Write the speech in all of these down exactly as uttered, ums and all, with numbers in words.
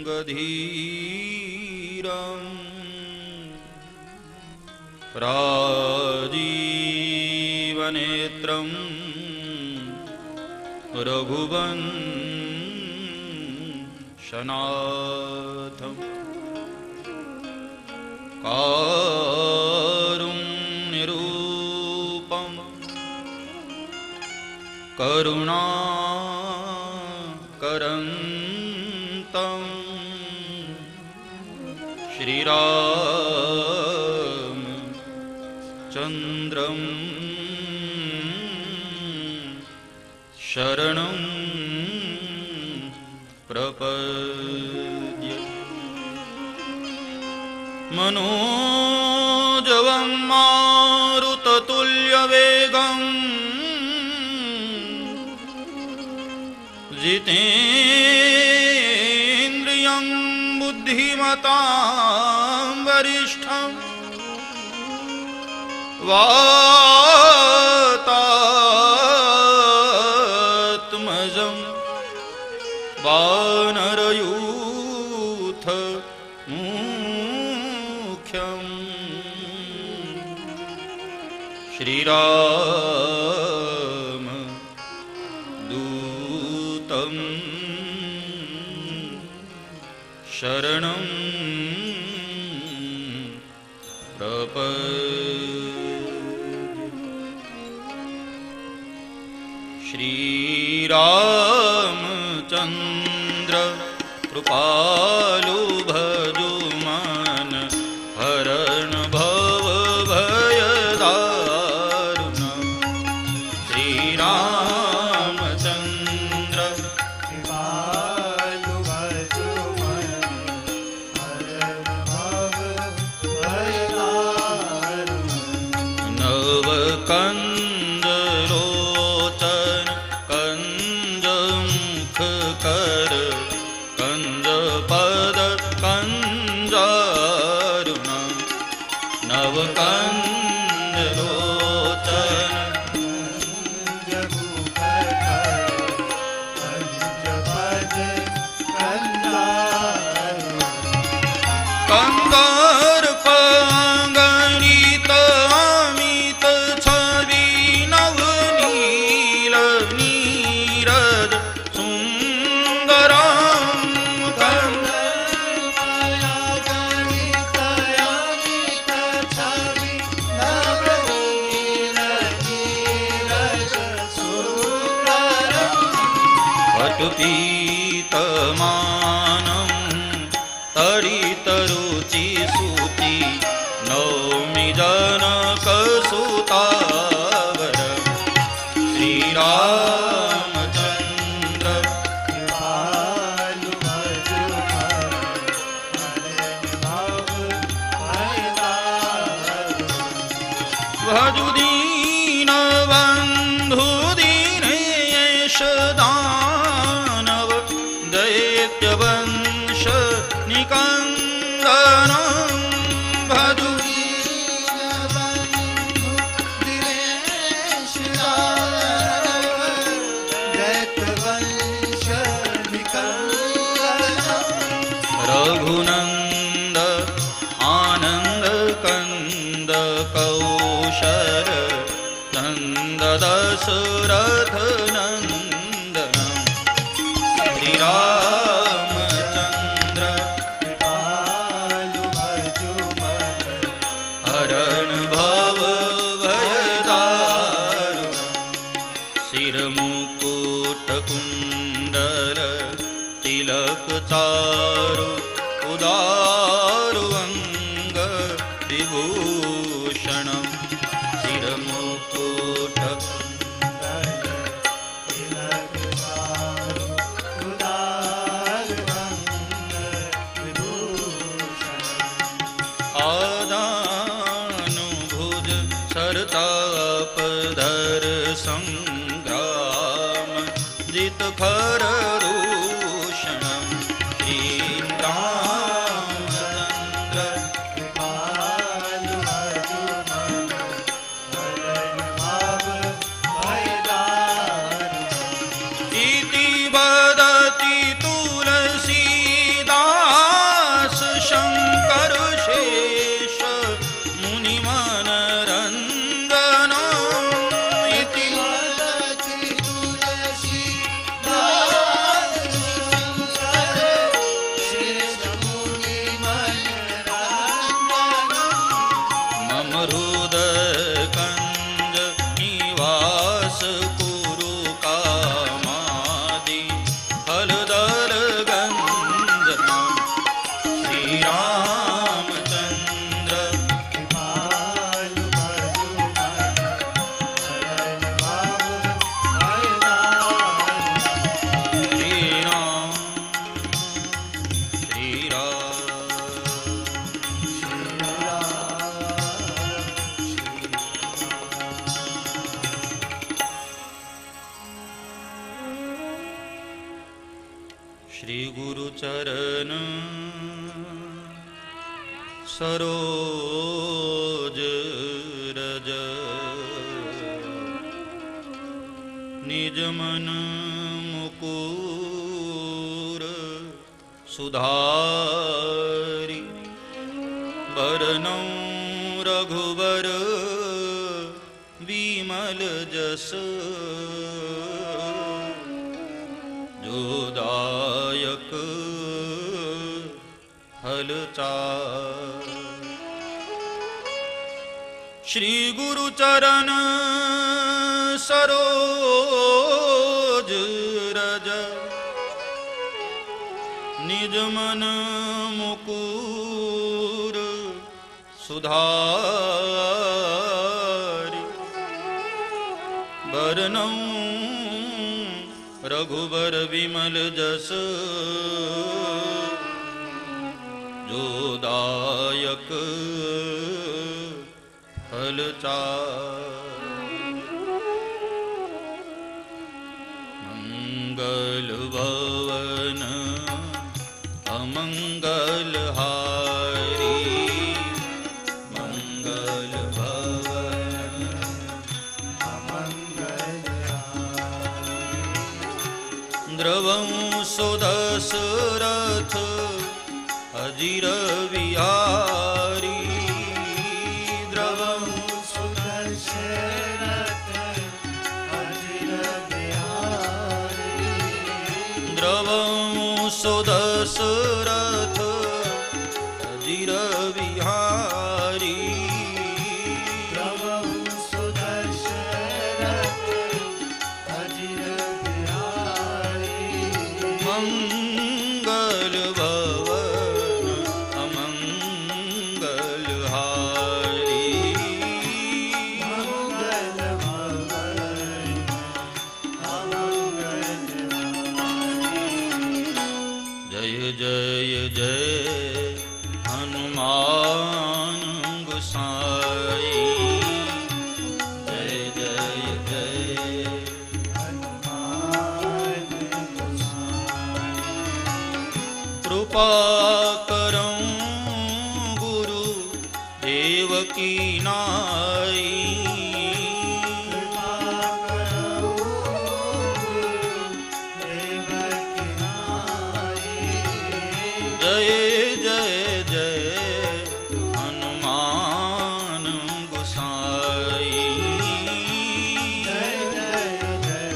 राजीवनेत्रं रघुवंशनाथं कारुण्यरूपं करुणाकरन्तं श्रीरामचन्द्रं शरणं प्रपद्ये। मनोजवं मारुततुल्यवेगं जितेन्द्रियं बुद्धिमतां वरिष्ठं वातात्मजं वानरयूथ मुख्यं श्रीराम दूतं शरणं प्रपद्ये। श्रीरामचन्द्र कृपालु भजो मन हरण भव भय दारुण। श्रीरामचन्द्र कृपालु भजो मन हरण भव भय दारुण। नवकंद लोचन कंद मुख कर कंद पद कंजारुण। नवकंद लोचन कंद मुख कर कंद पद कंजारुण। कंदर्प गणित अमित छवि नवनील नीरद सुंदरं कंदर्प गणित अमित छवि नवनील नीरद सुंदरं। पटुपीतमानं तडितरुचि सूचि नौमि जनकसुतावर। श्रीरामचन्द्र कृपालु भजो मन हरण भव भय दारुण। भजु दीनबन्धु दीनेश दानव दैत्यवंश निकन्दनं। भजु दीनबन्धु दीनेश दानव दैत्यवंश निकन्दनं। रघुनन्द आनन्द कंद कौशल नन्द दशरथ नन्दनं। श्रीरामचन्द्र कृपालु भजो मन हरण भव भय दारुण। शिरमुकुट कुण्डल तिलक चारु उदारु अंग विभूषणं। शिरमुकुट तिलक चारु उदार अंग विभूषणं। आदानुभुज सरतापधर संग्राम जित खर दूषणं। श्रीरामचन्द्र कृपालु भजो मन हरण भव भय दारुण। इति वदति तुलसीदास सरोज रज निज मन मुकुर सुधारी बरनौ रघुबर विमल जस जो दायक फलचार। श्री गुरु चरण सरोज रज निज मन मुकुर सुधारी बरनौ रघुबर विमल जस जो दायक फलचार। मंगल भवन अमंगल हारी मंगल भवन अमंगल द्रवं सुदशरथ अजिर विहारी द्रवं सुदशरथ अजिर विहारी द्रवं सुदशरथ अजिर विहारी द्रवं सुदशरथ अजिर विहारी मंगल भवन अमंगल हारी मंगल भवन अमंगल जय जय जय हनुमान गोसाई जय जय जय हनुमान गोसाई कृपा करऊं गुरु देवकी नाई कृपा करो देवकी नाई जय जय जय हनुमान गोसाई जय जय जय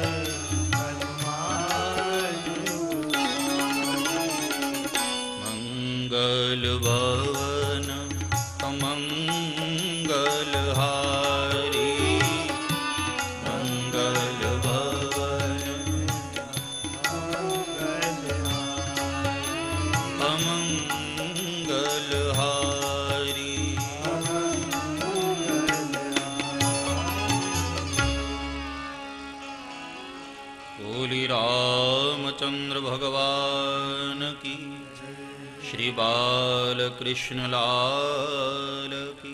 हनुमान मंगल भवन अमंगल हारी मंगल भवन अमंगल हारी बोली रामचंद्र भगवान की श्री बाल कृष्ण लाल की।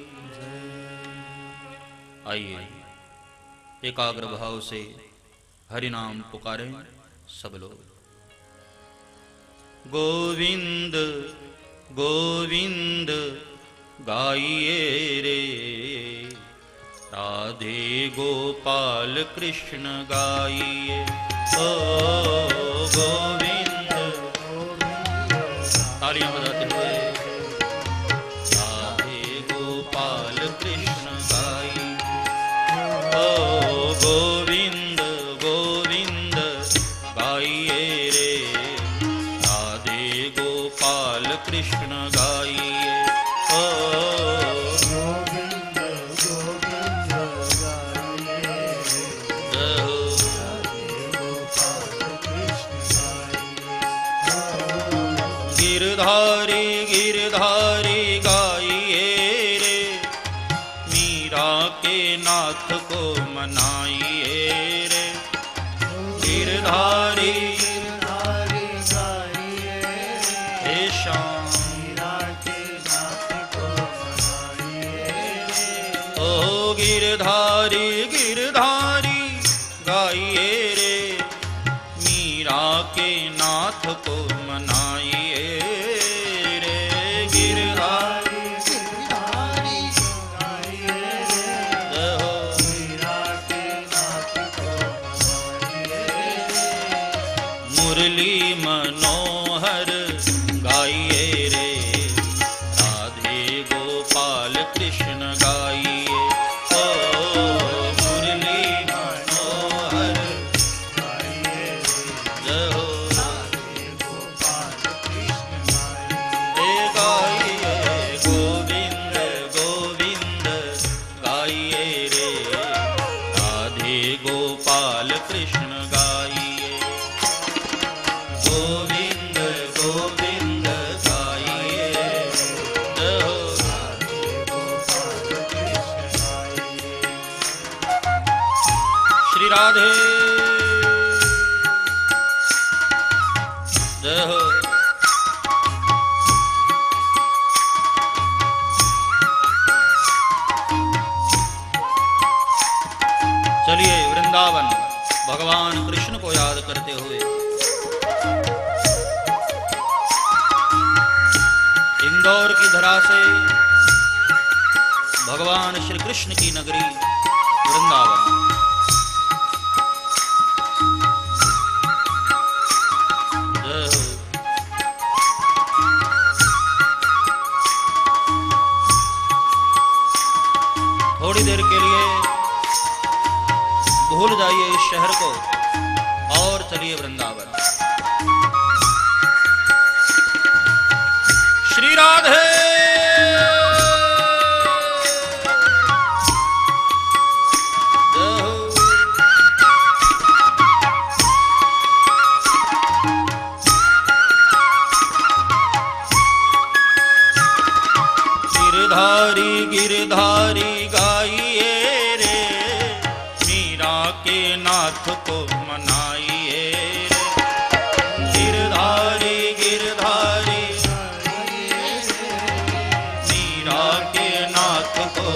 आइए एकाग्र भाव से हरि नाम पुकारें सब लोग। गोविंद गोविंद गाइए रे राधे गोपाल कृष्ण गाइए ओ गोविंद। तालियां बजाते हुए राधे गोपाल कृष्ण गाइए ओ गोविंद गोविंद गाइए रे राधे गोपाल कृष्ण गाइए ओ गोविंद गोविंद गाइए जय हो गोपाल कृष्ण गाइए गिरधारी गिरधारी गाइए रे मीरा के नाथ को मनाइए रे गिरधारी गिरधारी गाइए हे श्याम मीरा के नाथ को मनाइए ओ गिरधारी गिरधारी गाइए रे मीरा के नाथ को मनाइए राधे जय हो। चलिए वृंदावन भगवान कृष्ण को याद करते हुए इंदौर की धरा से भगवान श्री कृष्ण की नगरी वृंदावन। जय हो। थोड़ी देर के लिए भूल जाइए इस शहर को और चलिए वृंदावन। श्री राधे गिरधारी गिरधारी गाइए रे मीरा के नाथ को मनाइए रे। गिरधारी गिरधारी मीरा के नाथ को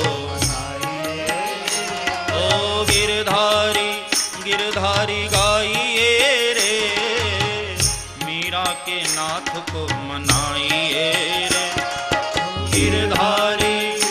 ओ गिरधारी गिरधारी गाइए रे मीरा के नाथ को मनाइए रे। गिरधारी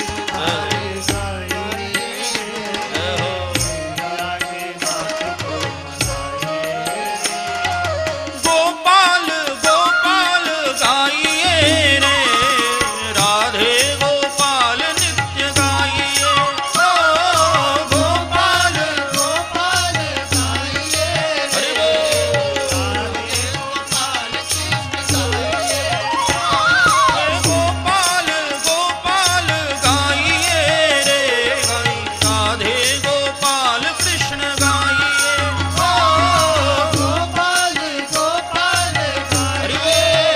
गोपाल गोपाल गाइए रे राधे गोपाल नित्य गाइए। ओ गोपाल गोपाल गाइए हरि गोपाल कृष्ण गाइए। गोपाल गोपाल गाइए रे राधे गोपाल कृष्ण गाइए। ओ गोपाल गोपाल हरि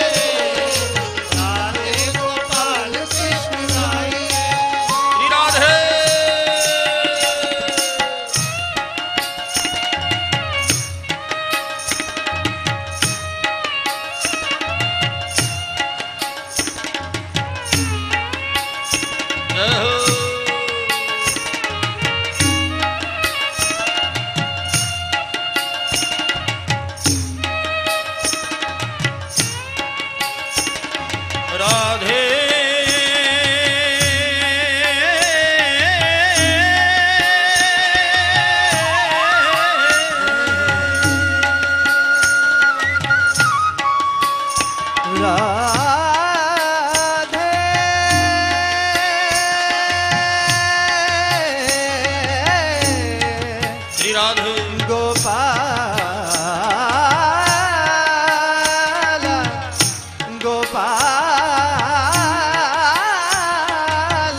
राधे गोपाल कृष्ण गाइए। श्री राधे जय हो। राधे राधे श्री राधे गोपाल गोपाल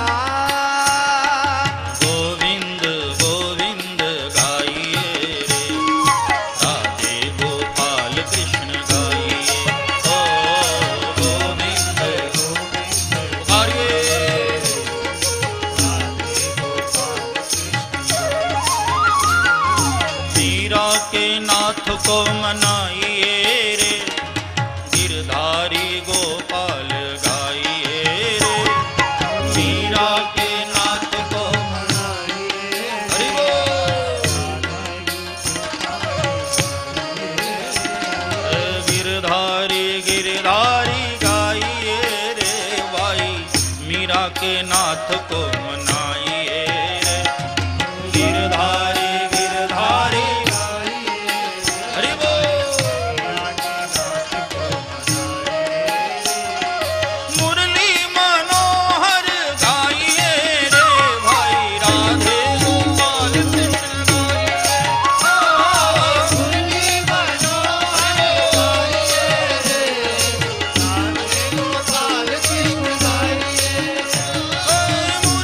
गोविंद गोविंद गाइए रे राधे गोपाल कृष्ण गाइए। ओ गोविंद गोविंद गाइए मीरा के नाथ को मनाइए रे गिरधारी गोपाल गाइए रे। मीरा के नाथ को हरि बोल। गिरधारी गिरधारी गाइए रे भाई मीरा के नाथ को मनाइए रे। गिरधारी गिरधारी हरि बोल। मुरली मनोहर गाइए रे भाई राधे गोपाल कृष्ण गाइए। मुरली मनोहर गाइए रे राधे गोपाल कृष्ण गाइए।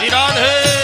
भाई राधे।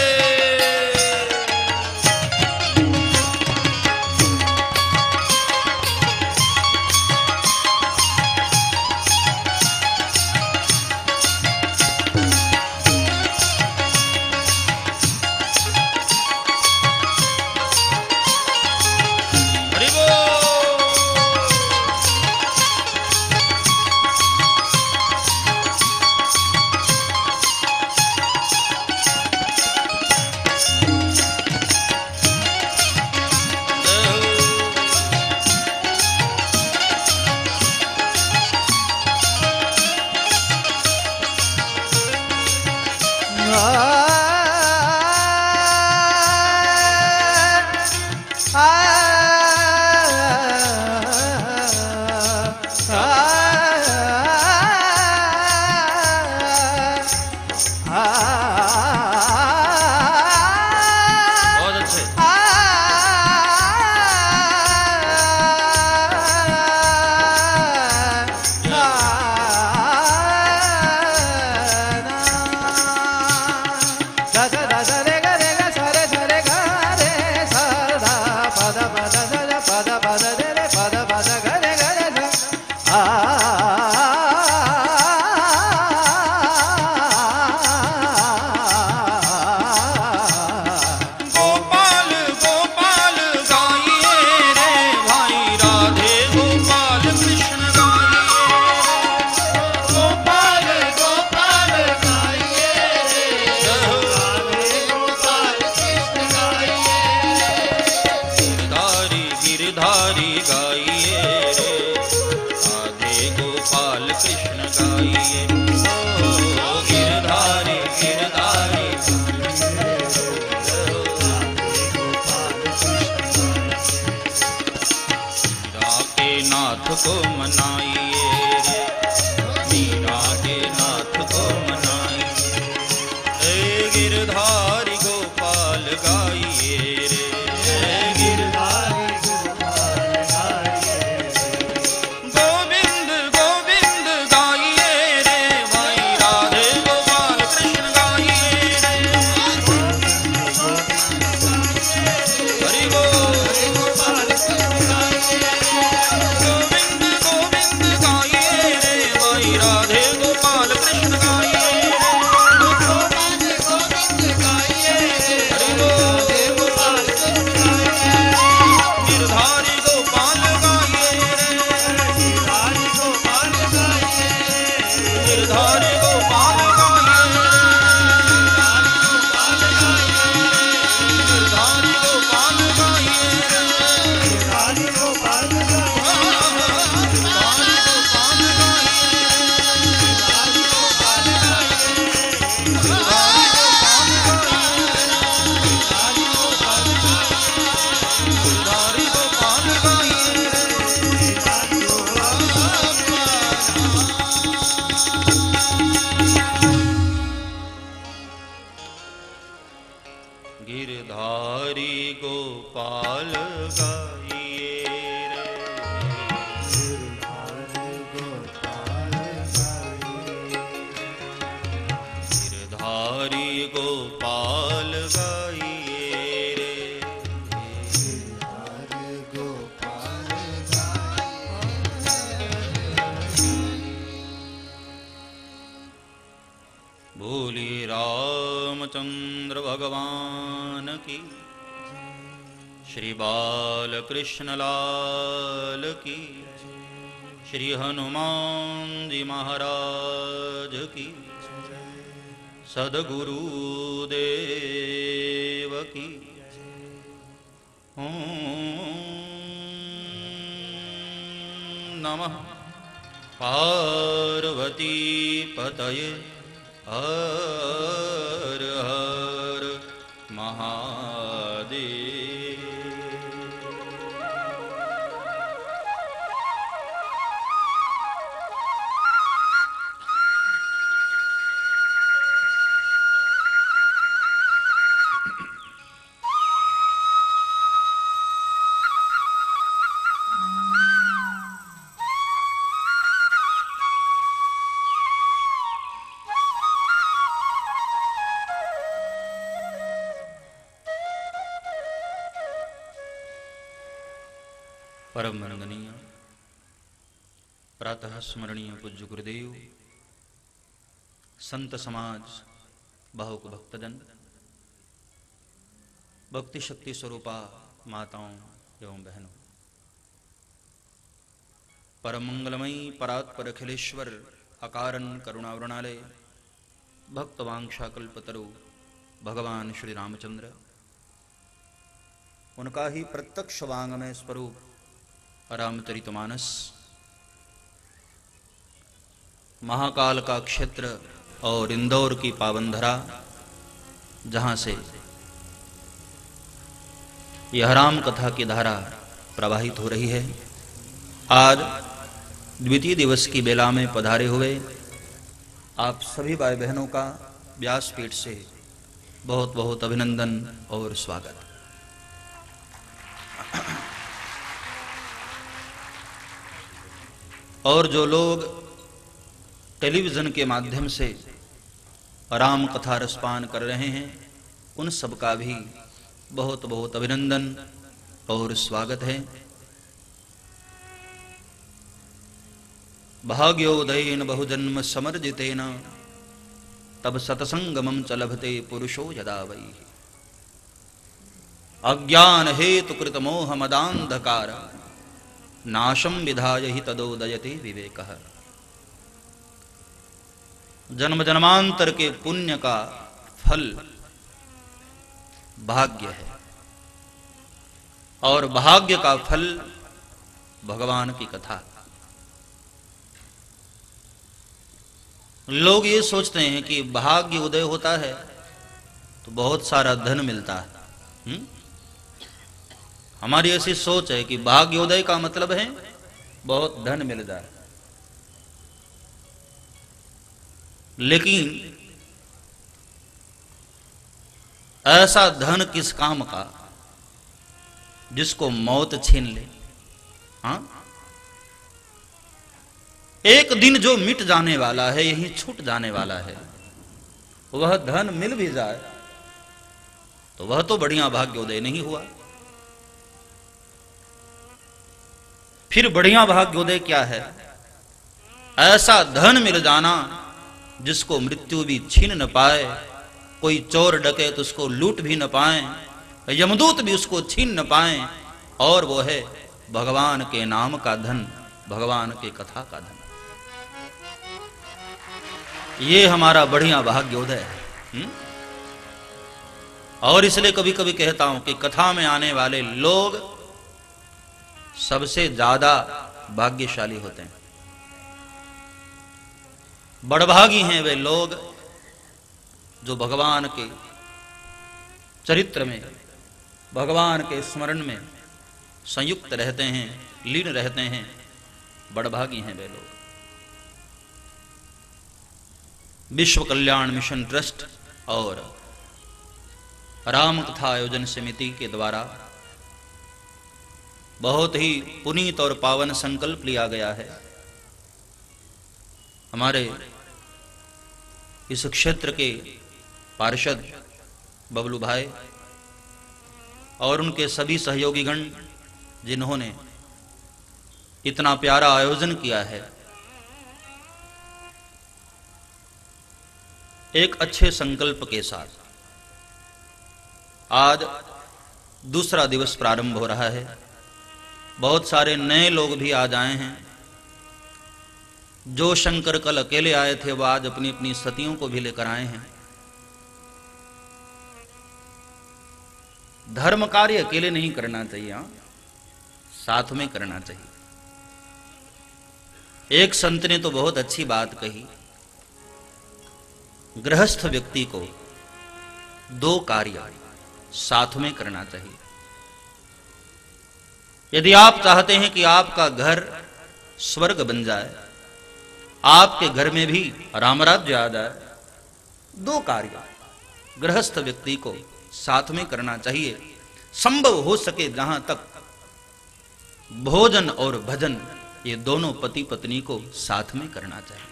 को मनाइए रे, मीरा के नाथ को मनाइए, ए गिरधारी गोपाल गाइए रे, ए गिरधारी गोपाल गाइए रे, गोविंद गोविंद गाइए रे, भाई राधे गोपाल कृष्ण गाइए रे, हरि बोल गोपाल कृष्ण गाइए रे, राधे गोपाल कृष्ण गाइए हरि बोल गोपाल कृष्ण गाइए, गिरधारी गोपाल गाइए गिरधारी गोपाल गाइए, गिरधारी गोपाल गाइए, गिरधारी गोपाल गाइए, गिरधारी गोपाल गिरधारी गोपाल गाइए रे, गिरधारी गोपाल गाइए रे, गिरधारी गोपाल बोलिए रामचंद्र भगवान की, श्री बाल कृष्ण लाल की, श्री हनुमान जी महाराज की, सद्गुरु देव की। ओम नमः पार्वती पतये हर हर महादेव। परम वंदनीय प्रातः स्मरणीय पूज्य गुरुदेव, संत समाज, भावुक भक्तजन, भक्ति शक्ति स्वरूपा माताओं एवं बहनों, परम मंगलमयी परात्पर अखिलेश्वर अकारण करुणावृणालय भक्तवांक्षा कल्पतरु भगवान श्री रामचंद्र, उनका ही प्रत्यक्ष वांगमय स्वरूप रामचरितमानस, महाकाल का क्षेत्र और इंदौर की पावनधरा, जहां से यह राम कथा की धारा प्रवाहित हो रही है। आज द्वितीय दिवस की बेला में पधारे हुए आप सभी भाई बहनों का व्यासपीठ से बहुत बहुत अभिनंदन और स्वागत। और जो लोग टेलीविजन के माध्यम से राम कथा रसपान कर रहे हैं, उन सब का भी बहुत बहुत अभिनंदन और स्वागत है। भाग्योदयेन बहुजन्म समर्जितेन तब सतसंगमं च लभते पुरुषो यदा वै। अज्ञान हेतु कृत मोह मदांधकार नाशम विधाय हि तदोदयते विवेकः। जन्म जन्मांतर के पुण्य का फल भाग्य है, और भाग्य का फल भगवान की कथा। लोग ये सोचते हैं कि भाग्य उदय होता है तो बहुत सारा धन मिलता है। हुँ? हमारी ऐसी सोच है कि भाग्योदय का मतलब है बहुत धन मिल जाए, लेकिन ऐसा धन किस काम का जिसको मौत छीन ले। हाँ, एक दिन जो मिट जाने वाला है, यही छूट जाने वाला है, वह धन मिल भी जाए तो वह तो बढ़िया भाग्योदय नहीं हुआ। फिर बढ़िया भाग्योदय क्या है? ऐसा धन मिल जाना जिसको मृत्यु भी छीन न पाए, कोई चोर डकैत उसको लूट भी न पाए, यमदूत भी उसको छीन न पाए, और वो है भगवान के नाम का धन, भगवान के कथा का धन। ये हमारा बढ़िया भाग्योदय है। और इसलिए कभी कभी कहता हूं कि कथा में आने वाले लोग सबसे ज्यादा भाग्यशाली होते हैं। बड़भागी हैं वे लोग जो भगवान के चरित्र में, भगवान के स्मरण में संयुक्त रहते हैं, लीन रहते हैं। बड़भागी हैं वे लोग। विश्व कल्याण मिशन ट्रस्ट और राम कथा आयोजन समिति के द्वारा बहुत ही पुनीत और पावन संकल्प लिया गया है। हमारे इस क्षेत्र के पार्षद बबलू भाई और उनके सभी सहयोगीगण, जिन्होंने इतना प्यारा आयोजन किया है, एक अच्छे संकल्प के साथ आज दूसरा दिवस प्रारंभ हो रहा है। बहुत सारे नए लोग भी आज आए हैं। जो शंकर कल अकेले आए थे, वो आज अपनी अपनी सतियों को भी लेकर आए हैं। धर्म कार्य अकेले नहीं करना चाहिए, हाँ, साथ में करना चाहिए। एक संत ने तो बहुत अच्छी बात कही, गृहस्थ व्यक्ति को दो कार्य साथ में करना चाहिए। यदि आप चाहते हैं कि आपका घर स्वर्ग बन जाए, आपके घर में भी रामराज्य आ जाए, दो कार्य गृहस्थ व्यक्ति को साथ में करना चाहिए। संभव हो सके जहां तक भोजन और भजन, ये दोनों पति पत्नी को साथ में करना चाहिए।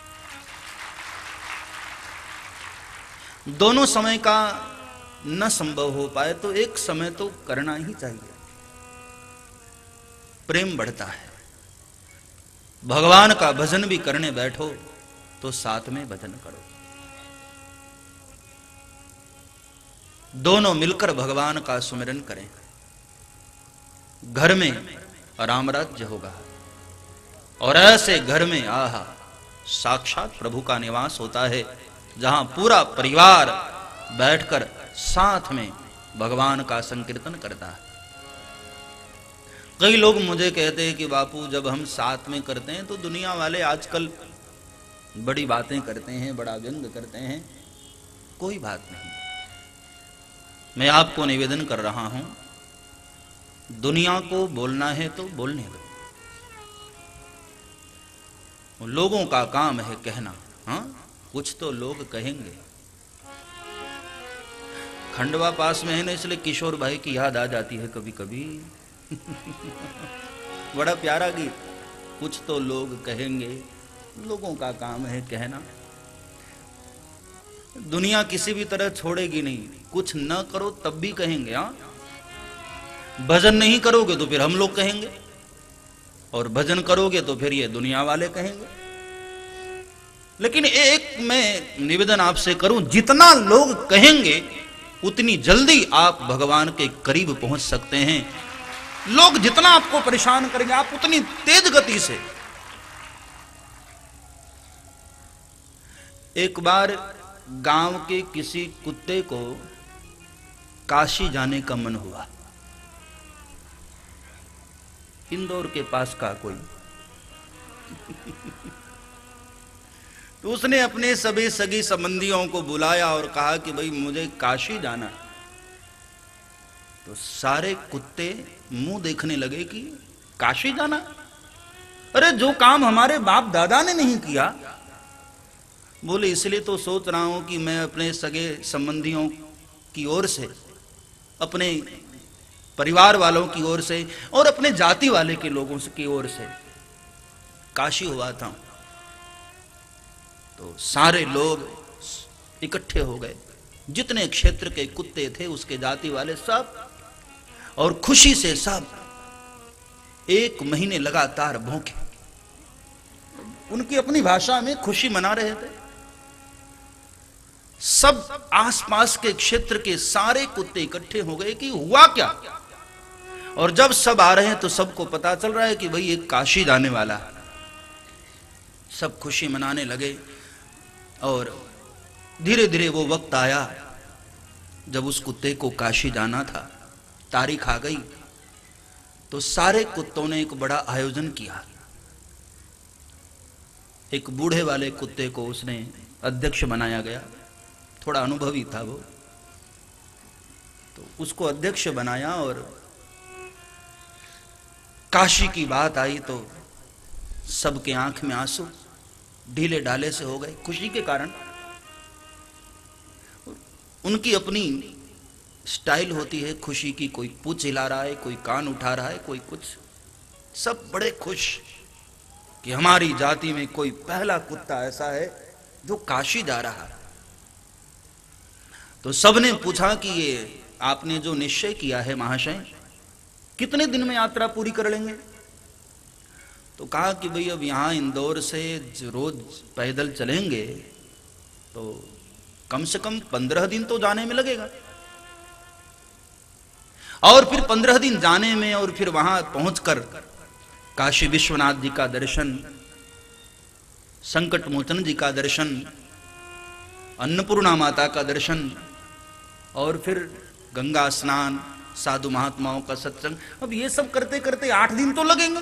दोनों समय का न संभव हो पाए तो एक समय तो करना ही चाहिए। प्रेम बढ़ता है। भगवान का भजन भी करने बैठो तो साथ में भजन करो, दोनों मिलकर भगवान का सुमिरन करें, घर में राम राज्य होगा। और ऐसे घर में आहा साक्षात प्रभु का निवास होता है, जहां पूरा परिवार बैठकर साथ में भगवान का संकीर्तन करता है। कई लोग मुझे कहते हैं कि बापू जब हम साथ में करते हैं तो दुनिया वाले आजकल बड़ी बातें करते हैं, बड़ा व्यंग करते हैं। कोई बात नहीं, मैं आपको निवेदन कर रहा हूं, दुनिया को बोलना है तो बोलने दो, लोगों का काम है कहना। हाँ, कुछ तो लोग कहेंगे। खंडवा पास में है ना, इसलिए किशोर भाई की याद आ जाती है कभी कभी। बड़ा प्यारा गीत, कुछ तो लोग कहेंगे, लोगों का काम है कहना। दुनिया किसी भी तरह छोड़ेगी नहीं, कुछ न करो तब भी कहेंगे। हाँ, भजन नहीं करोगे तो फिर हम लोग कहेंगे, और भजन करोगे तो फिर ये दुनिया वाले कहेंगे। लेकिन एक मैं निवेदन आपसे करूं, जितना लोग कहेंगे उतनी जल्दी आप भगवान के करीब पहुंच सकते हैं। लोग जितना आपको परेशान करेंगे, आप उतनी तेज गति से। एक बार गांव के किसी कुत्ते को काशी जाने का मन हुआ। इंदौर के पास का कोई तो उसने अपने सभी सगी संबंधियों को बुलाया और कहा कि भाई मुझे काशी जाना। तो सारे कुत्ते मुंह देखने लगे कि काशी जाना, अरे जो काम हमारे बाप दादा ने नहीं किया। बोले इसलिए तो सोच रहा हूं कि मैं अपने सगे संबंधियों की ओर से, अपने परिवार वालों की ओर से और अपने जाति वाले के लोगों की ओर से काशी हुआ था। तो सारे लोग इकट्ठे हो गए, जितने क्षेत्र के कुत्ते थे उसके जाति वाले सब, और खुशी से सब एक महीने लगातार भौंके। उनकी अपनी भाषा में खुशी मना रहे थे। सब आसपास के क्षेत्र के सारे कुत्ते इकट्ठे हो गए कि हुआ क्या। और जब सब आ रहे हैं तो सबको पता चल रहा है कि भाई एक काशी जाने वाला है। सब खुशी मनाने लगे और धीरे धीरे वो वक्त आया जब उस कुत्ते को काशी जाना था। तारीख आ गई तो सारे कुत्तों ने एक बड़ा आयोजन किया। एक बूढ़े वाले कुत्ते को उसने अध्यक्ष बनाया गया, थोड़ा अनुभवी था वो, तो उसको अध्यक्ष बनाया। और काशी की बात आई तो सबके आंख में आंसू ढीले ढाले से हो गए खुशी के कारण। उनकी अपनी स्टाइल होती है खुशी की, कोई पूंछ हिला रहा है, कोई कान उठा रहा है, कोई कुछ। सब बड़े खुश कि हमारी जाति में कोई पहला कुत्ता ऐसा है जो काशी जा रहा है। तो सबने पूछा कि ये आपने जो निश्चय किया है महाशय, कितने दिन में यात्रा पूरी कर लेंगे? तो कहा कि भाई अब यहां इंदौर से रोज पैदल चलेंगे तो कम से कम पंद्रह दिन तो जाने में लगेगा, और फिर पंद्रह दिन जाने में, और फिर वहां पहुंचकर काशी विश्वनाथ जी का दर्शन, संकट मोचन जी का दर्शन, अन्नपूर्णा माता का दर्शन, और फिर गंगा स्नान, साधु महात्माओं का सत्संग। अब ये सब करते करते आठ दिन तो लगेंगे।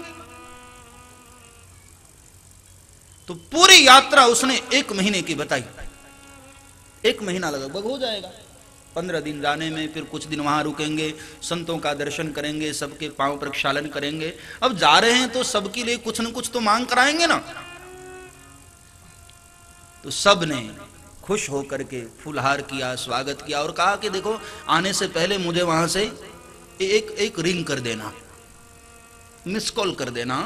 तो पूरी यात्रा उसने एक महीने की बताई। एक महीना लगभग हो जाएगा, पंद्रह दिन जाने में, फिर कुछ दिन वहां रुकेंगे, संतों का दर्शन करेंगे, सबके पांव प्रक्षालन करेंगे। अब जा रहे हैं तो सबके लिए कुछ न कुछ तो मांग कराएंगे ना। तो सब ने खुश होकर के फूलहार किया, स्वागत किया, और कहा कि देखो आने से पहले मुझे वहां से एक एक रिंग कर देना, मिस कॉल कर देना।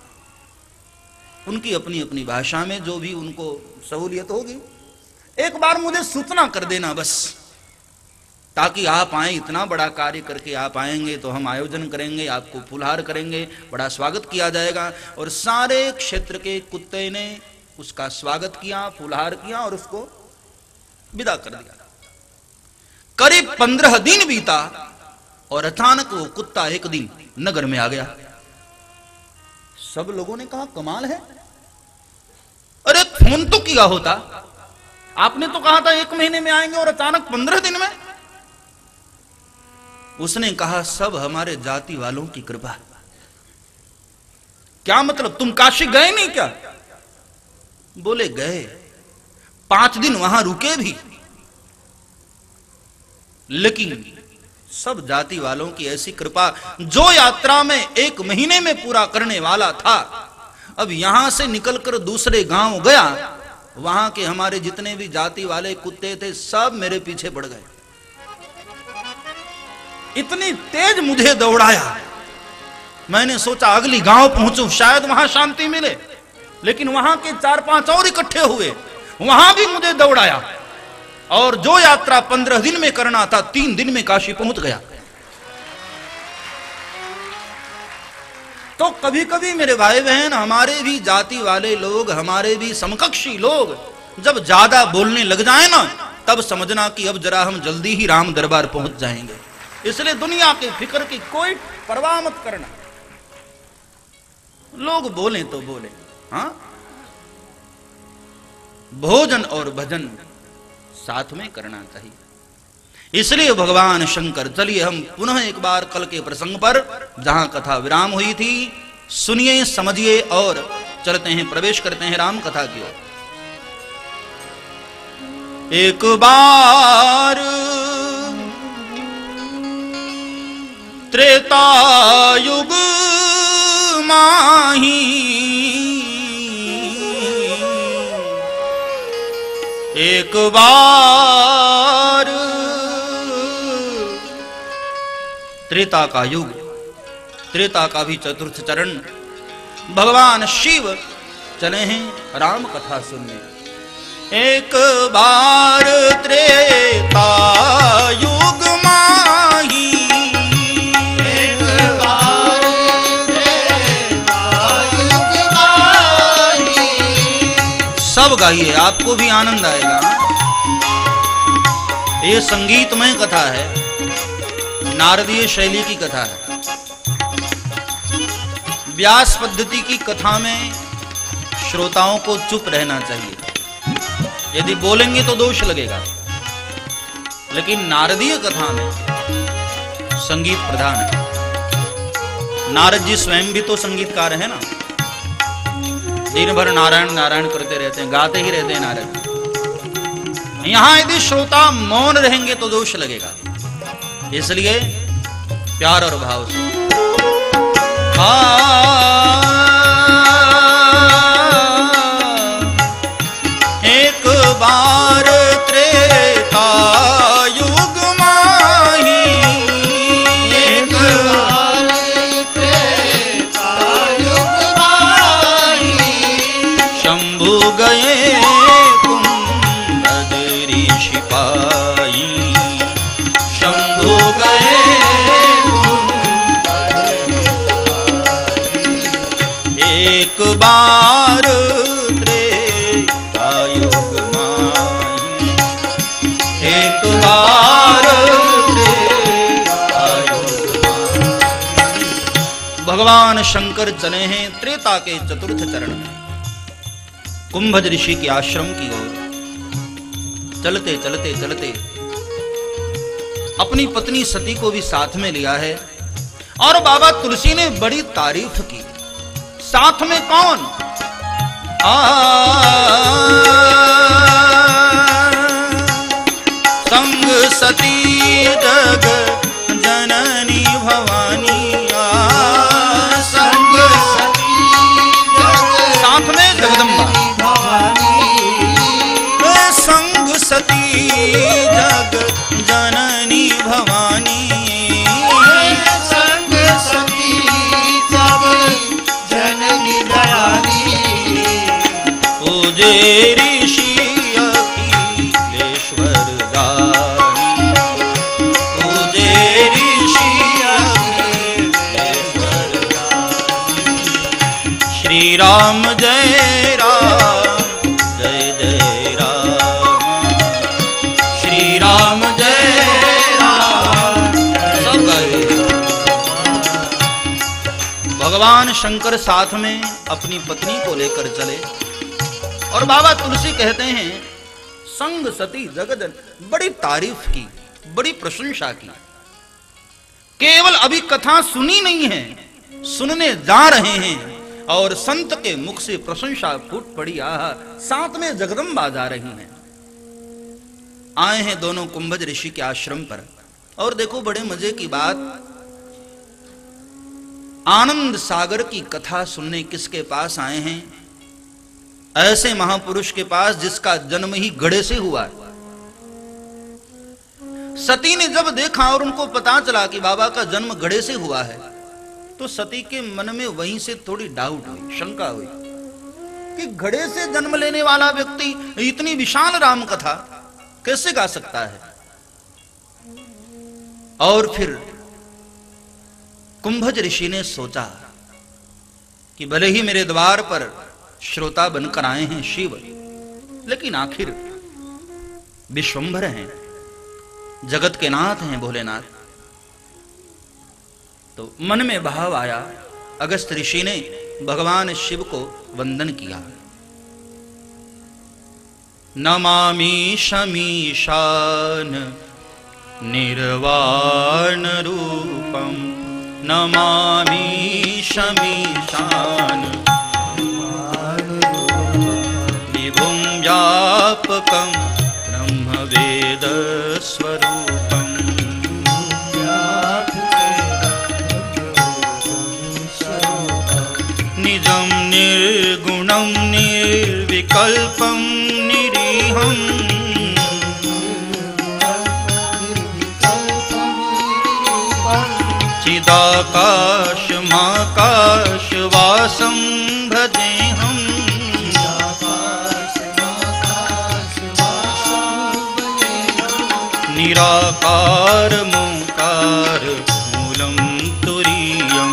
उनकी अपनी अपनी भाषा में जो भी उनको सहूलियत होगी, एक बार मुझे सूचना कर देना बस। ताकि आप आए, इतना बड़ा कार्य करके आप आएंगे तो हम आयोजन करेंगे, आपको फुलहार करेंगे, बड़ा स्वागत किया जाएगा। और सारे क्षेत्र के कुत्ते ने उसका स्वागत किया, फुलहार किया और उसको विदा कर दिया। करीब पंद्रह दिन बीता और अचानक वो कुत्ता एक दिन नगर में आ गया। सब लोगों ने कहा कमाल है, अरे फोन तो किया होता, आपने तो कहा था एक महीने में आएंगे और अचानक पंद्रह दिन में। उसने कहा सब हमारे जाति वालों की कृपा। क्या मतलब, तुम काशी गए नहीं क्या? बोले गए, पांच दिन वहां रुके भी, लेकिन सब जाति वालों की ऐसी कृपा, जो यात्रा में एक महीने में पूरा करने वाला था, अब यहां से निकलकर दूसरे गांव गया, वहां के हमारे जितने भी जाति वाले कुत्ते थे सब मेरे पीछे पड़ गए। इतनी तेज मुझे दौड़ाया, मैंने सोचा अगली गांव पहुंचूं, शायद वहां शांति मिले, लेकिन वहां के चार पांच और इकट्ठे हुए, वहां भी मुझे दौड़ाया, और जो यात्रा पंद्रह दिन में करना था तीन दिन में काशी पहुंच गया। तो कभी कभी मेरे भाई बहन, हमारे भी जाति वाले लोग, हमारे भी समकक्षी लोग जब ज्यादा बोलने लग जाए ना, तब समझना कि अब जरा हम जल्दी ही राम दरबार पहुंच जाएंगे। इसलिए दुनिया के फिक्र की कोई परवाह मत करना, लोग बोले तो बोले, हाँ, भोजन और भजन साथ में करना चाहिए। इसलिए भगवान शंकर, चलिए हम पुनः एक बार कल के प्रसंग पर जहां कथा विराम हुई थी सुनिए, समझिए और चलते हैं, प्रवेश करते हैं राम कथा की ओर। एक बार त्रेता युग माही, एक बार त्रेता का युग, त्रेता का भी चतुर्थ चरण, भगवान शिव चले हैं राम कथा सुनने। एक बार त्रेता युग माही, एक बार त्रेता युग माही। सब गाइए, आपको भी आनंद आएगा। ये संगीतमय कथा है, नारदीय शैली की कथा है। व्यास पद्धति की कथा में श्रोताओं को चुप रहना चाहिए, यदि बोलेंगे तो दोष लगेगा, लेकिन नारदीय कथा में संगीत प्रधान है। नारद जी स्वयं भी तो संगीतकार है ना, दिन भर नारायण नारायण करते रहते हैं, गाते ही रहते हैं नारद। यहां यदि श्रोता मौन रहेंगे तो दोष लगेगा, इसलिए प्यार और भाव से। आ, एक बार त्रेता युग माही, एक बार त्रेता युग माही। शंभु गए कुंभज ऋषि पाई, शंभु गए एक बार त्रेता युग माही, एक बार त्रेता युग माही। भगवान शंकर चले हैं त्रेता के चतुर्थ चरण में, कुंभज ऋषि के आश्रम की ओर। चलते चलते चलते अपनी पत्नी सती को भी साथ में लिया है, और बाबा तुलसी ने बड़ी तारीफ की। साथ में कौन? आ, संग सती जग जननी भवानी, आ, संग सती जग साथ में जगदम्बा भवानी। संग सती जग जननी भवानी, संग सती जग जननी दयानी। पूजे ऋषि अखिलेश्वर दानी, राम जय राम जय जय राम, श्री राम जय राम। सब गाए। भगवान शंकर साथ में अपनी पत्नी को लेकर चले और बाबा तुलसी कहते हैं संग सती जगजन, बड़ी तारीफ की, बड़ी प्रशंसा की। केवल अभी कथा सुनी नहीं है, सुनने जा रहे हैं और संत के मुख से प्रशंसा फूट पड़ी। आहा, साथ में जगदम्बा जा रही हैं। आए हैं दोनों कुंभज ऋषि के आश्रम पर और देखो बड़े मजे की बात, आनंद सागर की कथा सुनने किसके पास आए हैं? ऐसे महापुरुष के पास जिसका जन्म ही घड़े से हुआ। सती ने जब देखा और उनको पता चला कि बाबा का जन्म घड़े से हुआ है, तो सती के मन में वहीं से थोड़ी डाउट हुई, शंका हुई कि घड़े से जन्म लेने वाला व्यक्ति इतनी विशाल राम कथा कैसे गा सकता है। और फिर कुंभज ऋषि ने सोचा कि भले ही मेरे द्वार पर श्रोता बनकर आए हैं शिव, लेकिन आखिर विश्वंभर हैं, जगत के नाथ हैं भोलेनाथ। तो मन में भाव आया, अगस्त ऋषि ने भगवान शिव को वंदन किया। नमामि शमीशान निर्वाण रूपम, नमामि शमीशान विभुं व्यापकं ब्रह्म वेद स्वरूपं, निजं निर्गुणं निर्विकल्पं निरीहं, चिदाकाश माकाश वासं भजेहं, निराकार मोकार मूलम तुरीयम।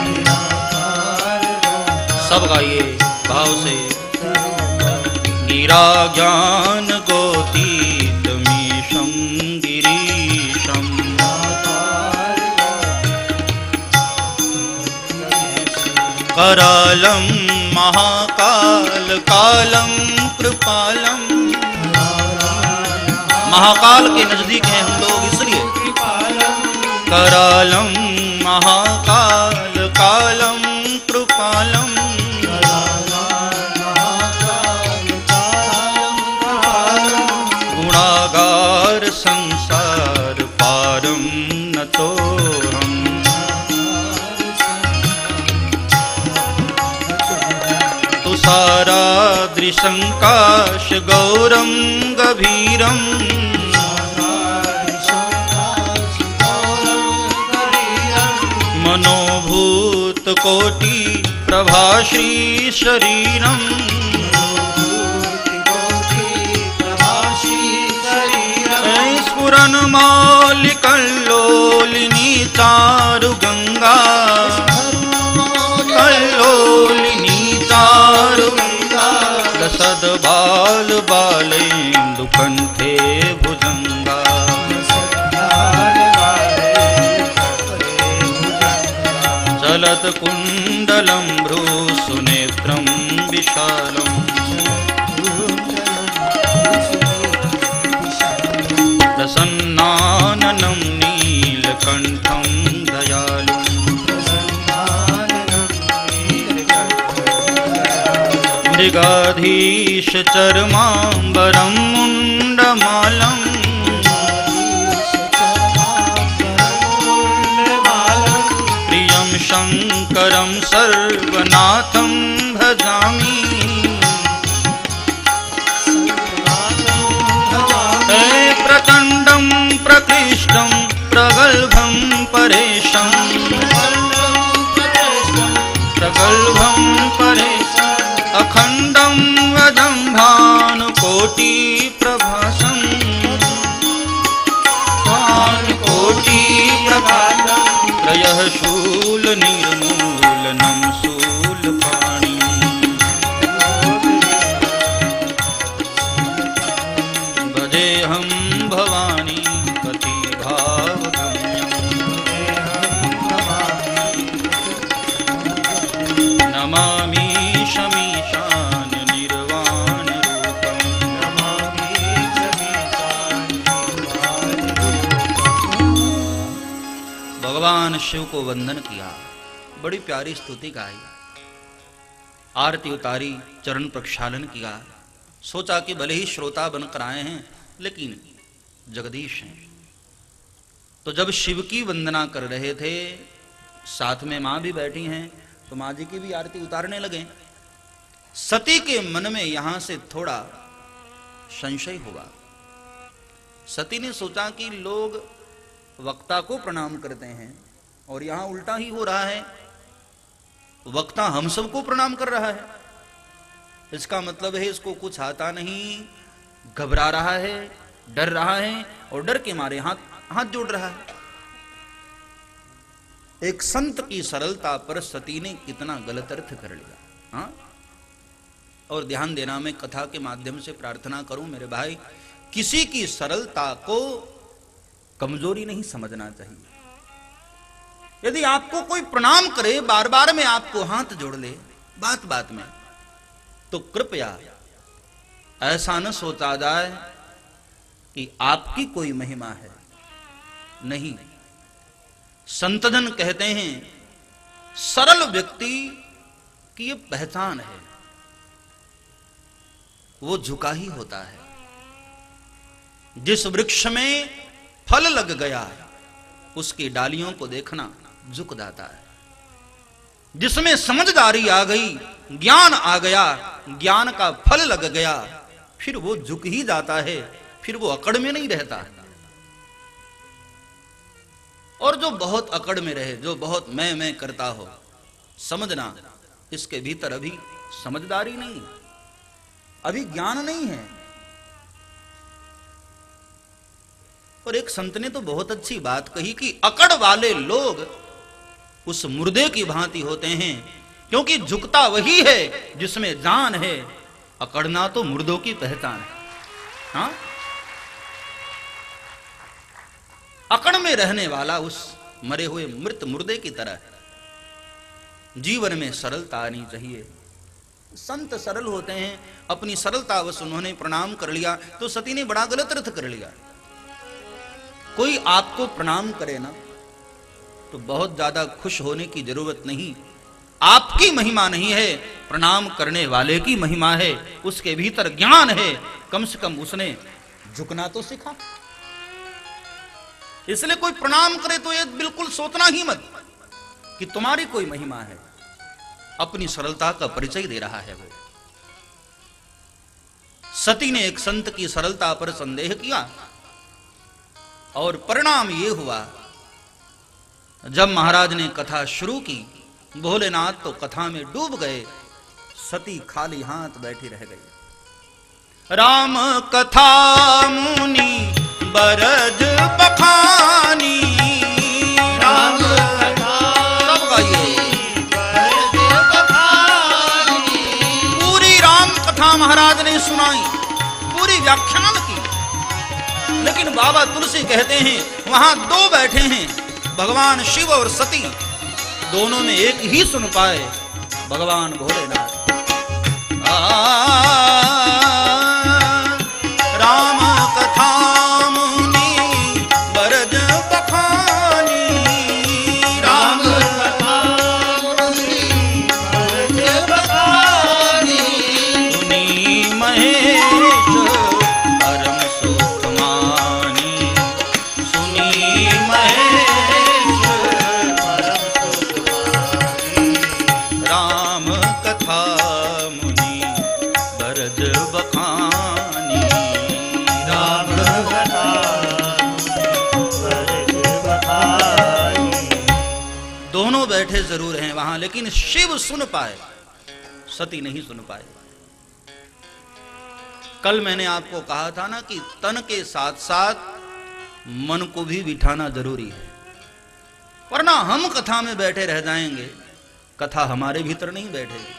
सब गाइए भाव से। गिराज्ञान गोतीतमीशं गिरीशं, करालं महाकाल कालं कृपालं। महाकाल के नजदीक हैं हम लोग इसलिए। करालं महाकाल कालं कृपालं, गुणागार संसार पारं नतोऽहम्। तुषारादृशं काश गौरं गभीरं, मनोभूत कोटि प्रभाश्री शरीरं, स्फुरन् मौलिकल्लोलिनी चारु गंगा, कल्लोलिनी चारु गंगा। लसद बाल बालेन्दु कंठे भुजंगा, चलत कुंडलं भ्रूसुनेत्रं विशालं, प्रसन्नाननं नीलकण्ठं दयालुं, मृगाधीश चर्माम्बरं मुण्डमालं, प्रियं शङ्करं सर्वनाथं भजामि, प्रचण्डं प्रकृष्टं प्रगल्भं परेशं, प्रगल्भं परेशं अखण्डं वदं भानुकोटि प्रभासं, भानुकोटि प्रभासं। त्रयः शूल निर्मूलनं शूलपाणि, भगवान शिव को वंदन किया, बड़ी प्यारी स्तुति गाई, आरती उतारी, चरण प्रक्षालन किया। सोचा कि भले ही श्रोता बनकर आए हैं लेकिन जगदीश हैं। तो जब शिव की वंदना कर रहे थे, साथ में मां भी बैठी हैं, तो मां जी की भी आरती उतारने लगे। सती के मन में यहां से थोड़ा संशय हुआ। सती ने सोचा कि लोग वक्ता को प्रणाम करते हैं और यहां उल्टा ही हो रहा है, वक्ता हम सबको प्रणाम कर रहा है। इसका मतलब है इसको कुछ आता नहीं, घबरा रहा है, डर रहा है और डर के मारे हाथ हाथ जोड़ रहा है। एक संत की सरलता पर सती ने कितना गलत अर्थ कर लिया। हाँ, और ध्यान देना, मैं कथा के माध्यम से प्रार्थना करूं मेरे भाई, किसी की सरलता को कमजोरी नहीं समझना चाहिए। यदि आपको कोई प्रणाम करे, बार बार में आपको हाथ जोड़ ले बात बात में, तो कृपया ऐसा न सोचा जाए कि आपकी कोई महिमा है। नहीं, संतजन कहते हैं सरल व्यक्ति की ये पहचान है, वो झुका ही होता है। जिस वृक्ष में फल लग गया उसकी डालियों को देखना झुक जाता है। जिसमें समझदारी आ गई, ज्ञान आ गया, ज्ञान का फल लग गया, फिर वो झुक ही जाता है, फिर वो अकड़ में नहीं रहता। और जो बहुत अकड़ में रहे, जो बहुत मैं मैं करता हो, समझना इसके भीतर अभी समझदारी नहीं, अभी ज्ञान नहीं है। और एक संत ने तो बहुत अच्छी बात कही कि अकड़ वाले लोग उस मुर्दे की भांति होते हैं, क्योंकि झुकता वही है जिसमें जान है, अकड़ना तो मुर्दों की पहचान है। हाँ, अकड़ में रहने वाला उस मरे हुए मृत मुर्दे की तरह है। जीवन में सरलता आनी चाहिए। संत सरल होते हैं, अपनी सरलतावश उन्होंने प्रणाम कर लिया, तो सती ने बड़ा गलत अर्थ कर लिया। कोई आपको प्रणाम करे ना, तो बहुत ज्यादा खुश होने की जरूरत नहीं। आपकी महिमा नहीं है, प्रणाम करने वाले की महिमा है, उसके भीतर ज्ञान है, कम से कम उसने झुकना तो सीखा। इसलिए कोई प्रणाम करे तो ये बिल्कुल सोचना ही मत कि तुम्हारी कोई महिमा है, अपनी सरलता का परिचय दे रहा है वो। सती ने एक संत की सरलता पर संदेह किया और परिणाम ये हुआ, जब महाराज ने कथा शुरू की, भोलेनाथ तो कथा में डूब गए, सती खाली हाथ बैठी रह गई। राम कथा मुनि बरज बखानी, राम कथा सब गाइए। बरज बखानी, पूरी राम कथा महाराज ने सुनाई, पूरी व्याख्यान की, लेकिन बाबा तुलसी कहते हैं वहां दो बैठे हैं, भगवान शिव और सती, दोनों में एक ही सुन पाए, भगवान भोलेनाथ। राम कथा मुनि बरज बखानी, राम कथा मुनि बरज बखानी, सुनी महेश परम सुख मानी, सुनी महेश परम सुख मानी, राम कथा मुनि बरज बखानी, राम कथा बरज बखानी। दोनों बैठे जरूर हैं वहां, लेकिन शिव सुन पाए, सती नहीं सुन पाए। कल मैंने आपको कहा था ना कि तन के साथ साथ मन को भी बिठाना जरूरी है, वरना हम कथा में बैठे रह जाएंगे, कथा हमारे भीतर नहीं बैठेगी।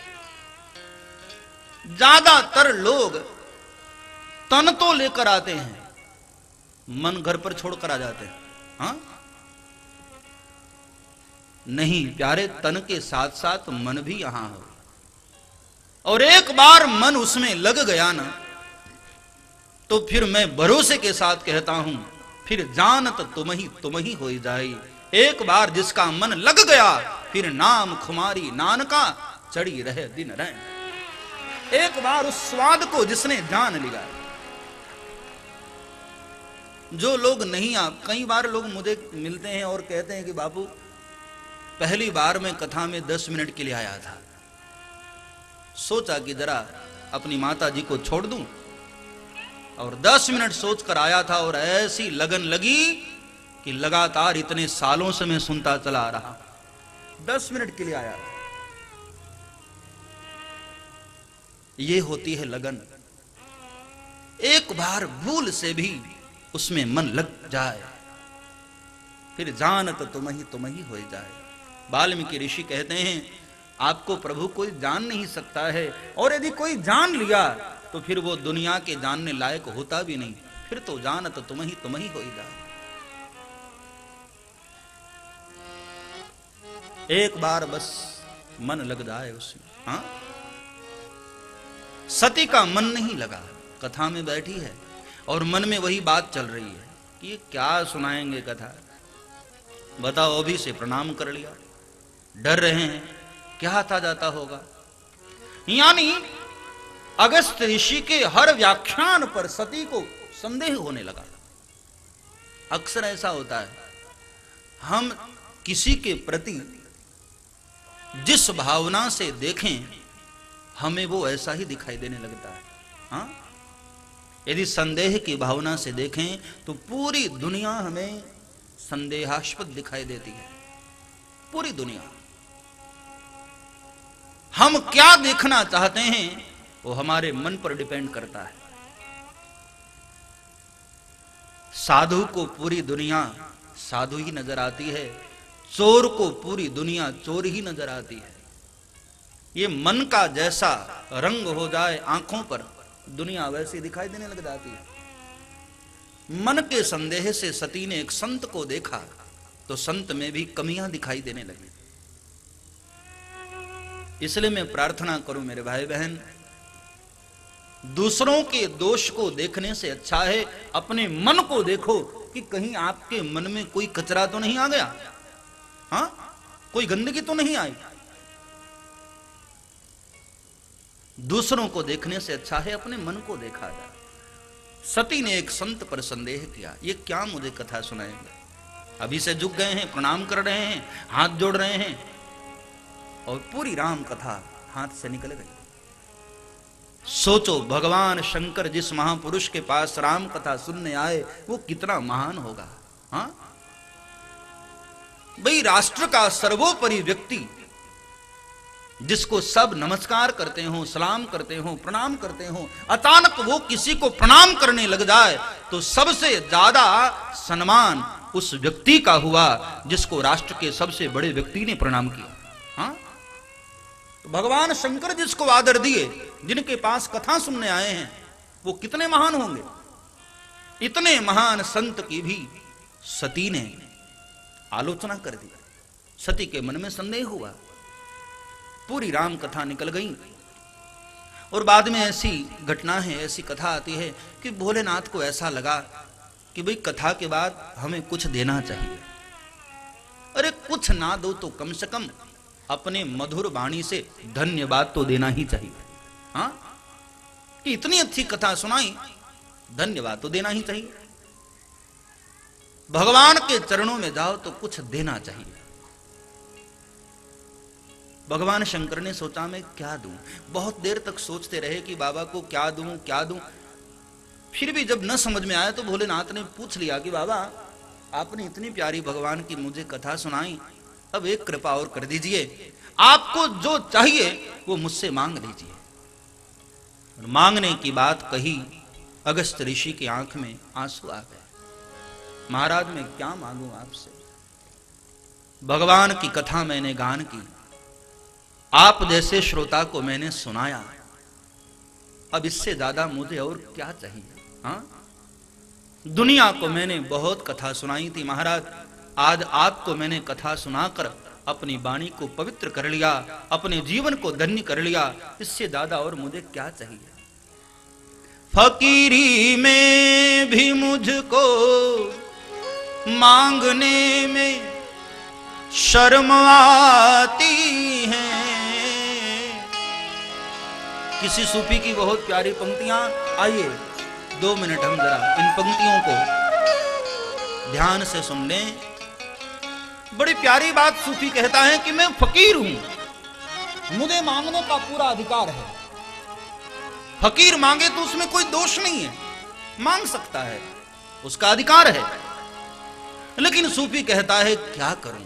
ज्यादातर लोग तन तो लेकर आते हैं, मन घर पर छोड़कर आ जाते हैं। हाँ, नहीं प्यारे, तन के साथ साथ मन भी यहां हो, और एक बार मन उसमें लग गया ना, तो फिर मैं भरोसे के साथ कहता हूं, फिर जानत तुम ही तुम ही हो जाए, एक बार जिसका मन लग गया फिर नाम खुमारी नानका चढ़ी रहे दिन रैन। एक बार उस स्वाद को जिसने जान लिया। जो लोग नहीं आ कई बार लोग मुझे मिलते हैं और कहते हैं कि बापू पहली बार मैं कथा में दस मिनट के लिए आया था, सोचा कि जरा अपनी माता जी को छोड़ दूं, और दस मिनट सोचकर आया था और ऐसी लगन लगी कि लगातार इतने सालों से मैं सुनता चला आ रहा। दस मिनट के लिए आया था। ये होती है लगन। एक बार भूल से भी उसमें मन लग जाए फिर जानत तुम ही तुम ही हो जाए। वाल्मीकि ऋषि कहते हैं आपको प्रभु कोई जान नहीं सकता है, और यदि कोई जान लिया तो फिर वो दुनिया के जानने लायक होता भी नहीं, फिर तो जानत तुम ही तुम ही हो जाए। एक बार बस मन लग जाए उसमें। हाँ, सती का मन नहीं लगा, कथा में बैठी है और मन में वही बात चल रही है कि ये क्या सुनाएंगे कथा। बताओ, अभी से प्रणाम कर लिया, डर रहे हैं क्या आता जाता होगा। यानी अगस्त ऋषि के हर व्याख्यान पर सती को संदेह होने लगा। अक्सर ऐसा होता है, हम किसी के प्रति जिस भावना से देखें हमें वो ऐसा ही दिखाई देने लगता है। हाँ, यदि संदेह की भावना से देखें तो पूरी दुनिया हमें संदेहास्पद दिखाई देती है। पूरी दुनिया। हम क्या देखना चाहते हैं वो हमारे मन पर डिपेंड करता है। साधु को पूरी दुनिया साधु ही नजर आती है, चोर को पूरी दुनिया चोर ही नजर आती है। ये मन का जैसा रंग हो जाए आंखों पर, दुनिया वैसी दिखाई देने लग जाती है। मन के संदेह से सती ने एक संत को देखा तो संत में भी कमियां दिखाई देने लगी। इसलिए मैं प्रार्थना करूं मेरे भाई बहन, दूसरों के दोष को देखने से अच्छा है अपने मन को देखो कि कहीं आपके मन में कोई कचरा तो नहीं आ गया। हाँ, कोई गंदगी तो नहीं आई। दूसरों को देखने से अच्छा है अपने मन को देखा जाए। सती ने एक संत पर संदेह किया, ये क्या मुझे कथा सुनाएंगे। अभी से झुक गए हैं, प्रणाम कर रहे हैं, हाथ जोड़ रहे हैं, और पूरी राम कथा हाथ से निकल गई। सोचो, भगवान शंकर जिस महापुरुष के पास राम कथा सुनने आए वो कितना महान होगा। हाँ भाई, राष्ट्र का सर्वोपरि व्यक्ति जिसको सब नमस्कार करते हो, सलाम करते हो, प्रणाम करते हो, अचानक वो किसी को प्रणाम करने लग जाए तो सबसे ज्यादा सम्मान उस व्यक्ति का हुआ जिसको राष्ट्र के सबसे बड़े व्यक्ति ने प्रणाम किया। हाँ, तो भगवान शंकर जिसको आदर दिए, जिनके पास कथा सुनने आए हैं, वो कितने महान होंगे। इतने महान संत की भी सती ने आलोचना कर दी। सती के मन में संदेह हुआ, पूरी राम कथा निकल गई। और बाद में ऐसी घटना है, ऐसी कथा आती है कि भोलेनाथ को ऐसा लगा कि भाई कथा के बाद हमें कुछ देना चाहिए। अरे कुछ ना दो तो कम से कम अपने मधुर वाणी से धन्यवाद तो देना ही चाहिए। हाँ, कि इतनी अच्छी कथा सुनाई, धन्यवाद तो देना ही चाहिए। भगवान के चरणों में जाओ तो कुछ देना चाहिए। भगवान शंकर ने सोचा मैं क्या दूं। बहुत देर तक सोचते रहे कि बाबा को क्या दूं क्या दूं। फिर भी जब न समझ में आया तो भोलेनाथ ने पूछ लिया कि बाबा आपने इतनी प्यारी भगवान की मुझे कथा सुनाई, अब एक कृपा और कर दीजिए, आपको जो चाहिए वो मुझसे मांग लीजिए। मांगने की बात कही, अगस्त ऋषि की आंख में आंसू आ गए। महाराज मैं क्या मांगू आपसे, भगवान की कथा मैंने गान की, आप जैसे श्रोता को मैंने सुनाया, अब इससे ज्यादा मुझे और क्या चाहिए। हाँ, दुनिया को मैंने बहुत कथा सुनाई थी महाराज, आज आपको मैंने कथा सुनाकर अपनी वाणी को पवित्र कर लिया, अपने जीवन को धन्य कर लिया, इससे ज्यादा और मुझे क्या चाहिए। फकीरी में भी मुझको मांगने में शर्म आती है। किसी सूफी की बहुत प्यारी पंक्तियां, आइए दो मिनट हम जरा इन पंक्तियों को ध्यान से सुन लें। बड़ी प्यारी बात सूफी कहता है कि मैं फकीर हूं, मुझे मांगने का पूरा अधिकार है। फकीर मांगे तो उसमें कोई दोष नहीं है, मांग सकता है, उसका अधिकार है। लेकिन सूफी कहता है क्या करूं,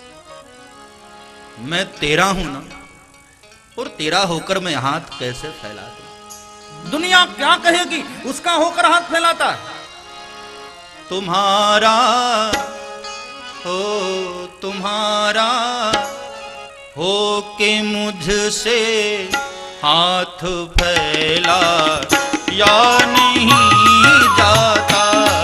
मैं तेरा हूं ना, और तेरा होकर मैं हाथ कैसे फैला दूं? दुनिया क्या कहेगी, उसका होकर हाथ फैलाता है। तुम्हारा हो तुम्हारा हो के मुझसे हाथ फैला या नहीं जाता।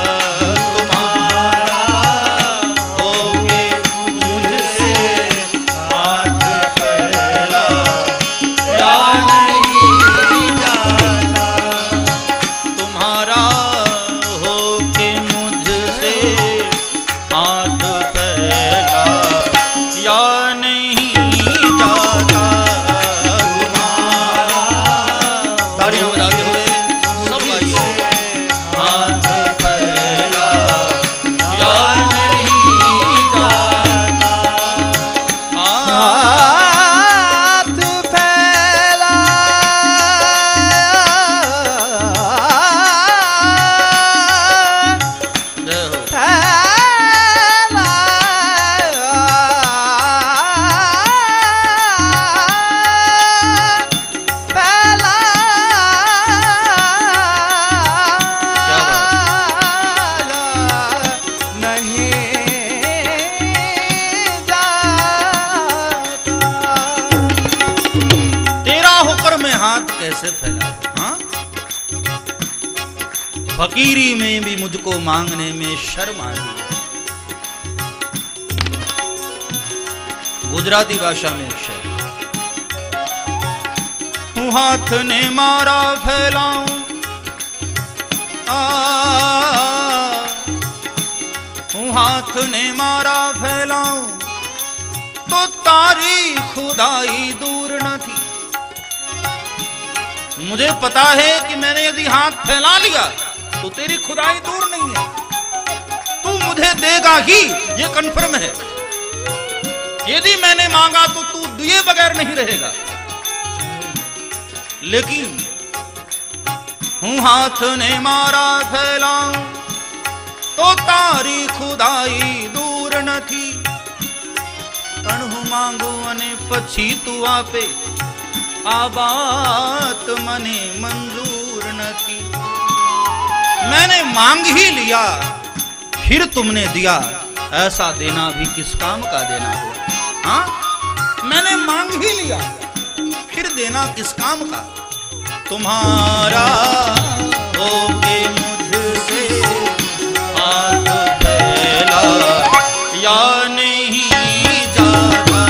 फकीरी में भी मुझको मांगने में शर्म आती है। गुजराती भाषा में एक शेर, हूँ हाथ ने मारा फैलाऊं, हूँ हाथ ने मारा फैलाऊं, तो तारी खुदाई दूर न थी। मुझे पता है कि मैंने यदि हाथ फैला लिया तो तेरी खुदाई दूर नहीं है, तू मुझे देगा ही, ये कन्फर्म है। यदि मैंने मांगा तो तू दिए बगैर नहीं रहेगा। लेकिन हूं हाथ ने मारा फैलाऊं, तो तारी खुदाई दूर न थी। कणहु मांगू अने पछी तू आपे, आ बात मने मंजूर न थी। मैंने मांग ही लिया, फिर तुमने दिया, ऐसा देना भी किस काम का देना हो? हाँ, मैंने मांग ही लिया, फिर देना किस काम का? तुम्हारा होके मुझसे हाथ फैला या नहीं जाता।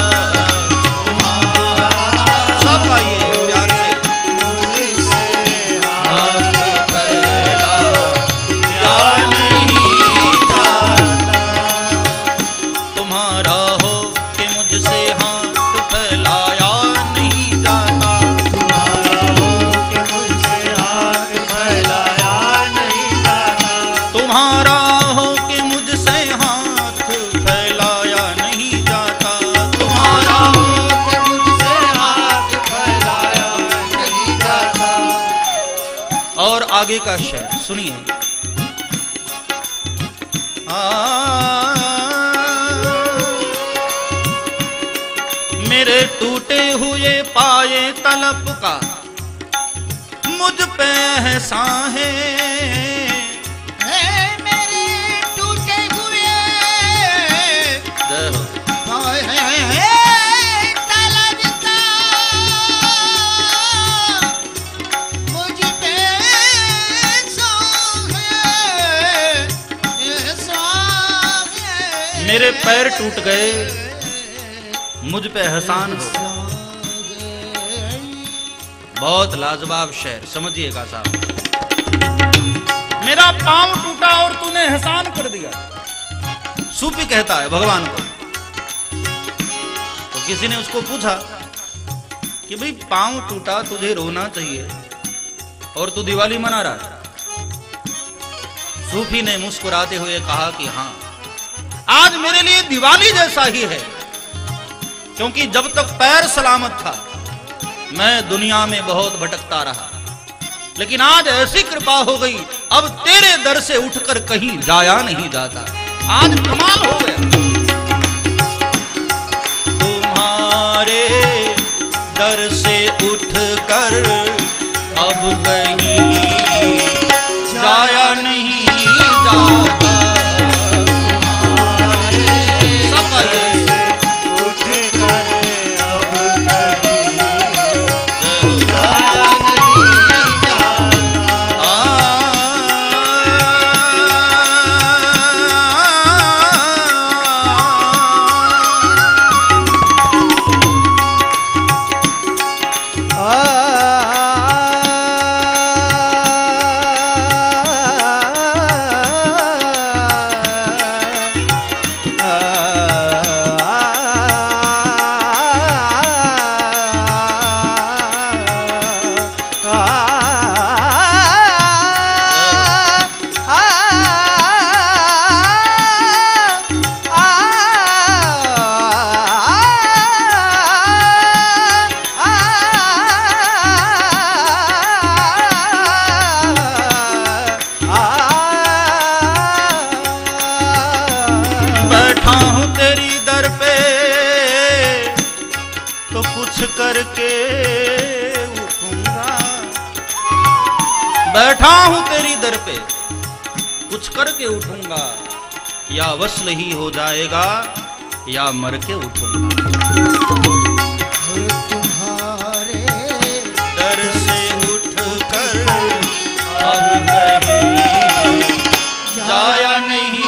सब आइए प्यार से, आगे का शेर सुनिए। मेरे टूटे हुए पाए तलब का मुझ पे एहसान है, मेरे टूटे हुए मेरे पैर टूट गए मुझ पे एहसान हो। बहुत लाजवाब शेर, समझिएगा साहब। मेरा पांव टूटा और तूने एहसान कर दिया। सूफी कहता है भगवान को, किसी ने उसको पूछा कि भाई पांव टूटा, तुझे रोना चाहिए और तू दिवाली मना रहा है। सूफी ने मुस्कुराते हुए कहा कि हाँ, आज मेरे लिए दिवाली जैसा ही है, क्योंकि जब तक पैर सलामत था मैं दुनिया में बहुत भटकता रहा, लेकिन आज ऐसी कृपा हो गई, अब तेरे दर से उठकर कहीं जाया नहीं जाता। आज कमाल हो गया। तुम्हारे दर से उठकर अब कहीं जाया नहीं जाता। बैठा हूं तेरी दर पे, कुछ करके उठूंगा, या वस्ल ही हो जाएगा या मर के उठूंगा। तुम्हारे दर से उठकर अब कहीं जाया नहीं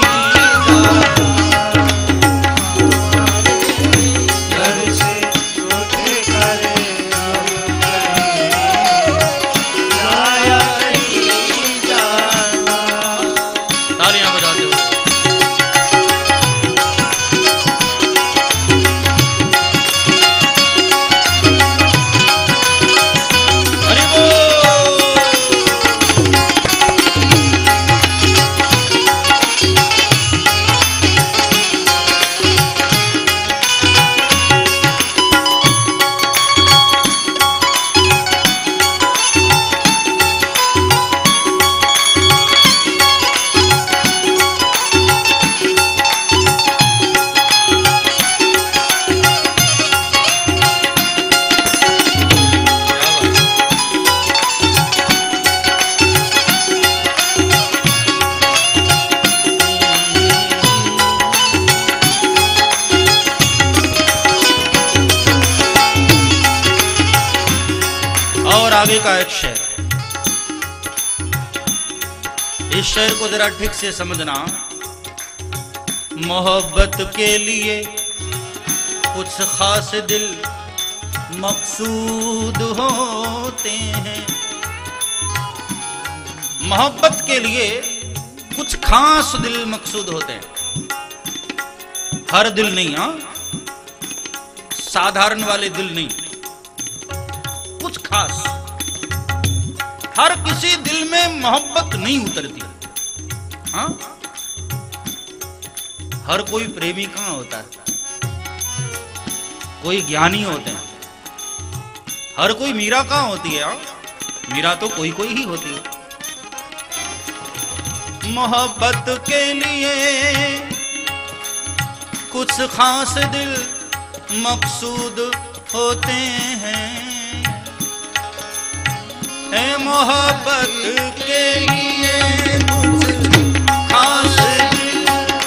आगे का एक शेर। इस शेर को जरा ठीक से समझना। मोहब्बत के लिए कुछ खास दिल मकसूद होते हैं। मोहब्बत के लिए कुछ खास दिल मकसूद होते हैं। हर दिल नहीं, हाँ, साधारण वाले दिल नहीं, कुछ खास। हर किसी दिल में मोहब्बत नहीं उतरती, हाँ। हर कोई प्रेमी कहां होता है? कोई ज्ञानी होते हैं। हर कोई मीरा कहां होती है? हाँ? मीरा तो कोई कोई ही होती है। मोहब्बत के लिए कुछ खास दिल मकसूद होते हैं। है मोहब्बत के लिए कुछ खास दिल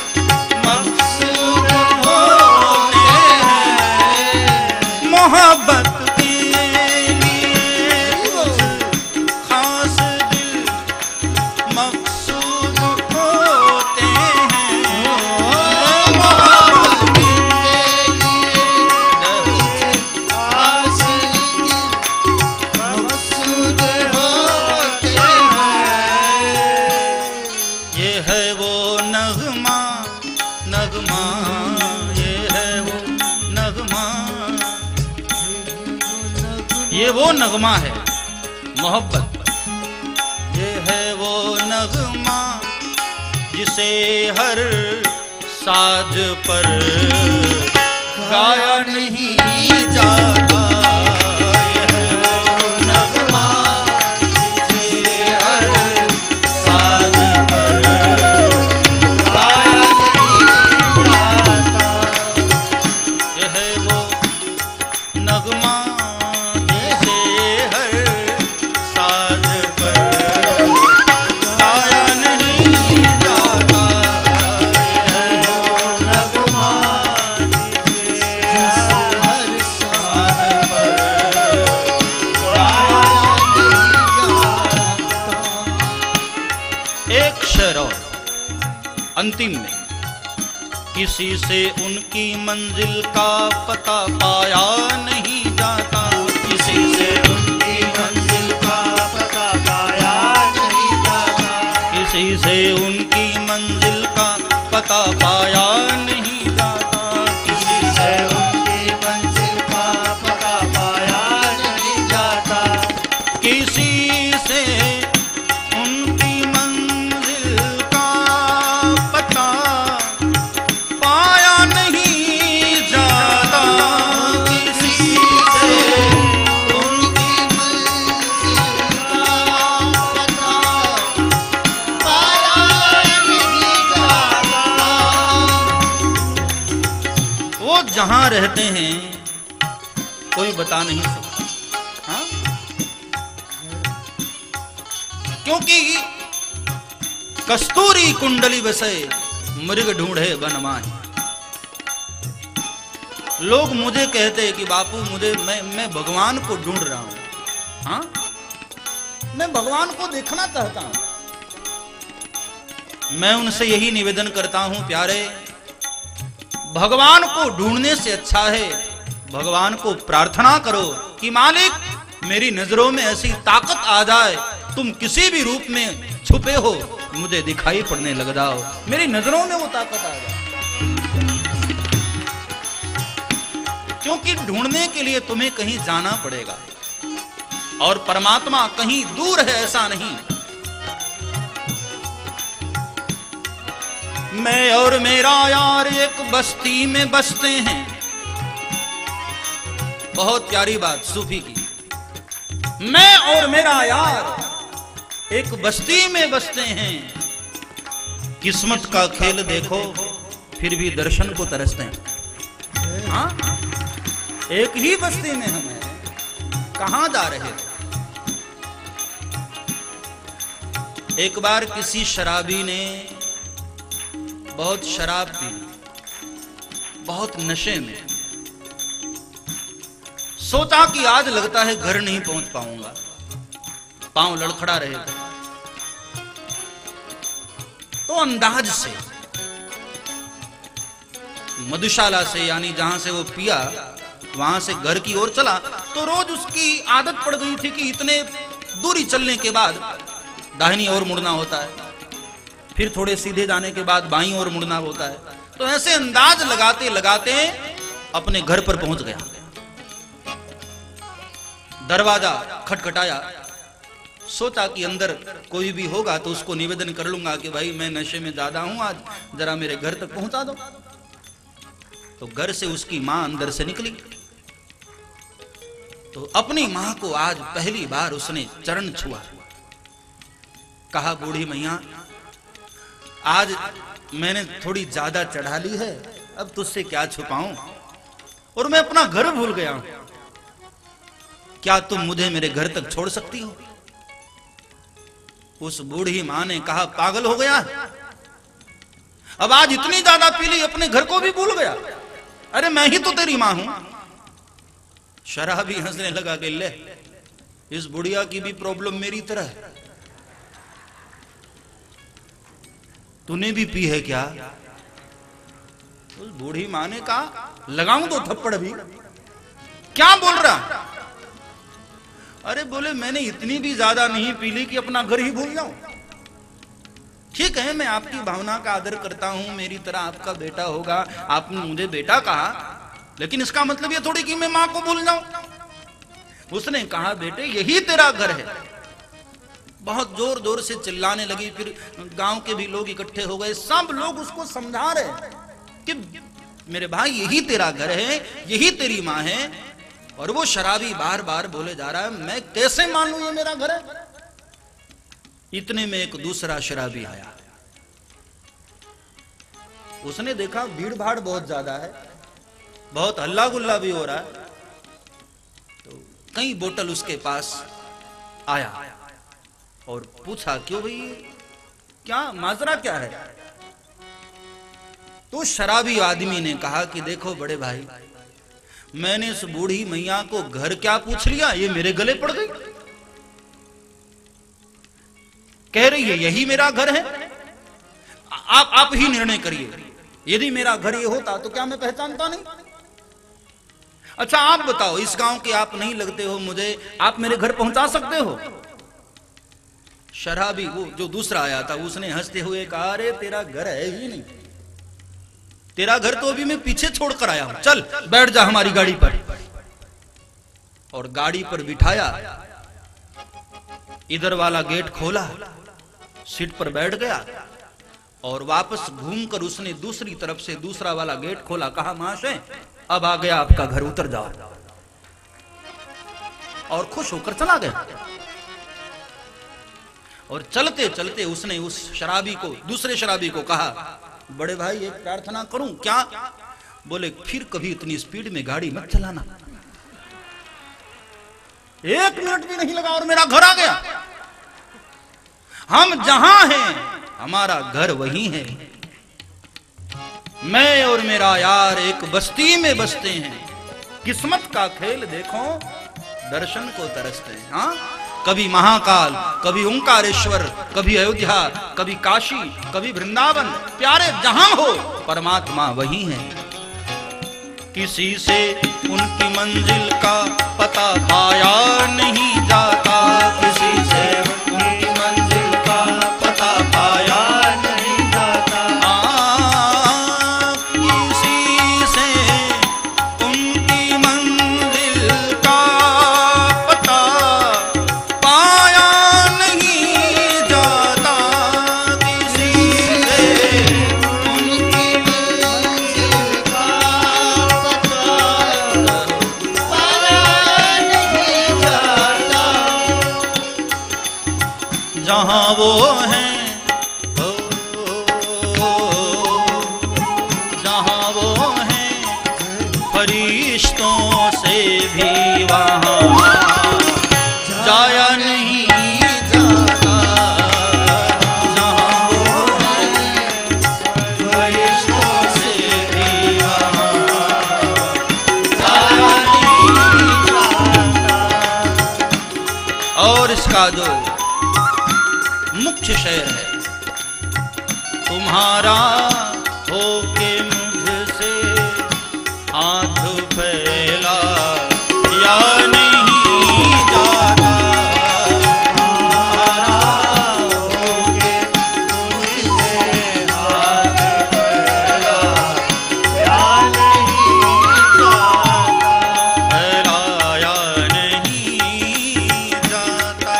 मकसूद होते हैं। मोहब्बत के लिए कुछ खास दिल मकसूद होते हैं। मोहब्बत के लिए खास मकसूद नगमा, ये है वो नगमा। ये वो नगमा है मोहब्बत, ये है वो नगमा जिसे हर साज पर गाया नहीं जाता। ये है वो नगमा जिसे हर साज पर गाया नहीं जाता। ये है वो नगमा जिसे हर साज पर गाया नहीं जाता। ये है वो नगमा जिसे हर साज पर गाया नहीं जाता। एक शेर और अंतिम में, किसी से उनकी मंजिल का पता पाया नहीं जाता। किसी से उनकी मंजिल का पता पाया नहीं जाता। किसी से उनकी मंजिल का पता पाया नहीं जाता। किसी से उनकी मंजिल का पता पाया नहीं जाता। किसी से उनकी मंजिल का पता पाया नहीं जाता। किसी से उनकी मंजिल का पता पाया नहीं जाता। वो जहां रहते हैं कोई बता नहीं सकता। हाँ? क्योंकि कस्तूरी कुंडली बसे मृग ढूंढे वन माही। लोग मुझे कहते हैं कि बापू मुझे मैं मैं भगवान को ढूंढ रहा हूं। हाँ? मैं भगवान को देखना चाहता हूं। मैं उनसे यही निवेदन करता हूं, प्यारे, भगवान को ढूंढने से अच्छा है भगवान को प्रार्थना करो कि मालिक मेरी नजरों में ऐसी ताकत आ जाए, तुम किसी भी रूप में छुपे हो मुझे दिखाई पड़ने लग जाओ, मेरी नजरों में वो ताकत आ जाए। क्योंकि ढूंढने के लिए तुम्हें कहीं जाना पड़ेगा और परमात्मा कहीं दूर है ऐसा नहीं। मैं और मेरा यार एक बस्ती में बसते हैं। बहुत प्यारी बात सूफी की। मैं और मेरा यार एक बस्ती में बसते हैं। किस्मत का खेल देखो फिर भी दर्शन को तरसते हैं। हाँ? एक ही बस्ती में हम हैं, कहां जा रहे थे? एक बार किसी शराबी ने बहुत शराब पी, बहुत नशे में, सोचा कि आज लगता है घर नहीं पहुंच पाऊंगा, पांव लड़खड़ा रहे थे। तो अंदाज से मधुशाला से यानी जहां से वो पिया वहां से घर की ओर चला। तो रोज उसकी आदत पड़ गई थी कि इतने दूरी चलने के बाद दाहिनी ओर मुड़ना होता है, फिर थोड़े सीधे जाने के बाद बाईं ओर मुड़ना होता है। तो ऐसे अंदाज लगाते लगाते अपने घर पर पहुंच गया। दरवाजा खटखटाया, सोचा कि अंदर कोई भी होगा तो उसको निवेदन कर लूंगा कि भाई मैं नशे में ज्यादा हूं, आज जरा मेरे घर तक पहुंचा दो। तो घर से उसकी मां अंदर से निकली। तो अपनी मां को आज पहली बार उसने चरण छुआ। कहा, बूढ़ी मैया आज मैंने थोड़ी ज्यादा चढ़ा ली है, अब तुझसे क्या छुपाऊं और मैं अपना घर भूल गया हूं। क्या तुम मुझे मेरे घर तक छोड़ सकती हो? उस बूढ़ी मां ने कहा, पागल हो गया, अब आज इतनी ज्यादा पी ली अपने घर को भी भूल गया। अरे मैं ही तो तेरी मां हूं। शराबी हंसने लगा कि ले, इस बुढ़िया की भी प्रॉब्लम मेरी तरह है। तूने भी पी है क्या? उस बूढ़ी मां ने कहा, लगाऊं तो थप्पड़ भी। क्या बोल रहा? अरे बोले मैंने इतनी भी ज्यादा नहीं पी ली कि अपना घर ही भूल जाऊं। ठीक है, मैं आपकी भावना का आदर करता हूं, मेरी तरह आपका बेटा होगा, आपने मुझे बेटा कहा, लेकिन इसका मतलब ये थोड़ी कि मैं मां को भूल जाऊं। उसने कहा बेटे यही तेरा घर है। बहुत जोर जोर से चिल्लाने लगी। फिर गांव के भी लोग इकट्ठे हो गए, सब लोग उसको समझा रहे कि मेरे भाई यही तेरा घर है, यही तेरी माँ है। और वो शराबी बार बार बोले जा रहा है मैं कैसे मान लूं ये मेरा घर है। इतने में एक दूसरा शराबी आया। उसने देखा भीड़ भाड़ बहुत ज्यादा है, बहुत हल्ला गुल्ला भी हो रहा है, तो कई बोतल उसके पास आया और पूछा क्यों भाई क्या माजरा क्या है। तो शराबी आदमी ने कहा कि देखो बड़े भाई, मैंने इस बूढ़ी मैया को घर क्या पूछ लिया, ये मेरे गले पड़ गई। कह रही है यही मेरा घर है, आप आप ही निर्णय करिए। यदि मेरा घर ये होता तो क्या मैं पहचानता नहीं। अच्छा आप बताओ, इस गांव के आप नहीं लगते हो मुझे, आप मेरे घर पहुंचा सकते हो। शराबी वो जो दूसरा आया था उसने हंसते हुए कहा अरे तेरा घर है ही नहीं, तेरा घर तो अभी मैं पीछे छोड़कर आया हूं, चल बैठ जा हमारी गाड़ी पर। और गाड़ी पर बिठाया, इधर वाला गेट खोला, सीट पर बैठ गया और वापस घूमकर उसने दूसरी तरफ से दूसरा वाला गेट खोला। कहा महाशय अब आ गया आपका घर, उतर जाओ। और खुश होकर चला गया। और चलते चलते उसने उस शराबी को, दूसरे शराबी को कहा बड़े भाई एक प्रार्थना करूं क्या। बोले फिर कभी इतनी स्पीड में गाड़ी मत चलाना। एक मिनट भी नहीं लगा और मेरा घर आ गया। हम जहां हैं हमारा घर वही है। मैं और मेरा यार एक बस्ती में बसते हैं। किस्मत का खेल देखो, दर्शन को तरसते हैं। हाँ कभी महाकाल, कभी ओंकारेश्वर, कभी अयोध्या, कभी काशी, कभी वृंदावन, प्यारे जहां हो परमात्मा वही है। किसी से उनकी मंजिल का पता पाया नहीं जाता, किसी से उनकी मंजिल का पता पाया नहीं जाता। आ, किसी से उनकी मंजिल का पता पाया नहीं जाता, किसी से उनकी मंजिल का पता पाया नहीं जाता। जहां वो हैं ओ, ओ, जहां वो हैं फरिश्तों से भी वहां जाया नहीं जाता। जहां वो हैं फरिश्तों से भी वहां जाया नहीं जाता। और इसका जो मुख्य शेर है, तुम्हारा होके मुझसे हाथ फैला या नहीं जाता। तुम्हारा होके मुझसे हाथ फैला या नहीं जाता, फैला या नहीं जाता।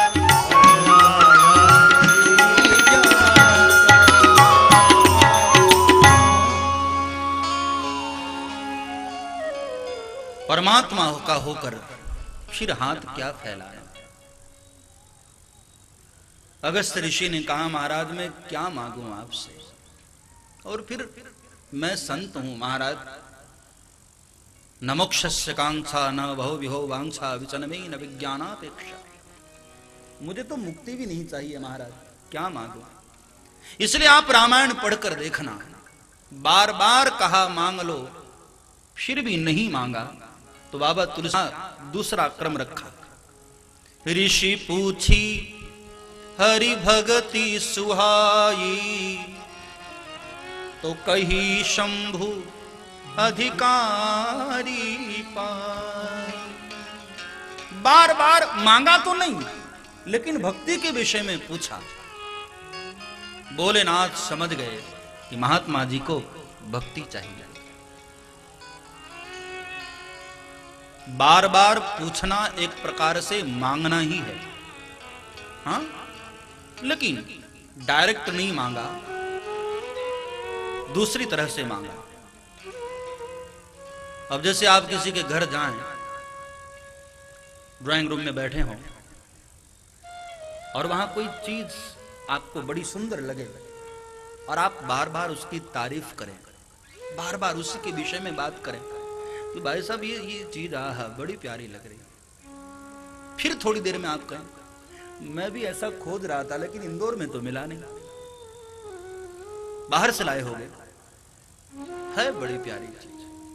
परमात्मा का होकर फिर हाथ क्या फैलाया। अगस्त ऋषि ने कहा महाराज मैं क्या मांगू आपसे, और फिर मैं संत हूं महाराज। न मोक्षस्य कांक्षा न भव विहो वांछा विचनमे न विज्ञानापेक्षा। मुझे तो मुक्ति भी नहीं चाहिए महाराज, क्या मांगू। इसलिए आप रामायण पढ़कर देखना, बार बार कहा मांग लो, फिर भी नहीं मांगा तो बाबा तुलसी दूसरा क्रम रखा। ऋषि पूछी हरि भगति सुहाई, तो कही शंभु अधिकारी पाई। बार बार मांगा तो नहीं, लेकिन भक्ति के विषय में पूछा। भोलेनाथ समझ गए कि महात्मा जी को भक्ति चाहिए। बार बार पूछना एक प्रकार से मांगना ही है, हाँ, लेकिन डायरेक्ट नहीं मांगा, दूसरी तरह से मांगा। अब जैसे आप किसी के घर जाएं, ड्राइंग रूम में बैठे हों और वहां कोई चीज आपको बड़ी सुंदर लगे और आप बार बार उसकी तारीफ करें, बार बार उसी के विषय में बात करें कि भाई साहब ये ये चीज आहा बड़ी प्यारी लग रही। फिर थोड़ी देर में आप कहें मैं भी ऐसा खोज रहा था लेकिन इंदौर में तो मिला नहीं, बाहर से लाए होंगे, है बड़ी प्यारी चीज,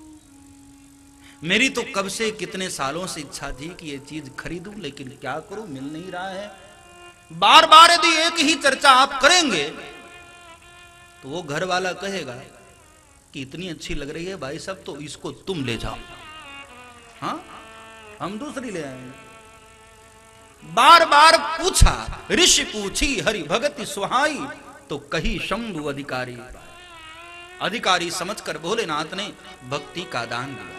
मेरी तो कब से कितने सालों से इच्छा थी कि ये चीज खरीदूं लेकिन क्या करूं, मिल नहीं रहा है। बार बार यदि एक ही चर्चा आप करेंगे तो वो घर वाला कहेगा कि इतनी अच्छी लग रही है भाई साहब तो इसको तुम ले जाओ, हाँ हम दूसरी ले आएंगे। बार बार पूछा, ऋषि पूछी हरि भगति सुहाई, तो कही शंभु अधिकारी। अधिकारी समझकर भोलेनाथ ने भक्ति का दान दिया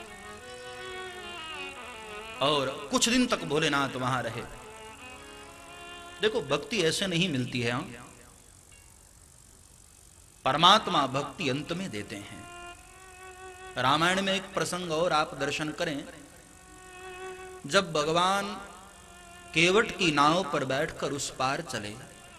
और कुछ दिन तक भोलेनाथ वहां रहे। देखो भक्ति ऐसे नहीं मिलती है, हाँ? परमात्मा भक्ति अंत में देते हैं। रामायण में एक प्रसंग और आप दर्शन करें, जब भगवान केवट की नाव पर बैठकर उस पार चले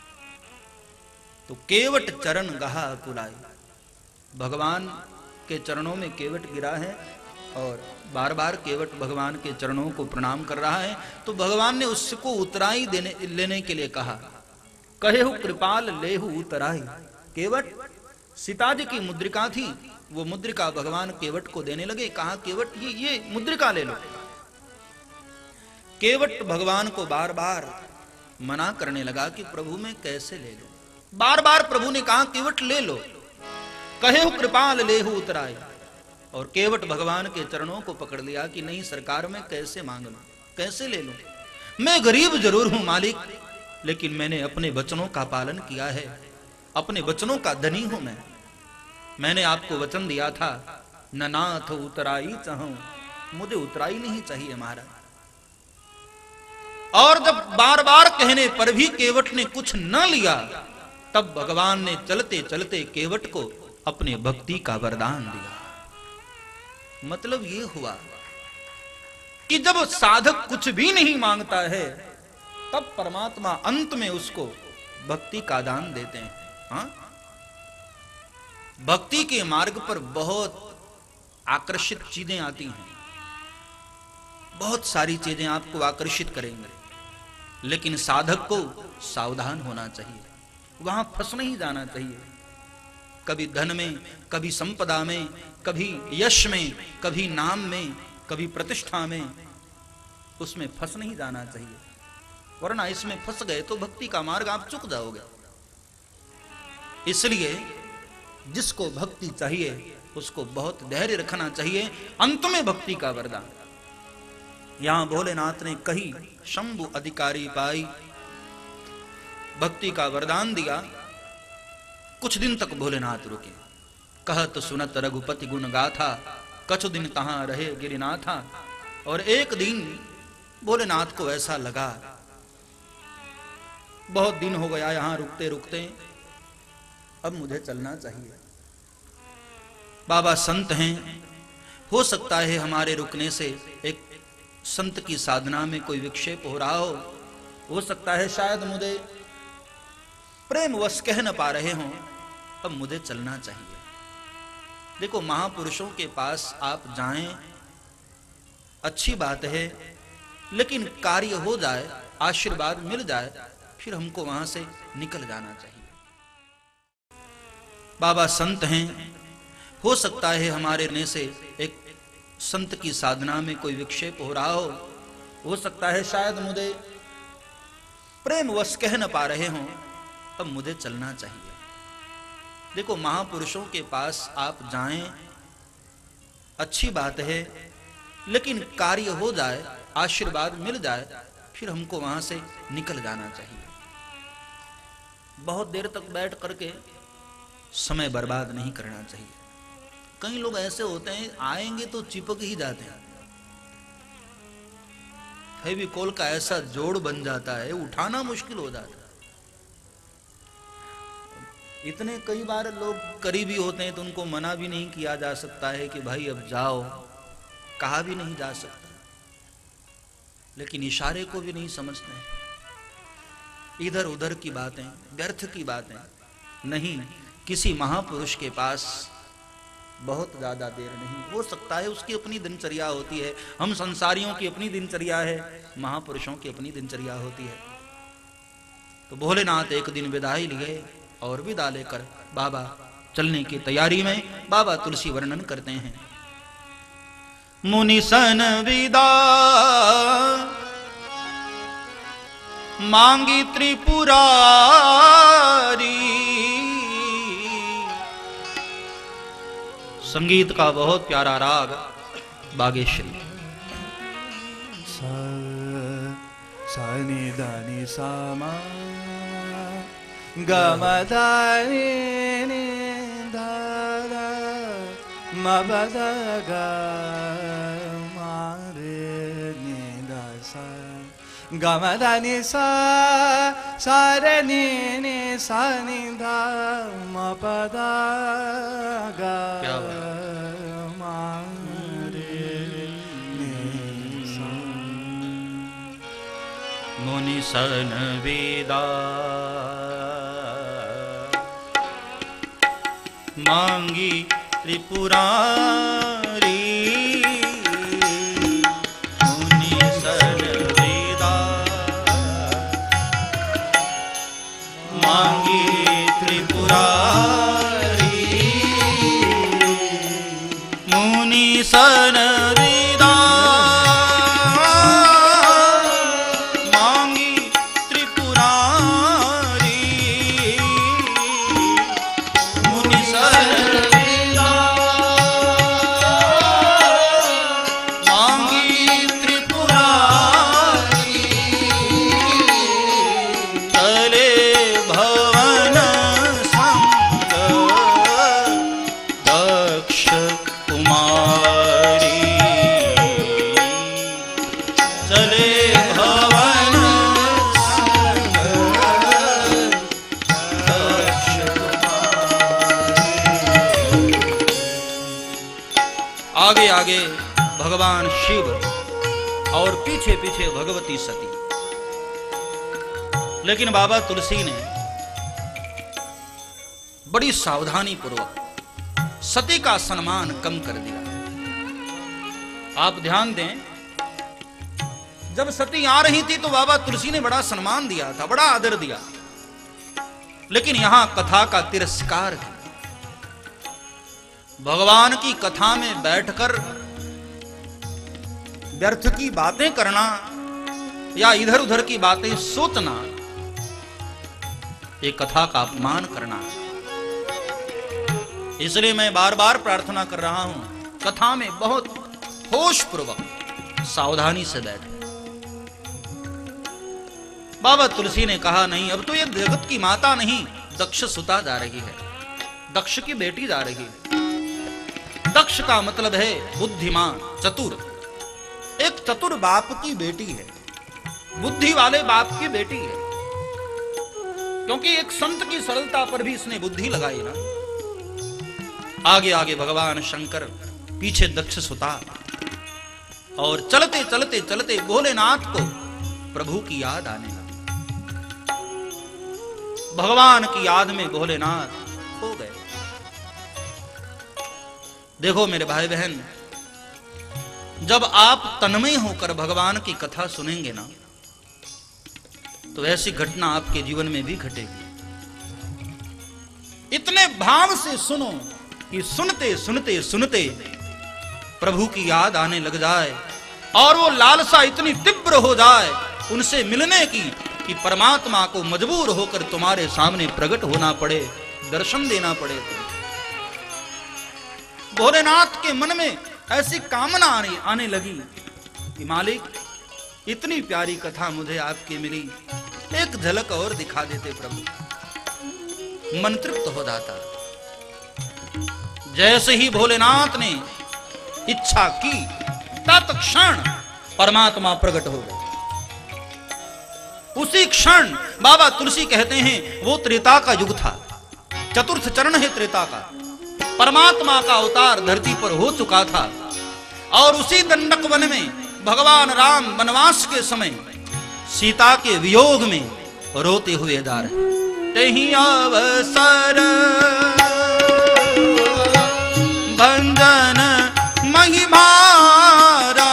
तो केवट चरण गहा पुलाई। भगवान के चरणों में केवट गिरा है और बार बार केवट भगवान के चरणों को प्रणाम कर रहा है। तो भगवान ने उसको उतराई देने लेने के लिए कहा, कहेहु कृपाल लेहु उतराई। केवट सीता जी की मुद्रिका थी, वो मुद्रिका भगवान केवट को देने लगे। कहा केवट ये ये मुद्रिका ले लो। केवट भगवान को बार बार मना करने लगा कि प्रभु मैं कैसे ले लूं। बार बार प्रभु ने कहा केवट ले लो, कहेहु कृपाल लेहु उतराई। और केवट भगवान के चरणों को पकड़ लिया कि नहीं सरकार मैं कैसे मांग लूं, कैसे ले लूं, मैं गरीब जरूर हूं मालिक, लेकिन मैंने अपने वचनों का पालन किया है, अपने वचनों का धनी हूं मैं। मैंने आपको वचन दिया था न नाथ उतराई चाहूं, मुझे उतराई नहीं चाहिए महाराज। और जब बार बार कहने पर भी केवट ने कुछ न लिया, तब भगवान ने चलते चलते केवट को अपने भक्ति का वरदान दिया। मतलब ये हुआ कि जब साधक कुछ भी नहीं मांगता है तब परमात्मा अंत में उसको भक्ति का दान देते हैं। हाँ? भक्ति के मार्ग पर बहुत आकर्षित चीजें आती हैं, बहुत सारी चीजें आपको आकर्षित करेंगे, लेकिन साधक को सावधान होना चाहिए, वहां फंस नहीं जाना चाहिए। कभी धन में, कभी संपदा में, कभी यश में, कभी नाम में, कभी प्रतिष्ठा में, उसमें फंस नहीं जाना चाहिए, वरना इसमें फंस गए तो भक्ति का मार्ग आप चुक जाओगे। इसलिए जिसको भक्ति चाहिए उसको बहुत धैर्य रखना चाहिए, अंत में भक्ति का वरदान। यहां भोलेनाथ ने कही शंभु अधिकारी पाई, भक्ति का वरदान दिया। कुछ दिन तक भोलेनाथ रुके, कहत सुनत रघुपति गुण गाथा, कछु दिन तहां रहे गिरिनाथा। और एक दिन भोलेनाथ को ऐसा लगा बहुत दिन हो गया यहां रुकते रुकते, अब मुझे चलना चाहिए। बाबा संत हैं, हो सकता है हमारे रुकने से एक संत की साधना में कोई विक्षेप हो रहा हो, हो सकता है शायद मुझे प्रेम वश कह न पा रहे हों, अब मुझे चलना चाहिए। देखो महापुरुषों के पास आप जाएं अच्छी बात है, लेकिन कार्य हो जाए, आशीर्वाद मिल जाए, फिर हमको वहां से निकल जाना चाहिए। बाबा संत हैं, हो सकता है हमारे रहने से एक संत की साधना में कोई विक्षेप हो रहा हो, हो सकता है शायद मुझे प्रेम वश कह न पा रहे हों, अब मुझे चलना चाहिए। देखो महापुरुषों के पास आप जाएं अच्छी बात है, लेकिन कार्य हो जाए, आशीर्वाद मिल जाए, फिर हमको वहां से निकल जाना चाहिए। बहुत देर तक बैठ करके समय बर्बाद नहीं करना चाहिए। कई लोग ऐसे होते हैं आएंगे तो चिपक ही जाते हैं, फेविकोल का ऐसा जोड़ बन जाता है, उठाना मुश्किल हो जाता है। इतने कई बार लोग करीबी होते हैं तो उनको मना भी नहीं किया जा सकता है कि भाई अब जाओ, कहा भी नहीं जा सकता, लेकिन इशारे को भी नहीं समझते। इधर उधर की बातें, व्यर्थ की बातें नहीं। किसी महापुरुष के पास बहुत ज्यादा देर नहीं, हो सकता है उसकी अपनी दिनचर्या होती है, हम संसारियों की अपनी दिनचर्या है, महापुरुषों की अपनी दिनचर्या होती है। तो भोलेनाथ एक दिन विदाई लिए और विदा लेकर बाबा चलने की तैयारी में बाबा तुलसी वर्णन करते हैं। मुनिसन विदा मांगी त्रिपुरारी। संगीत का बहुत प्यारा राग बागेश्वरी। सा सा नि दा नि सा मा ग म दा नि नि दा दा म ब द ग म रे नि दा सा ग म दा नि सा सा रे नि नि सा नि दा म प द ग क्या बात। म रे नि सा। मुनिसन विदा मांगी त्रिपुरारी। मुनिसन विदा मांगी त्रिपुरारी। मुनिसन विदा मांगी त्रिपुरारी। मुनिसन विदा मांगी त्रिपुरारी। चले भवन संग दक्ष कुमारी। चले भवन संग दक्ष कुमारी। आगे आगे भगवान शिव और पीछे पीछे भगवती सती। लेकिन बाबा तुलसी ने बड़ी सावधानी पूर्वक सती का सम्मान कम कर दिया। आप ध्यान दें, जब सती आ रही थी तो बाबा तुलसी ने बड़ा सम्मान दिया था, बड़ा आदर दिया। लेकिन यहां कथा का तिरस्कार किया। भगवान की कथा में बैठकर व्यर्थ की बातें करना या इधर उधर की बातें सोचना, ये कथा का अपमान करना। इसलिए मैं बार बार प्रार्थना कर रहा हूं, कथा में बहुत होश पूर्वक सावधानी से बैठे। बाबा तुलसी ने कहा, नहीं, अब तो ये जगत की माता नहीं, दक्ष सुता जा रही है, दक्ष की बेटी जा रही है। दक्ष का मतलब है बुद्धिमान, चतुर। एक चतुर बाप की बेटी है, बुद्धि वाले बाप की बेटी है। क्योंकि एक संत की सरलता पर भी इसने बुद्धि लगाई ना। आगे आगे भगवान शंकर, पीछे दक्ष सुता, और चलते चलते चलते भोलेनाथ को प्रभु की याद आने लगी। भगवान की याद में भोलेनाथ हो गए। देखो मेरे भाई बहन, जब आप तन्मय होकर भगवान की कथा सुनेंगे ना, तो ऐसी घटना आपके जीवन में भी घटेगी। इतने भाव से सुनो कि सुनते सुनते सुनते प्रभु की याद आने लग जाए, और वो लालसा इतनी तीव्र हो जाए उनसे मिलने की कि परमात्मा को मजबूर होकर तुम्हारे सामने प्रकट होना पड़े, दर्शन देना पड़े। भोलेनाथ के मन में ऐसी कामना आने, आने लगी कि मालिक, इतनी प्यारी कथा मुझे आपकी मिली, एक झलक और दिखा देते प्रभु। मन तृप्त हो जाता। जैसे ही भोलेनाथ ने इच्छा की, तत्क्षण परमात्मा प्रकट हो गए। उसी क्षण बाबा तुलसी कहते हैं वो त्रेता का युग था, चतुर्थ चरण है त्रेता का, परमात्मा का अवतार धरती पर हो चुका था। और उसी दंडक वन में भगवान राम वनवास के समय सीता के वियोग में रोते हुए जा रहे। तहीं अवसर भंजन महिमारा,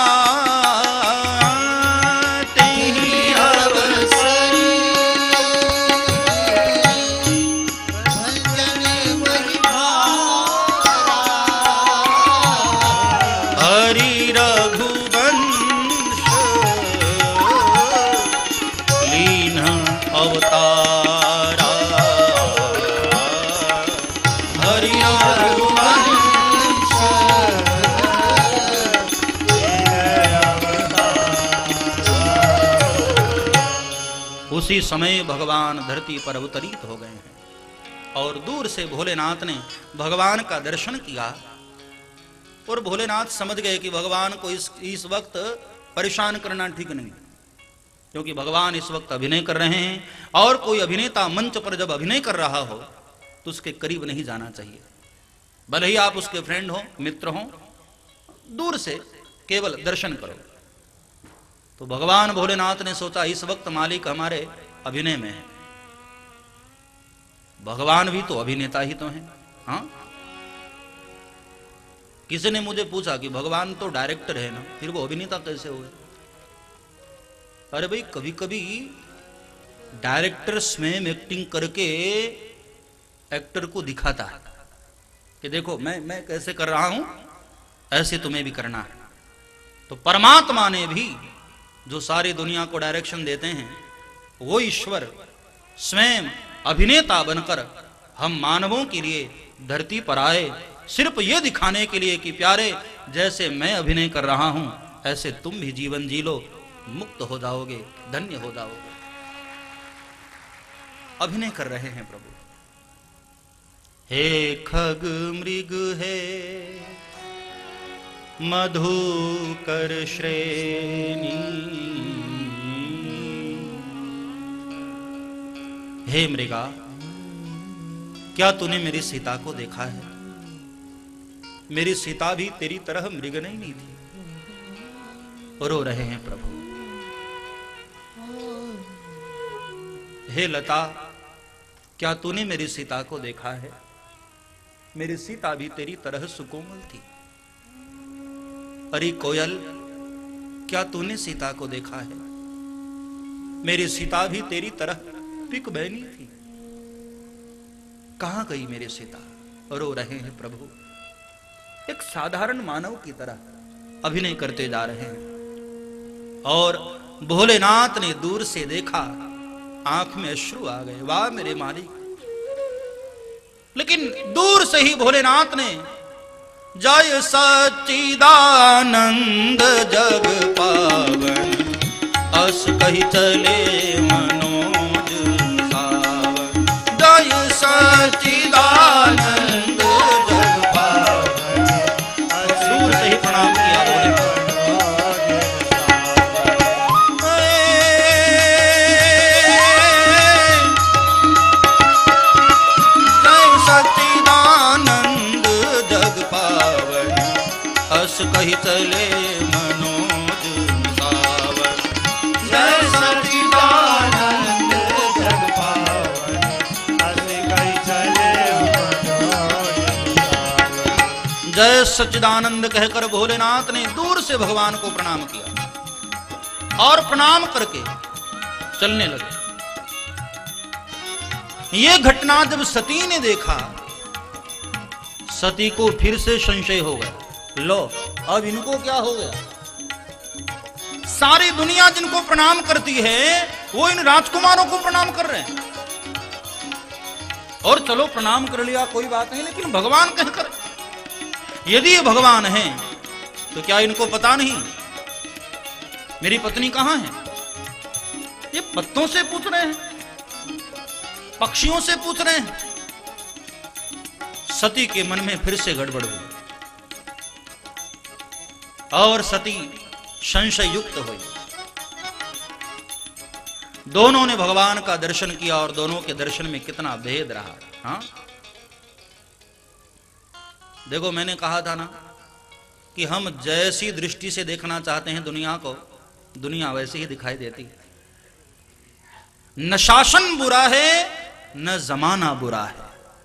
तहीं अवसर भंजन महिमारा, हरि रघुवंश लीन अवतारा, हरि रघुवंश उसी समय भगवान धरती पर अवतरित हो गए हैं। और दूर से भोलेनाथ ने भगवान का दर्शन किया और भोलेनाथ समझ गए कि भगवान को इस इस वक्त परेशान करना ठीक नहीं, क्योंकि भगवान इस वक्त अभिनय कर रहे हैं और कोई अभिनेता मंच पर जब अभिनय कर रहा हो तो उसके करीब नहीं जाना चाहिए। भले ही आप उसके फ्रेंड हो, मित्र हो, दूर से केवल दर्शन करो। तो भगवान भोलेनाथ ने सोचा इस वक्त मालिक हमारे अभिनय में है, भगवान भी तो अभिनेता ही तो हैं। हाँ, किसी ने मुझे पूछा कि भगवान तो डायरेक्टर है ना, फिर वो अभिनेता कैसे हुए? अरे भाई, कभी कभी डायरेक्टर स्वयं एक्टिंग करके एक्टर को दिखाता है कि देखो मैं मैं कैसे कर रहा हूं, ऐसे तुम्हें भी करना है। तो परमात्मा ने भी जो सारी दुनिया को डायरेक्शन देते हैं, वो ईश्वर स्वयं अभिनेता बनकर हम मानवों के लिए धरती पर आए, सिर्फ ये दिखाने के लिए कि प्यारे जैसे मैं अभिनय कर रहा हूं ऐसे तुम भी जीवन जी लो, मुक्त हो जाओगे, धन्य हो जाओगे। अभिनय कर रहे हैं प्रभु। हे खग मृग है मधुकर श्रेणी, हे मृगा क्या तूने मेरी सीता को देखा है? मेरी सीता भी तेरी तरह मृगनयनी थी। रो रहे हैं प्रभु। हे लता क्या तूने मेरी सीता को देखा है? मेरी सीता भी तेरी तरह सुकोमल थी। अरे कोयल क्या तूने सीता को देखा है? मेरी सीता भी तेरी तरह पिक बहनी थी। कहां गई मेरी सीता? रो रहे हैं प्रभु। एक साधारण मानव की तरह अभिनय करते जा रहे हैं। और भोलेनाथ ने दूर से देखा, आंख में अश्रु आ गए, वाह मेरे मालिक। लेकिन दूर से ही भोलेनाथ ने जय सच्चिदानंद जग पावन अस कही चले मनोज सावन, जय सच्चिदानंद जग पावन, दूर से ही प्रणाम किया भोलेनाथ। कही चले मनोज सावन, जय सच्चिदानंद जग पावन अस कही चले मनोज सावन। जय सच्चिदानंद कहकर भोलेनाथ ने दूर से भगवान को प्रणाम किया और प्रणाम करके चलने लगे। ये घटना जब सती ने देखा, सती को फिर से संशय हो गया, लो अब इनको क्या हो गया? सारी दुनिया जिनको प्रणाम करती है वो इन राजकुमारों को प्रणाम कर रहे हैं। और चलो प्रणाम कर लिया कोई बात नहीं, लेकिन भगवान कहकर, यदि ये भगवान हैं तो क्या इनको पता नहीं मेरी पत्नी कहां है? ये पत्तों से पूछ रहे हैं, पक्षियों से पूछ रहे हैं। सती के मन में फिर से गड़बड़ हुई और सती संशय युक्त हुई। दोनों ने भगवान का दर्शन किया और दोनों के दर्शन में कितना भेद रहा। हाँ, देखो मैंने कहा था ना कि हम जैसी दृष्टि से देखना चाहते हैं दुनिया को, दुनिया वैसे ही दिखाई देती है। न शासन बुरा है न जमाना बुरा है।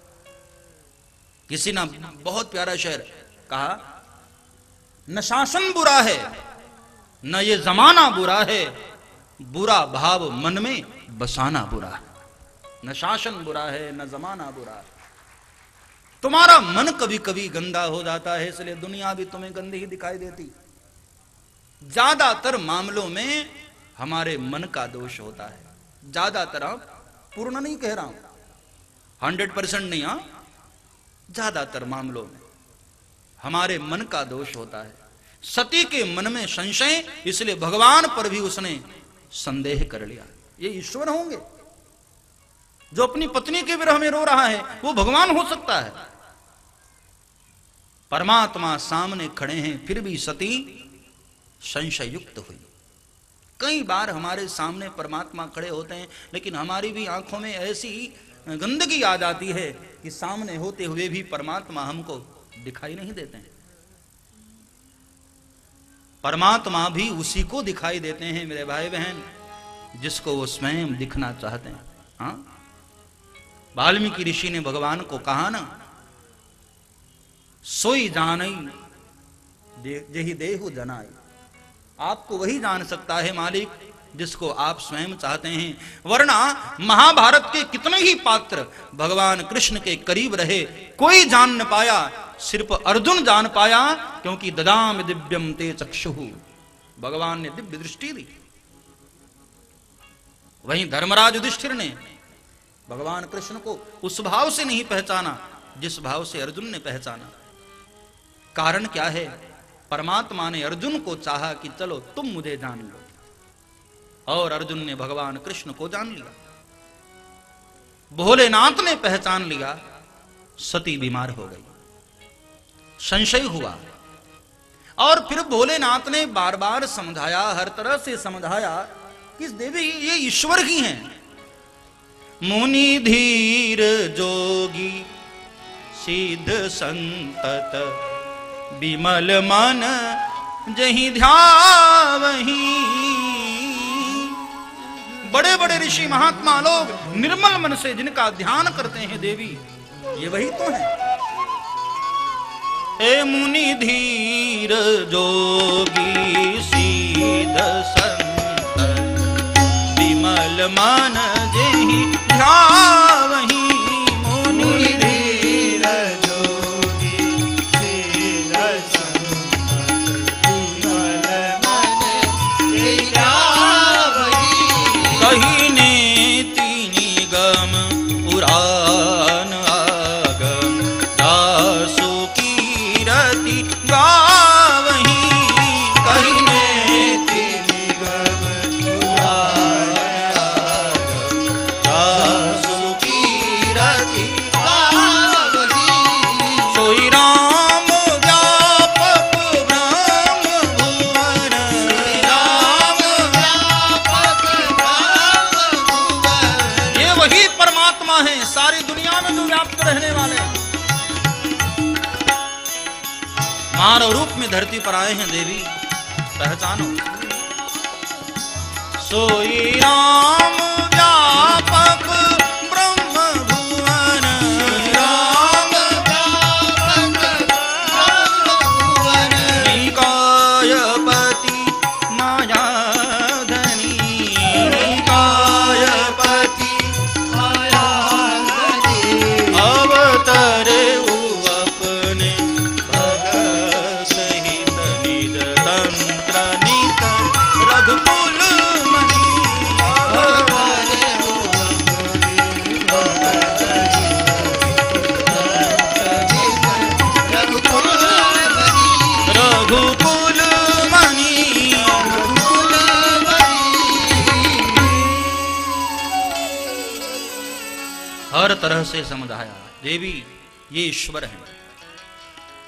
किसी ने बहुत प्यारा शेर कहा, न शासन बुरा है न ये जमाना बुरा है, बुरा भाव मन में बसाना बुरा है। न शासन बुरा है न जमाना बुरा है। तुम्हारा मन कभी कभी गंदा हो जाता है, इसलिए दुनिया भी तुम्हें गंदी ही दिखाई देती। ज्यादातर मामलों में हमारे मन का दोष होता है। ज्यादातर, पूर्ण नहीं कह रहा हूं, हंड्रेड परसेंट नहीं, हाँ, ज्यादातर मामलों में हमारे मन का दोष होता है। सती के मन में संशय, इसलिए भगवान पर भी उसने संदेह कर लिया। ये ईश्वर होंगे? जो अपनी पत्नी के विरह में रो रहा है वो भगवान हो सकता है? परमात्मा सामने खड़े हैं, फिर भी सती संशय युक्त हुई। कई बार हमारे सामने परमात्मा खड़े होते हैं, लेकिन हमारी भी आंखों में ऐसी गंदगी आ जाती है कि सामने होते हुए भी परमात्मा हमको दिखाई नहीं देते हैं। परमात्मा भी उसी को दिखाई देते हैं मेरे भाई बहन, जिसको वो स्वयं दिखना चाहते हैं। हाँ, वाल्मीकि ऋषि ने भगवान को कहा ना, सोई जानई जेहि देहु जनाई। आपको वही जान सकता है मालिक जिसको आप स्वयं चाहते हैं। वरना महाभारत के कितने ही पात्र भगवान कृष्ण के करीब रहे, कोई जान न पाया, सिर्फ अर्जुन जान पाया, क्योंकि ददाम दिव्यम ते चक्षुः, भगवान ने दिव्य दृष्टि दी। वहीं धर्मराज युधिष्ठिर ने भगवान कृष्ण को उस भाव से नहीं पहचाना जिस भाव से अर्जुन ने पहचाना। कारण क्या है? परमात्मा ने अर्जुन को चाहा कि चलो तुम मुझे जान लो, और अर्जुन ने भगवान कृष्ण को जान लिया। भोलेनाथ ने पहचान लिया, सती बीमार हो गई, संशय हुआ, और फिर भोलेनाथ ने बार बार समझाया, हर तरह से समझाया कि देवी ये ईश्वर ही हैं। मुनि धीर जोगी सिद्ध संतत, विमल मन जहि ध्यावहि। बड़े बड़े ऋषि महात्मा लोग निर्मल मन से जिनका ध्यान करते हैं देवी, ये वही तो है। ए मुनि धीर जोगी सिद्ध संत, विमल मन जहि ध्यावहि। मुनि धीर जोगी सिद्ध संत, विमल मन जहि ध्यावहि। कही ने तीनी गम पुराण आगम, दासु की रति गावहि। कही ने तीनी गम पुराण आगम, दासु की रति गावहि। सोई राम व्यापक ब्रह्म भुवन, राम व्यापक ब्रह्म भुवन। ये वही परमात्मा है सारी दुनिया में जो व्याप्त रहने वाले हैं। मानव रूप में धरती पर आए हैं देवी, पहचानो। सोई राम व्यापक ब्रह्म भुवन, राम व्यापक ब्रह्म भुवन। निकायपति मायाधनी, निकायपति मायाधनी। अवतरे अपने भगत हित निज तंत्र नित रघुकुल मणि। रघुकुल मणि। हर तरह से समझाया देवी ये ईश्वर है,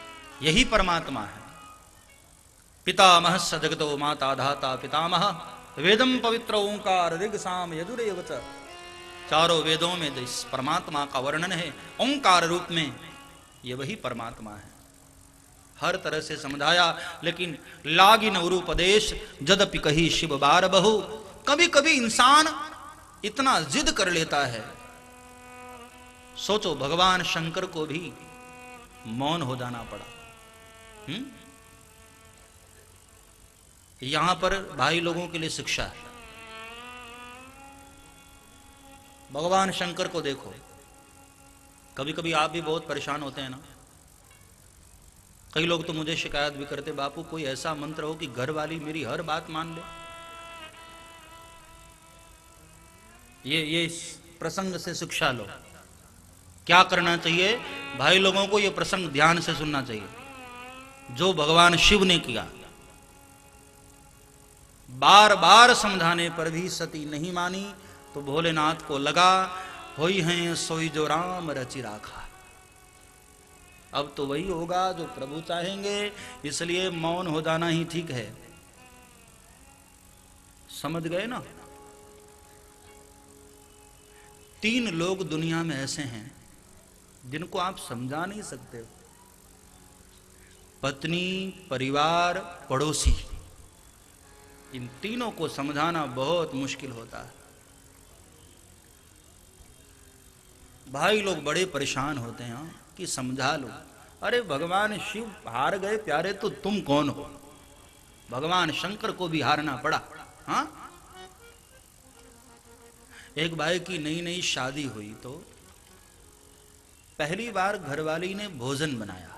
यही परमात्मा है। पितामह स जगतो माता धाता पितामह, वेदम पवित्र ओंकार ऋग साम यजुरेव च। चारों वेदों में जिस परमात्मा का वर्णन है ओंकार रूप में, ये वही परमात्मा है। हर तरह से समझाया, लेकिन लागी नवरूपदेश जदपि कही शिव बार बहु। कभी कभी इंसान इतना जिद कर लेता है। सोचो भगवान शंकर को भी मौन हो जाना पड़ा। हुँ? यहां पर भाई लोगों के लिए शिक्षा है। भगवान शंकर को देखो, कभी कभी आप भी बहुत परेशान होते हैं ना। कई लोग तो मुझे शिकायत भी करते, बापू कोई ऐसा मंत्र हो कि घर वाली मेरी हर बात मान ले। ये ये इस प्रसंग से शिक्षा लो। क्या करना चाहिए भाई लोगों को? ये प्रसंग ध्यान से सुनना चाहिए जो भगवान शिव ने किया। बार बार समझाने पर भी सती नहीं मानी, तो भोलेनाथ को लगा होई हैं सोई जो राम रचि राखा। अब तो वही होगा जो प्रभु चाहेंगे, इसलिए मौन हो जाना ही ठीक है। समझ गए ना? तीन लोग दुनिया में ऐसे हैं जिनको आप समझा नहीं सकते। पत्नी, परिवार, पड़ोसी, इन तीनों को समझाना बहुत मुश्किल होता है। भाई लोग बड़े परेशान होते हैं कि समझा लो। अरे भगवान शिव हार गए प्यारे, तो तुम कौन हो? भगवान शंकर को भी हारना पड़ा। हाँ, एक भाई की नई नई शादी हुई तो पहली बार घरवाली ने भोजन बनाया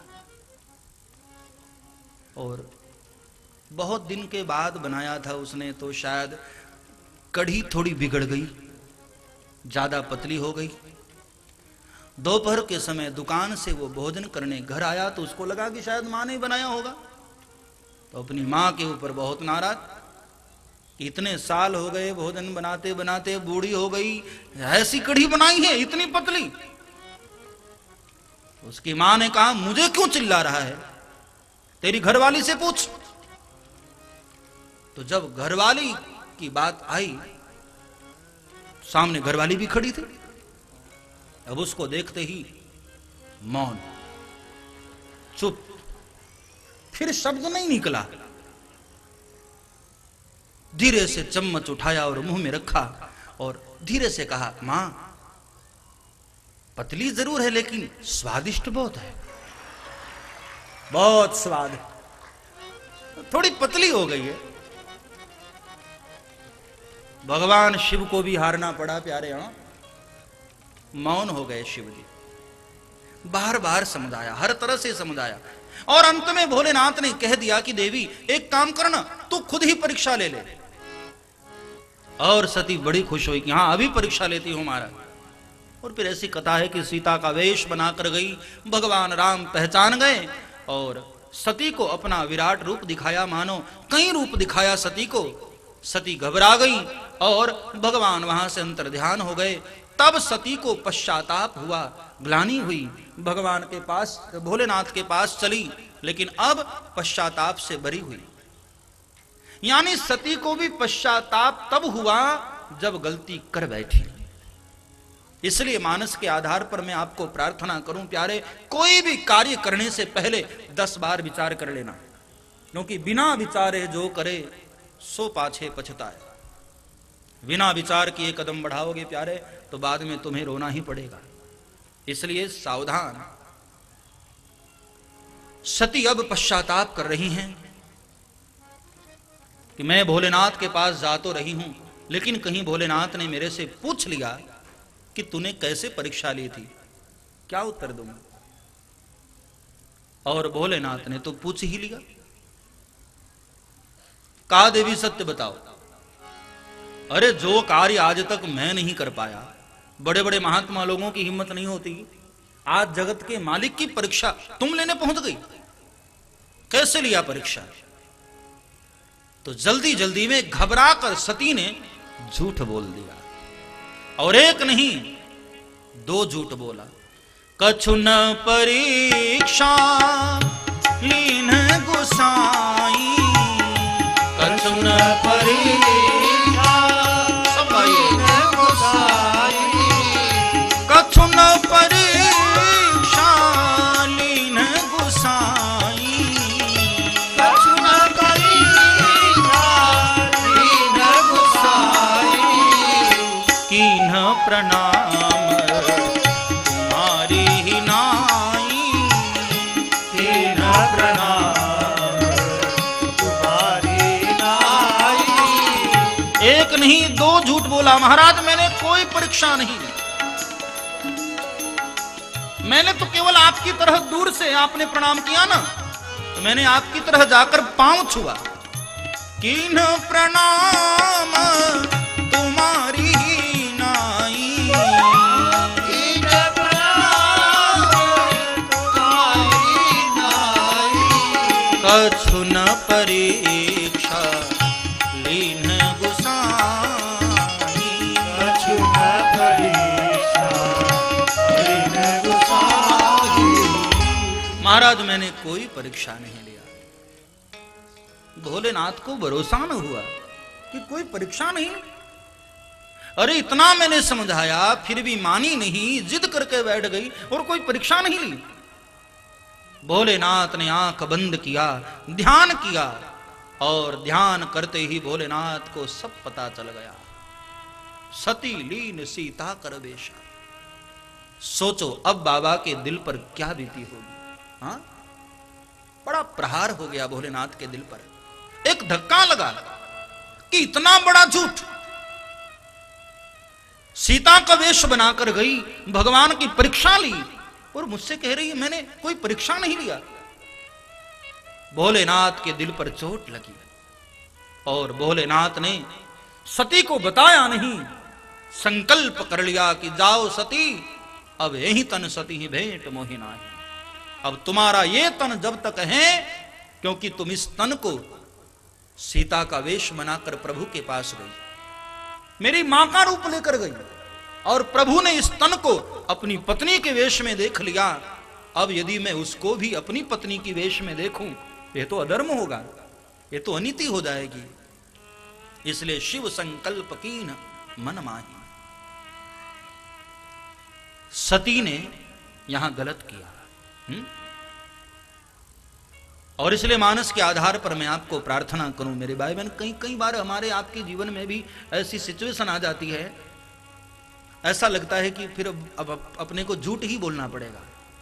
और बहुत दिन के बाद बनाया था उसने, तो शायद कढ़ी थोड़ी बिगड़ गई, ज्यादा पतली हो गई। दोपहर के समय दुकान से वो भोजन करने घर आया तो उसको लगा कि शायद मां ने बनाया होगा, तो अपनी मां के ऊपर बहुत नाराज। इतने साल हो गए भोजन बनाते बनाते, बूढ़ी हो गई, ऐसी कढ़ी बनाई है इतनी पतली। उसकी मां ने कहा मुझे क्यों चिल्ला रहा है, तेरी घरवाली से पूछ। तो जब घरवाली की बात आई, सामने घरवाली भी खड़ी थी। अब उसको देखते ही मौन, चुप, फिर शब्द नहीं निकला। धीरे से चम्मच उठाया और मुंह में रखा और धीरे से कहा मां, पतली जरूर है लेकिन स्वादिष्ट बहुत है, बहुत स्वाद है। थोड़ी पतली हो गई है। भगवान शिव को भी हारना पड़ा प्यारे। यहां मौन हो गए शिव जी। बार बार समझाया, हर तरह से समझाया, और अंत में भोलेनाथ ने कह दिया कि देवी एक काम करना, तू खुद ही परीक्षा ले ले। और सती बड़ी खुश हुई कि हाँ अभी परीक्षा लेती हूं महाराज। और फिर ऐसी कथा है कि सीता का वेश बनाकर गई, भगवान राम पहचान गए और सती को अपना विराट रूप दिखाया, मानो कई रूप दिखाया सती को। सती घबरा गई और भगवान वहां से अंतर्ध्यान हो गए। तब सती को पश्चाताप हुआ, ग्लानि हुई, भगवान के पास, भोलेनाथ के पास चली, लेकिन अब पश्चाताप से भरी हुई। यानी सती को भी पश्चाताप तब हुआ जब गलती कर बैठी। इसलिए मानस के आधार पर मैं आपको प्रार्थना करूं प्यारे, कोई भी कार्य करने से पहले दस बार विचार कर लेना, क्योंकि बिना विचारे जो करे सो पाछे पछताए। बिना विचार किए कदम बढ़ाओगे प्यारे तो बाद में तुम्हें रोना ही पड़ेगा। इसलिए सावधान। सती अब पश्चाताप कर रही हैं कि मैं भोलेनाथ के पास जा तो रही हूं, लेकिन कहीं भोलेनाथ ने मेरे से पूछ लिया कि तूने कैसे परीक्षा ली थी, क्या उत्तर दूंगा? और भोलेनाथ ने तो पूछ ही लिया। कहा देवी सत्य बताओ। अरे जो कार्य आज तक मैं नहीं कर पाया, बड़े बड़े महात्मा लोगों की हिम्मत नहीं होती, आज जगत के मालिक की परीक्षा तुम लेने पहुंच गई। कैसे लिया परीक्षा? तो जल्दी जल्दी में घबरा कर सती ने झूठ बोल दिया, और एक नहीं दो झूठ बोला। कछु न परीक्षा लीन गुसाई, कछु न परीक्षा प्रणाम तुम्हारी ही नाई। कीन प्रणाम तुम्हारी नाई। एक नहीं दो झूठ बोला महाराज, मैंने कोई परीक्षा नहीं ली, मैंने तो केवल आपकी तरह दूर से आपने प्रणाम किया ना, तो मैंने आपकी तरह जाकर पांव छुआ। कीन प्रणाम तुम्हारी ही नाई। कीन प्रणाम तुम्हारी नाई। कछु न परीक्षा लीन गुसाई। कछु न परीक्षा लीन गुसाई। महाराज मैंने कोई परीक्षा नहीं लिया। भोलेनाथ को भरोसा न हुआ कि कोई परीक्षा नहीं। अरे इतना मैंने समझाया फिर भी मानी नहीं, जिद करके बैठ गई और कोई परीक्षा नहीं ली। भोलेनाथ ने आंख बंद किया, ध्यान किया और ध्यान करते ही भोलेनाथ को सब पता चल गया। सती लीन सीता कर बेशा। सोचो अब बाबा के दिल पर क्या बीती होगी। हाँ, बड़ा प्रहार हो गया भोलेनाथ के दिल पर। एक धक्का लगा कि इतना बड़ा झूठ। सीता का वेश बनाकर गई, भगवान की परीक्षा ली और मुझसे कह रही है मैंने कोई परीक्षा नहीं लिया। भोलेनाथ के दिल पर चोट लगी और भोलेनाथ ने सती को बताया नहीं, संकल्प कर लिया कि जाओ सती, अब यही तन सती ही भेंट मोहि नाहि। अब तुम्हारा ये तन जब तक है, क्योंकि तुम इस तन को सीता का वेश बनाकर प्रभु के पास गई, मेरी मां का रूप लेकर गई और प्रभु ने इस तन को अपनी पत्नी के वेश में देख लिया। अब यदि मैं उसको भी अपनी पत्नी की वेश में देखूं, यह तो अधर्म होगा, यह तो अनीति हो जाएगी। इसलिए शिव संकल्प कीन मन माही। सती ने यहां गलत किया। हुँ? और इसलिए मानस के आधार पर मैं आपको प्रार्थना करूं मेरे भाई बहन, कई कई बार हमारे आपके जीवन में भी ऐसी सिचुएशन आ जाती है, ऐसा लगता है कि फिर अब, अब अपने को झूठ ही बोलना पड़ेगा।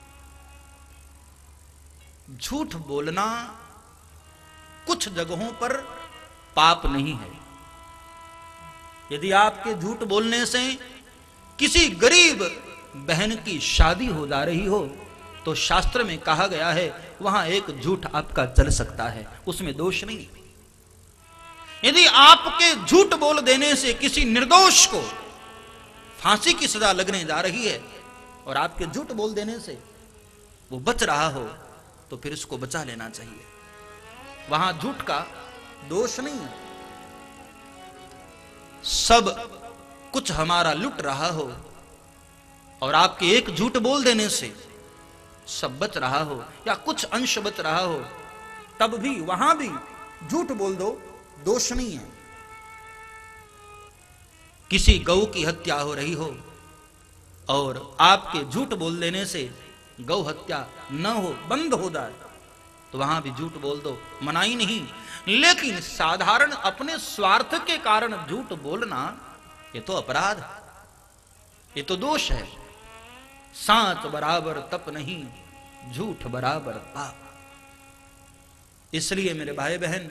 झूठ बोलना कुछ जगहों पर पाप नहीं है। यदि आपके झूठ बोलने से किसी गरीब बहन की शादी हो जा रही हो, तो शास्त्र में कहा गया है वहां एक झूठ आपका चल सकता है, उसमें दोष नहीं। यदि आपके झूठ बोल देने से किसी निर्दोष को फांसी की सजा लगने जा रही है और आपके झूठ बोल देने से वो बच रहा हो, तो फिर उसको बचा लेना चाहिए। वहां झूठ का दोष नहीं है। सब कुछ हमारा लुट रहा हो और आपके एक झूठ बोल देने से सब बच रहा हो या कुछ अंश बच रहा हो, तब भी वहां भी झूठ बोल दो, दोष नहीं है। किसी गौ की हत्या हो रही हो और आपके झूठ बोल देने से गौ हत्या न हो, बंद हो जाए, तो वहां भी झूठ बोल दो, मनाही नहीं। लेकिन साधारण अपने स्वार्थ के कारण झूठ बोलना, ये तो अपराध है, ये तो दोष है। सांच बराबर तप नहीं, झूठ बराबर पाप। इसलिए मेरे भाई बहन,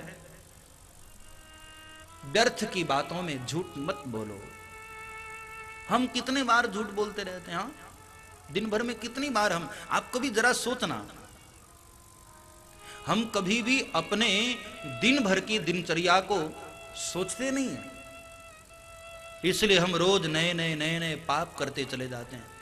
व्यर्थ की बातों में झूठ मत बोलो। हम कितने बार झूठ बोलते रहते हैं, हाँ? दिन भर में कितनी बार हम, आप कभी जरा सोचना, हम कभी भी अपने दिन भर की दिनचर्या को सोचते नहीं हैं। इसलिए हम रोज नए नए नए नए पाप करते चले जाते हैं।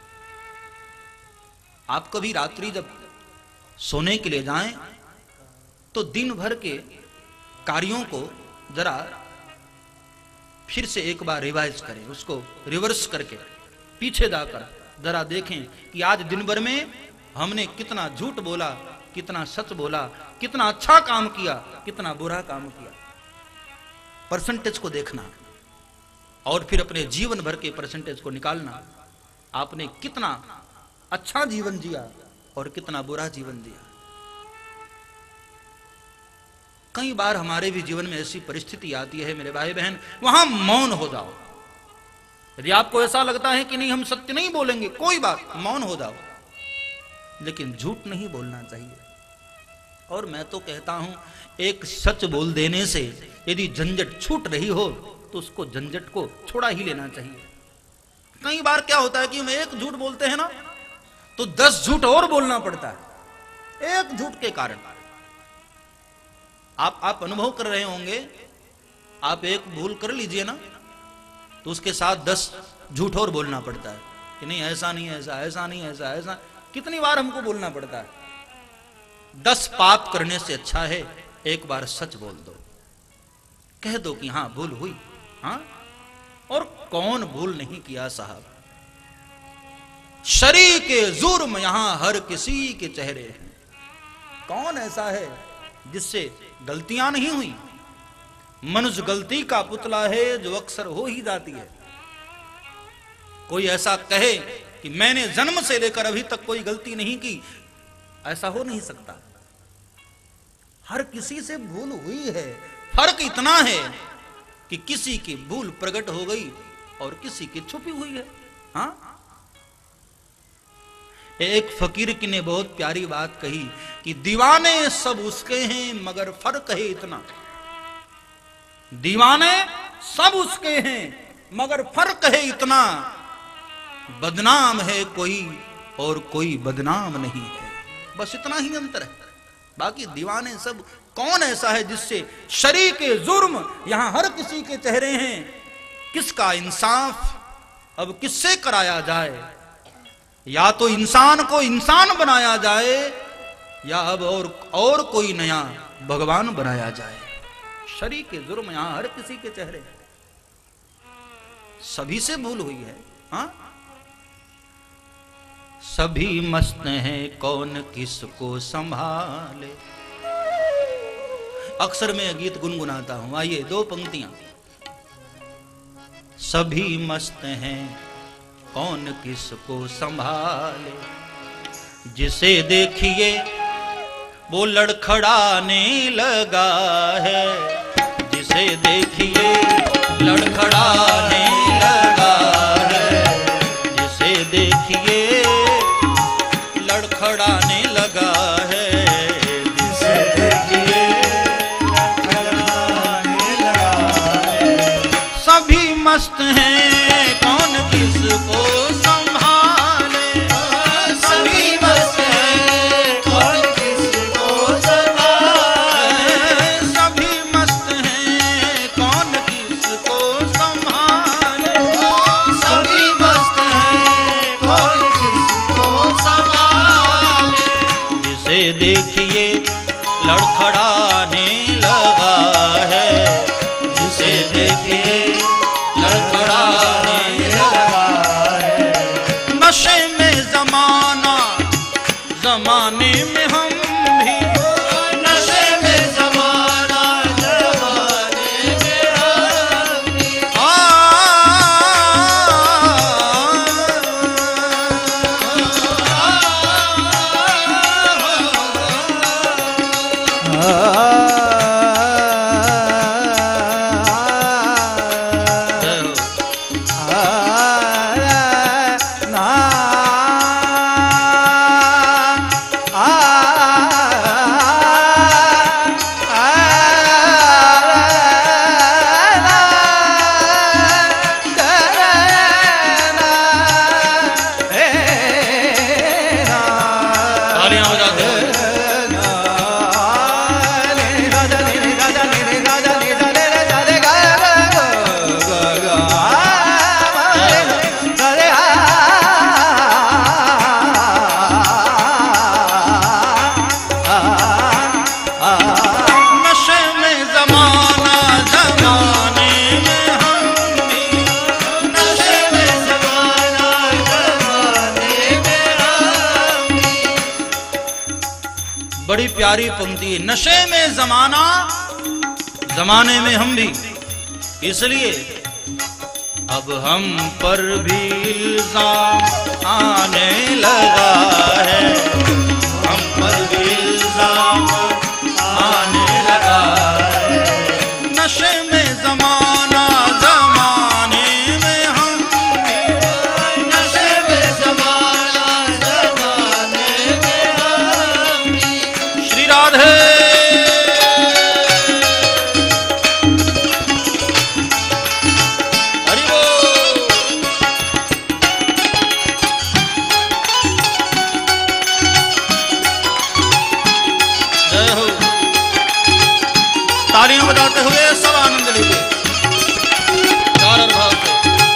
आप कभी रात्रि जब सोने के लिए जाएं तो दिन भर के कार्यों को जरा फिर से एक बार रिवाइज करें, उसको रिवर्स करके पीछे जाकर जरा देखें कि आज दिन भर में हमने कितना झूठ बोला, कितना सच बोला, कितना अच्छा काम किया, कितना बुरा काम किया। परसेंटेज को देखना और फिर अपने जीवन भर के परसेंटेज को निकालना। आपने कितना अच्छा जीवन जिया और कितना बुरा जीवन जिया। कई बार हमारे भी जीवन में ऐसी परिस्थिति आती है मेरे भाई बहन, वहां मौन हो जाओ, यदि आपको ऐसा लगता है कि नहीं हम सत्य नहीं बोलेंगे, कोई बात, मौन हो जाओ, लेकिन झूठ नहीं बोलना चाहिए। और मैं तो कहता हूं एक सच बोल देने से यदि झंझट छूट रही हो तो उसको झंझट को छोड़ा ही लेना चाहिए। कई बार क्या होता है कि हम एक झूठ बोलते हैं ना तो दस झूठ और बोलना पड़ता है एक झूठ के कारण। आप आप अनुभव कर रहे होंगे, आप एक भूल कर लीजिए ना तो उसके साथ दस झूठ और बोलना पड़ता है कि नहीं ऐसा नहीं, ऐसा ऐसा नहीं, ऐसा ऐसा। कितनी बार हमको बोलना पड़ता है? दस पाप करने से अच्छा है एक बार सच बोल दो, कह दो कि हां भूल हुई। हां, और कौन भूल नहीं किया साहब? शरीर के जुर्म यहां हर किसी के चेहरे हैं। कौन ऐसा है जिससे गलतियां नहीं हुई? मनुष्य गलती का पुतला है जो अक्सर हो ही जाती है। कोई ऐसा कहे कि मैंने जन्म से लेकर अभी तक कोई गलती नहीं की, ऐसा हो नहीं सकता। हर किसी से भूल हुई है। फर्क इतना है कि किसी की भूल प्रकट हो गई और किसी की छुपी हुई है। हाँ, एक फकीर की ने बहुत प्यारी बात कही कि दीवाने सब उसके हैं मगर फर्क है इतना। दीवाने सब उसके हैं मगर फर्क है इतना, बदनाम है कोई और कोई बदनाम नहीं है। बस इतना ही अंतर है, बाकी दीवाने सब। कौन ऐसा है जिससे शरीर के जुर्म यहां हर किसी के चेहरे हैं? किसका इंसाफ अब किससे कराया जाए? या तो इंसान को इंसान बनाया जाए या अब और और कोई नया भगवान बनाया जाए। शरीर के जुर्म यहां हर किसी के चेहरे हैं, सभी से भूल हुई है। हाँ, सभी मस्त हैं कौन किसको संभाले। अक्सर मैं गीत गुनगुनाता हूं, आइए दो पंक्तियां। सभी मस्त हैं कौन किसको संभाले, जिसे देखिए वो लड़खड़ाने लगा है, जिसे देखिए लड़खड़ाने लगा है, जिसे देखिए लड़खड़ाने लगा है, जिसे देखिए लड़खड़ाने लगा है। सभी मस्त हैं कौन किसको संभाले, सभी मस्त हैं कौन किसको संभाले, सभी मस्त हैं कौन किसको संभाले, सभी मस्त हैं कौन किसको संभाले, जिसे देखिए लड़खड़ाने लगा है, जिसे देखिए लड़खड़ाने लगा है। नशे में जमाना, जमाने में हम भी, नशे में जमाना, जमाने में हम भी। आ, बड़ी प्यारी पंक्ति है, नशे में जमाना, जमाने में हम भी। इसलिए अब हम पर भी इल्जाम आने लगा है, हम पर भी इल्जाम आने लगा है। नशे में जमाना, जमाने में हम तालियां बजाते हुए सब आनंद लीजिए चार भाव से।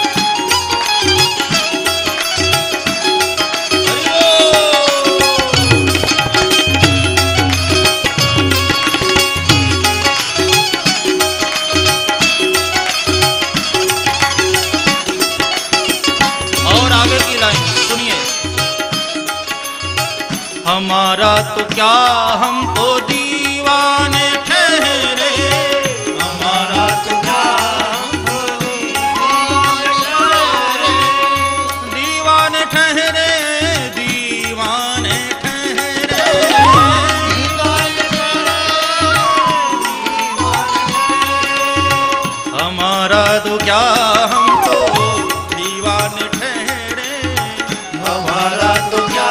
और आगे की लाइन सुनिए। हमारा तो क्या हम तो दीवाने ठहरे, हमारा तो क्या दीवाने ठहरे दीवाने ठहरे। हमारा तो क्या हम तो दीवाने ठहरे, हमारा तो क्या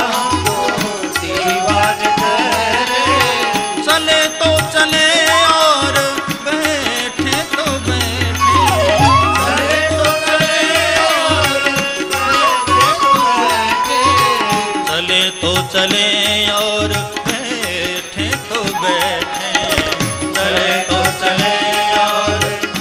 चले तो चले और बैठे तो बैठे, चले तो चले और चले तो चले और बैठे तो बैठे, चले तो चले और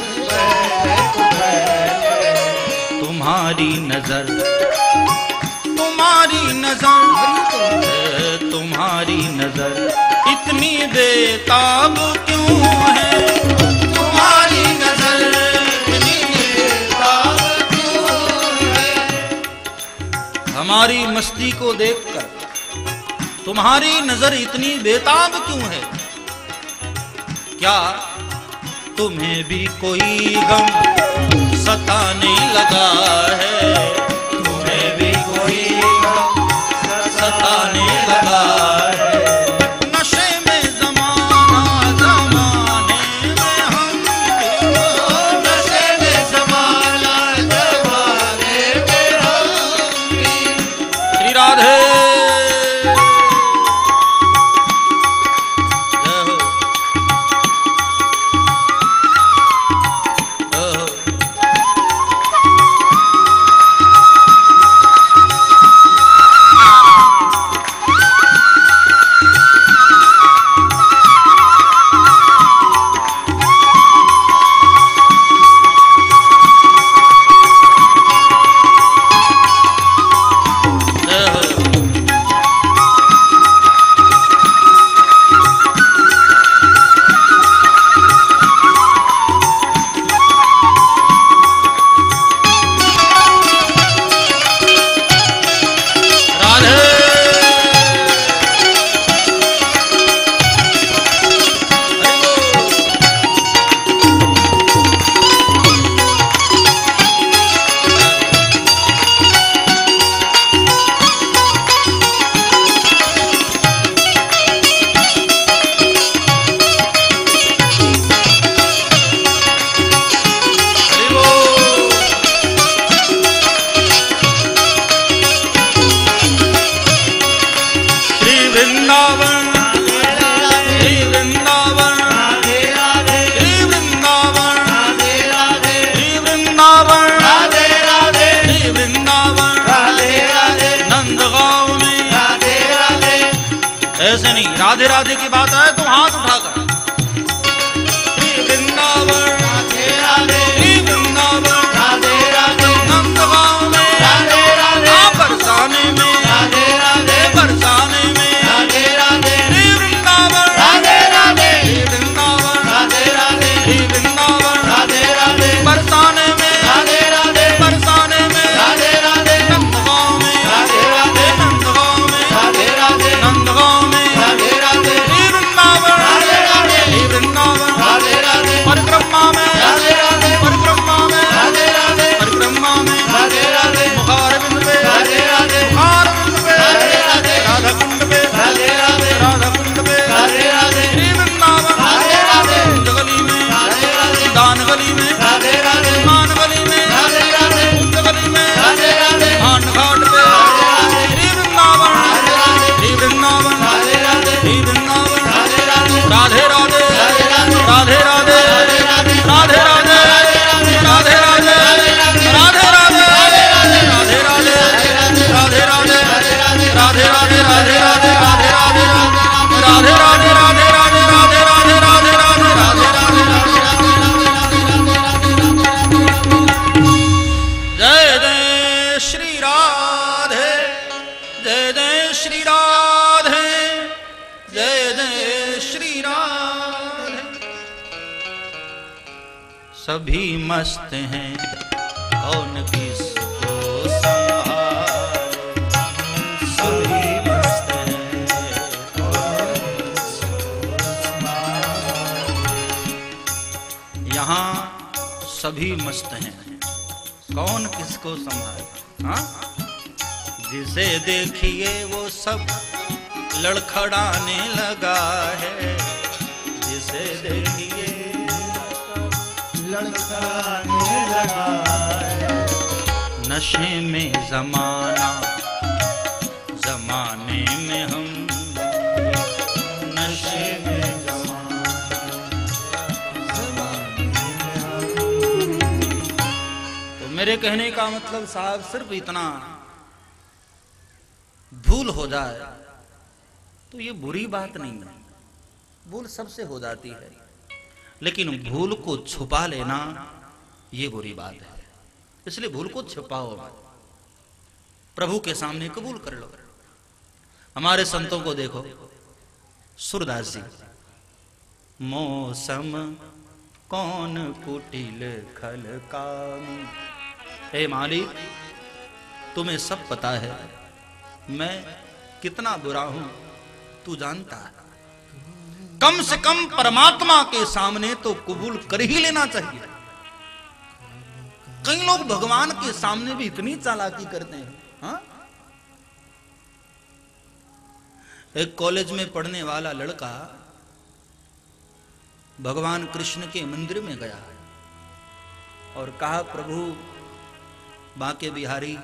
तुम्हारी नजर तुम्हारी नजर तुम्हारी नजर इतनी बेताब क्यों है, तुम्हारी नजर इतनी बेताब क्यों है। हमारी मस्ती को देखकर तुम्हारी नजर इतनी बेताब क्यों है। क्या तुम्हें भी कोई गम सताने लगा है, तुम्हें भी कोई गम सताने लगा है। नशे में जमाना जमाने में हम भी, नशे में जमाना जमाने में हम भी। श्री राधे जय हो जय हो। जय हो। राधे हरि बोल। श्री वृंदावन श्री वृंदावन राधे राधे श्री वृंदावन राधे राधे श्री वृंदावन राधे राधे श्री वृंदावन राधे राधे नंदगांव में। राधे राधे ऐसे नहीं, राधे राधे की बात है तो हाथ उठाकर श्री वृंदावन राधे राधे श्री वृंदावन राधे राधे नंदगांव में। राधे राधे हाँ, बरसाने में राधे राधे बरसाने में राधे राधे श्री वृंदावन राधे राधे श्री वृंदावन राधे राधे श्री वृंदावन राधे राधे बरसाने में राधे राधे बरसाने में राधे राधे नंदगांव में। राधे राधे नंदगांव में राधे राधे नंदगांव में राधे राधे श्री वृंदावन सभी मस्त हैं, कौन किसको संभाले। सभी मस्त हैं, कौन किसको संभाले। यहाँ सभी मस्त हैं, कौन किसको संभाले। हाँ, जिसे देखिए वो सब लड़खड़ाने लगा है, जिसे देखिए लड़खड़ाने लगा है। नशे में जमाना, जमाने में हम, नशे में जमाना, जमाने में हम। तो मेरे कहने का मतलब साहब सिर्फ इतना, भूल हो जाए तो ये बुरी बात नहीं है, भूल सबसे हो जाती है, लेकिन भूल को छुपा लेना ये बुरी बात है। इसलिए भूल को छुपाओ, प्रभु के सामने कबूल कर लो। हमारे संतों को देखो, सूरदास जी, मौसम कौन कुटिल खल कामी। हे मालिक, तुम्हें सब पता है मैं कितना बुरा हूं, तू जानता है। कम से कम परमात्मा के सामने तो कबूल कर ही लेना चाहिए। कई लोग भगवान के सामने भी इतनी चालाकी करते हैं। हाँ? एक कॉलेज में पढ़ने वाला लड़का भगवान कृष्ण के मंदिर में गया और कहा, प्रभु बांके बिहारी,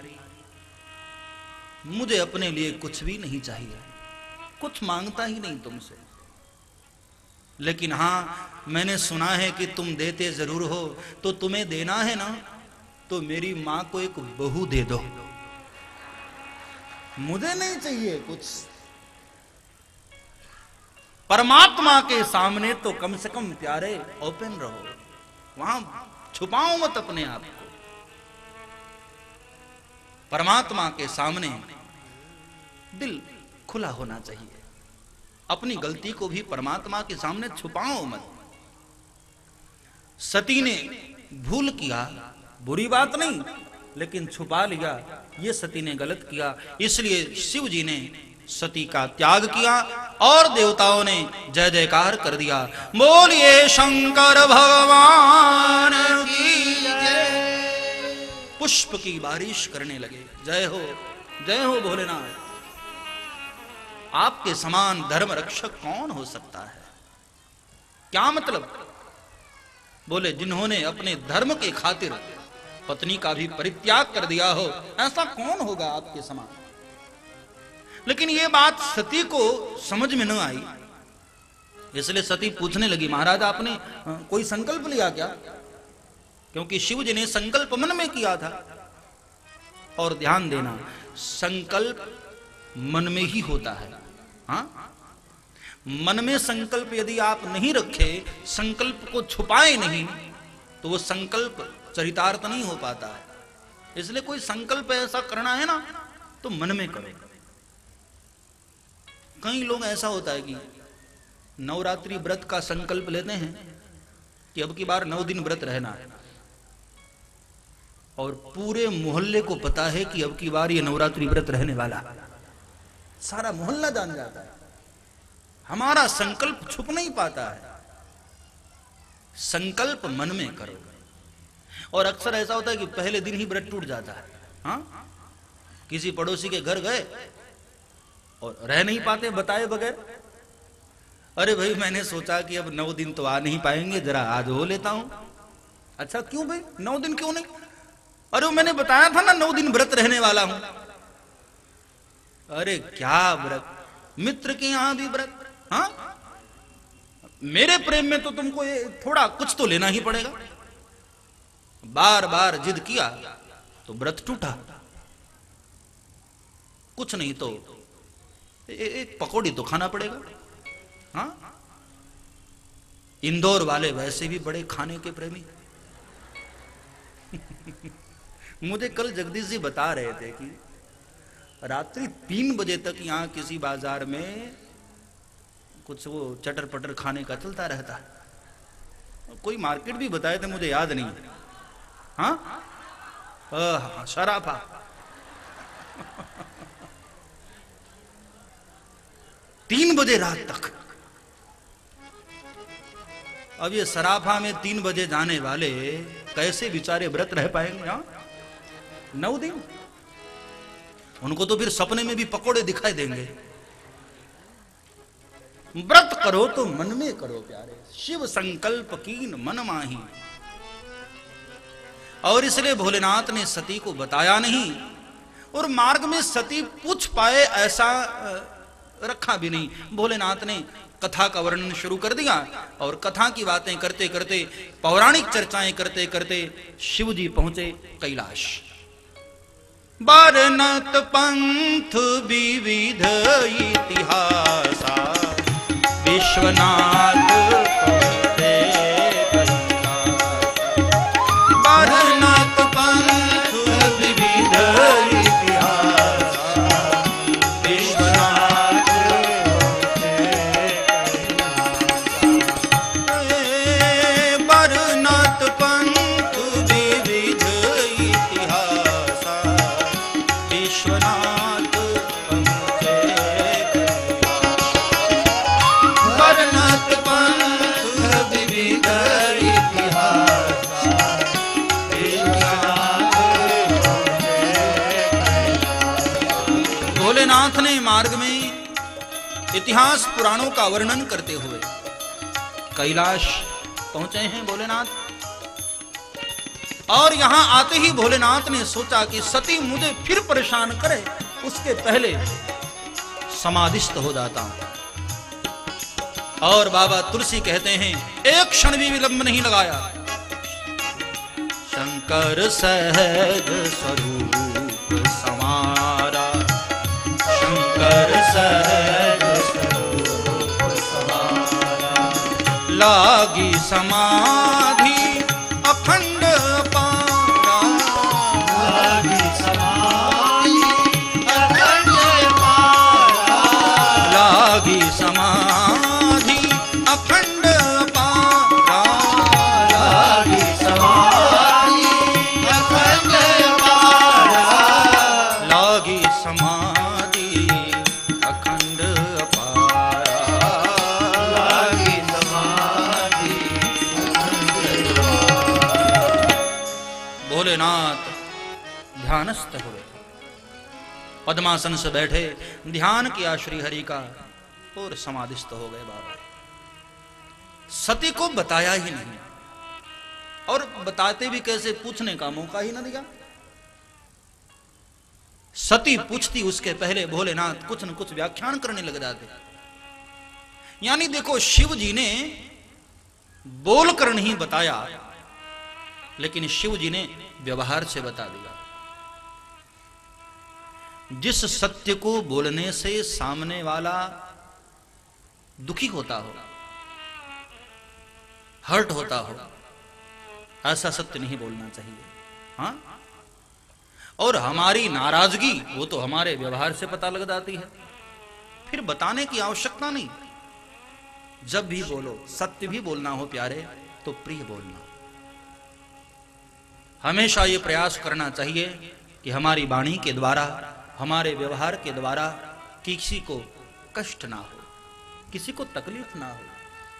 मुझे अपने लिए कुछ भी नहीं चाहिए, कुछ मांगता ही नहीं तुमसे, लेकिन हां मैंने सुना है कि तुम देते जरूर हो, तो तुम्हें देना है ना, तो मेरी मां को एक बहू दे दो, मुझे नहीं चाहिए कुछ। परमात्मा के सामने तो कम से कम प्यारे ओपन रहो, वहां छुपाओ मत अपने आप को। परमात्मा के सामने दिल खुला होना चाहिए। अपनी गलती को भी परमात्मा के सामने छुपाओ मत। सती ने भूल किया, बुरी बात नहीं, लेकिन छुपा लिया, ये सती ने गलत किया। इसलिए शिव जी ने सती का त्याग किया और देवताओं ने जय जयकार कर दिया। बोलिए शंकर भगवान की जय। पुष्प की बारिश करने लगे। जय हो, जय हो भोलेनाथ। आपके समान धर्म रक्षक कौन हो सकता है? क्या मतलब? बोले जिन्होंने अपने धर्म के खातिर पत्नी का भी परित्याग कर दिया हो, ऐसा कौन होगा आपके समान। लेकिन ये बात सती को समझ में न आई, इसलिए सती पूछने लगी, महाराज आपने कोई संकल्प लिया क्या? क्योंकि शिव जी ने संकल्प मन में किया था। और ध्यान देना, संकल्प मन में ही होता है। हाँ? मन में संकल्प यदि आप नहीं रखे, संकल्प को छुपाए नहीं, तो वो संकल्प चरितार्थ नहीं हो पाता है। इसलिए कोई संकल्प ऐसा करना है ना, तो मन में करो। कई लोग ऐसा होता है कि नवरात्रि व्रत का संकल्प लेते हैं कि अब की बार नौ दिन व्रत रहना है, और पूरे मोहल्ले को पता है कि अब की बार ये नवरात्रि व्रत रहने वाला, सारा मोहल्ला जान जाता है। हमारा संकल्प छुप नहीं पाता है। संकल्प मन में करो। और अक्सर ऐसा होता है कि पहले दिन ही व्रत टूट जाता है। हाँ? किसी पड़ोसी के घर गए और रह नहीं पाते बताए बगैर, अरे भाई मैंने सोचा कि अब नौ दिन तो आ नहीं पाएंगे, जरा आज हो लेता हूं। अच्छा क्यों भाई, नौ दिन क्यों नहीं? अरे मैंने बताया था ना नौ दिन व्रत रहने वाला हूं। अरे क्या व्रत, मित्र के यहां भी व्रत। हाँ? मेरे प्रेम में तो तुमको ये थोड़ा कुछ तो लेना ही पड़ेगा। बार बार जिद किया तो व्रत टूटा। कुछ नहीं तो एक पकौड़ी तो खाना पड़ेगा। हाँ? इंदौर वाले वैसे भी बड़े खाने के प्रेमी। मुझे कल जगदीश जी बता रहे थे कि रात्रि तीन बजे तक यहां किसी बाजार में कुछ वो चटर पटर खाने का चलता रहता है। कोई मार्केट भी बताए थे, मुझे याद नहीं। हाँ, हाँ सराफा। तीन बजे रात तक। अब ये सराफा में तीन बजे जाने वाले कैसे बेचारे व्रत रह पाएंगे? हाँ, नौ दिन। उनको तो फिर सपने में भी पकोड़े दिखाई देंगे। व्रत करो तो मन में करो प्यारे, शिव संकल्प कीन मन माही। और इसलिए भोलेनाथ ने सती को बताया नहीं, और मार्ग में सती पूछ पाए ऐसा रखा भी नहीं। भोलेनाथ ने कथा का वर्णन शुरू कर दिया, और कथा की बातें करते करते, पौराणिक चर्चाएं करते करते शिव जी पहुंचे कैलाश। बारनाथ पंथ विविध इतिहासा, विश्वनाथ पहुंचे कैलाश। बारनाथ पंथ विविध इतिहासा, विश्वनाथ बारनाथ पंथ विविध इतिहासा, विश्वनाथ पहुंचे बारनाथ पंथ विविध इतिहासा, विश्वनाथ पहुंचे। भोलेनाथ ने मार्ग में इतिहास पुराणों का वर्णन करते हुए कैलाश पहुंचे हैं भोलेनाथ। और यहां आते ही भोलेनाथ ने सोचा कि सती मुझे फिर परेशान करे, उसके पहले समाधिस्थ हो जाता हूं। और बाबा तुलसी कहते हैं, एक क्षण भी विलंब नहीं लगाया। शंकर सहज स्वरूप समारा, शंकर सहज स्वरूप समारा। लागी समाधि अखंड अपारा, लागी समाधि अखंड अपारा, लागी समाधि अखंड अपारा, लागी समाधि अखंड अपारा, लागी समाधि अखंड अपारा, लागी समाधि अखंड अपारा। भोलेनाथ ध्यानस्थ हुए, पद्मासन से बैठे, ध्यान किया श्री हरि का, और समाधिस्थ हो गए बाबा। सती को बताया ही नहीं, और बताते भी कैसे, पूछने का मौका ही ना दिया। सती पूछती उसके पहले भोलेनाथ कुछ न कुछ व्याख्यान करने लग जाते। यानी देखो, शिव जी ने बोलकर नहीं बताया, लेकिन शिव जी ने व्यवहार से बता दिया। जिस सत्य को बोलने से सामने वाला दुखी होता हो, हर्ट होता हो, ऐसा सत्य नहीं बोलना चाहिए। हाँ, और हमारी नाराजगी वो तो हमारे व्यवहार से पता लग जाती है, फिर बताने की आवश्यकता नहीं। जब भी बोलो, सत्य भी बोलना हो प्यारे, तो प्रिय बोलना। हमेशा ये प्रयास करना चाहिए कि हमारी वाणी के द्वारा, हमारे व्यवहार के द्वारा किसी को कष्ट ना हो, किसी को तकलीफ ना हो।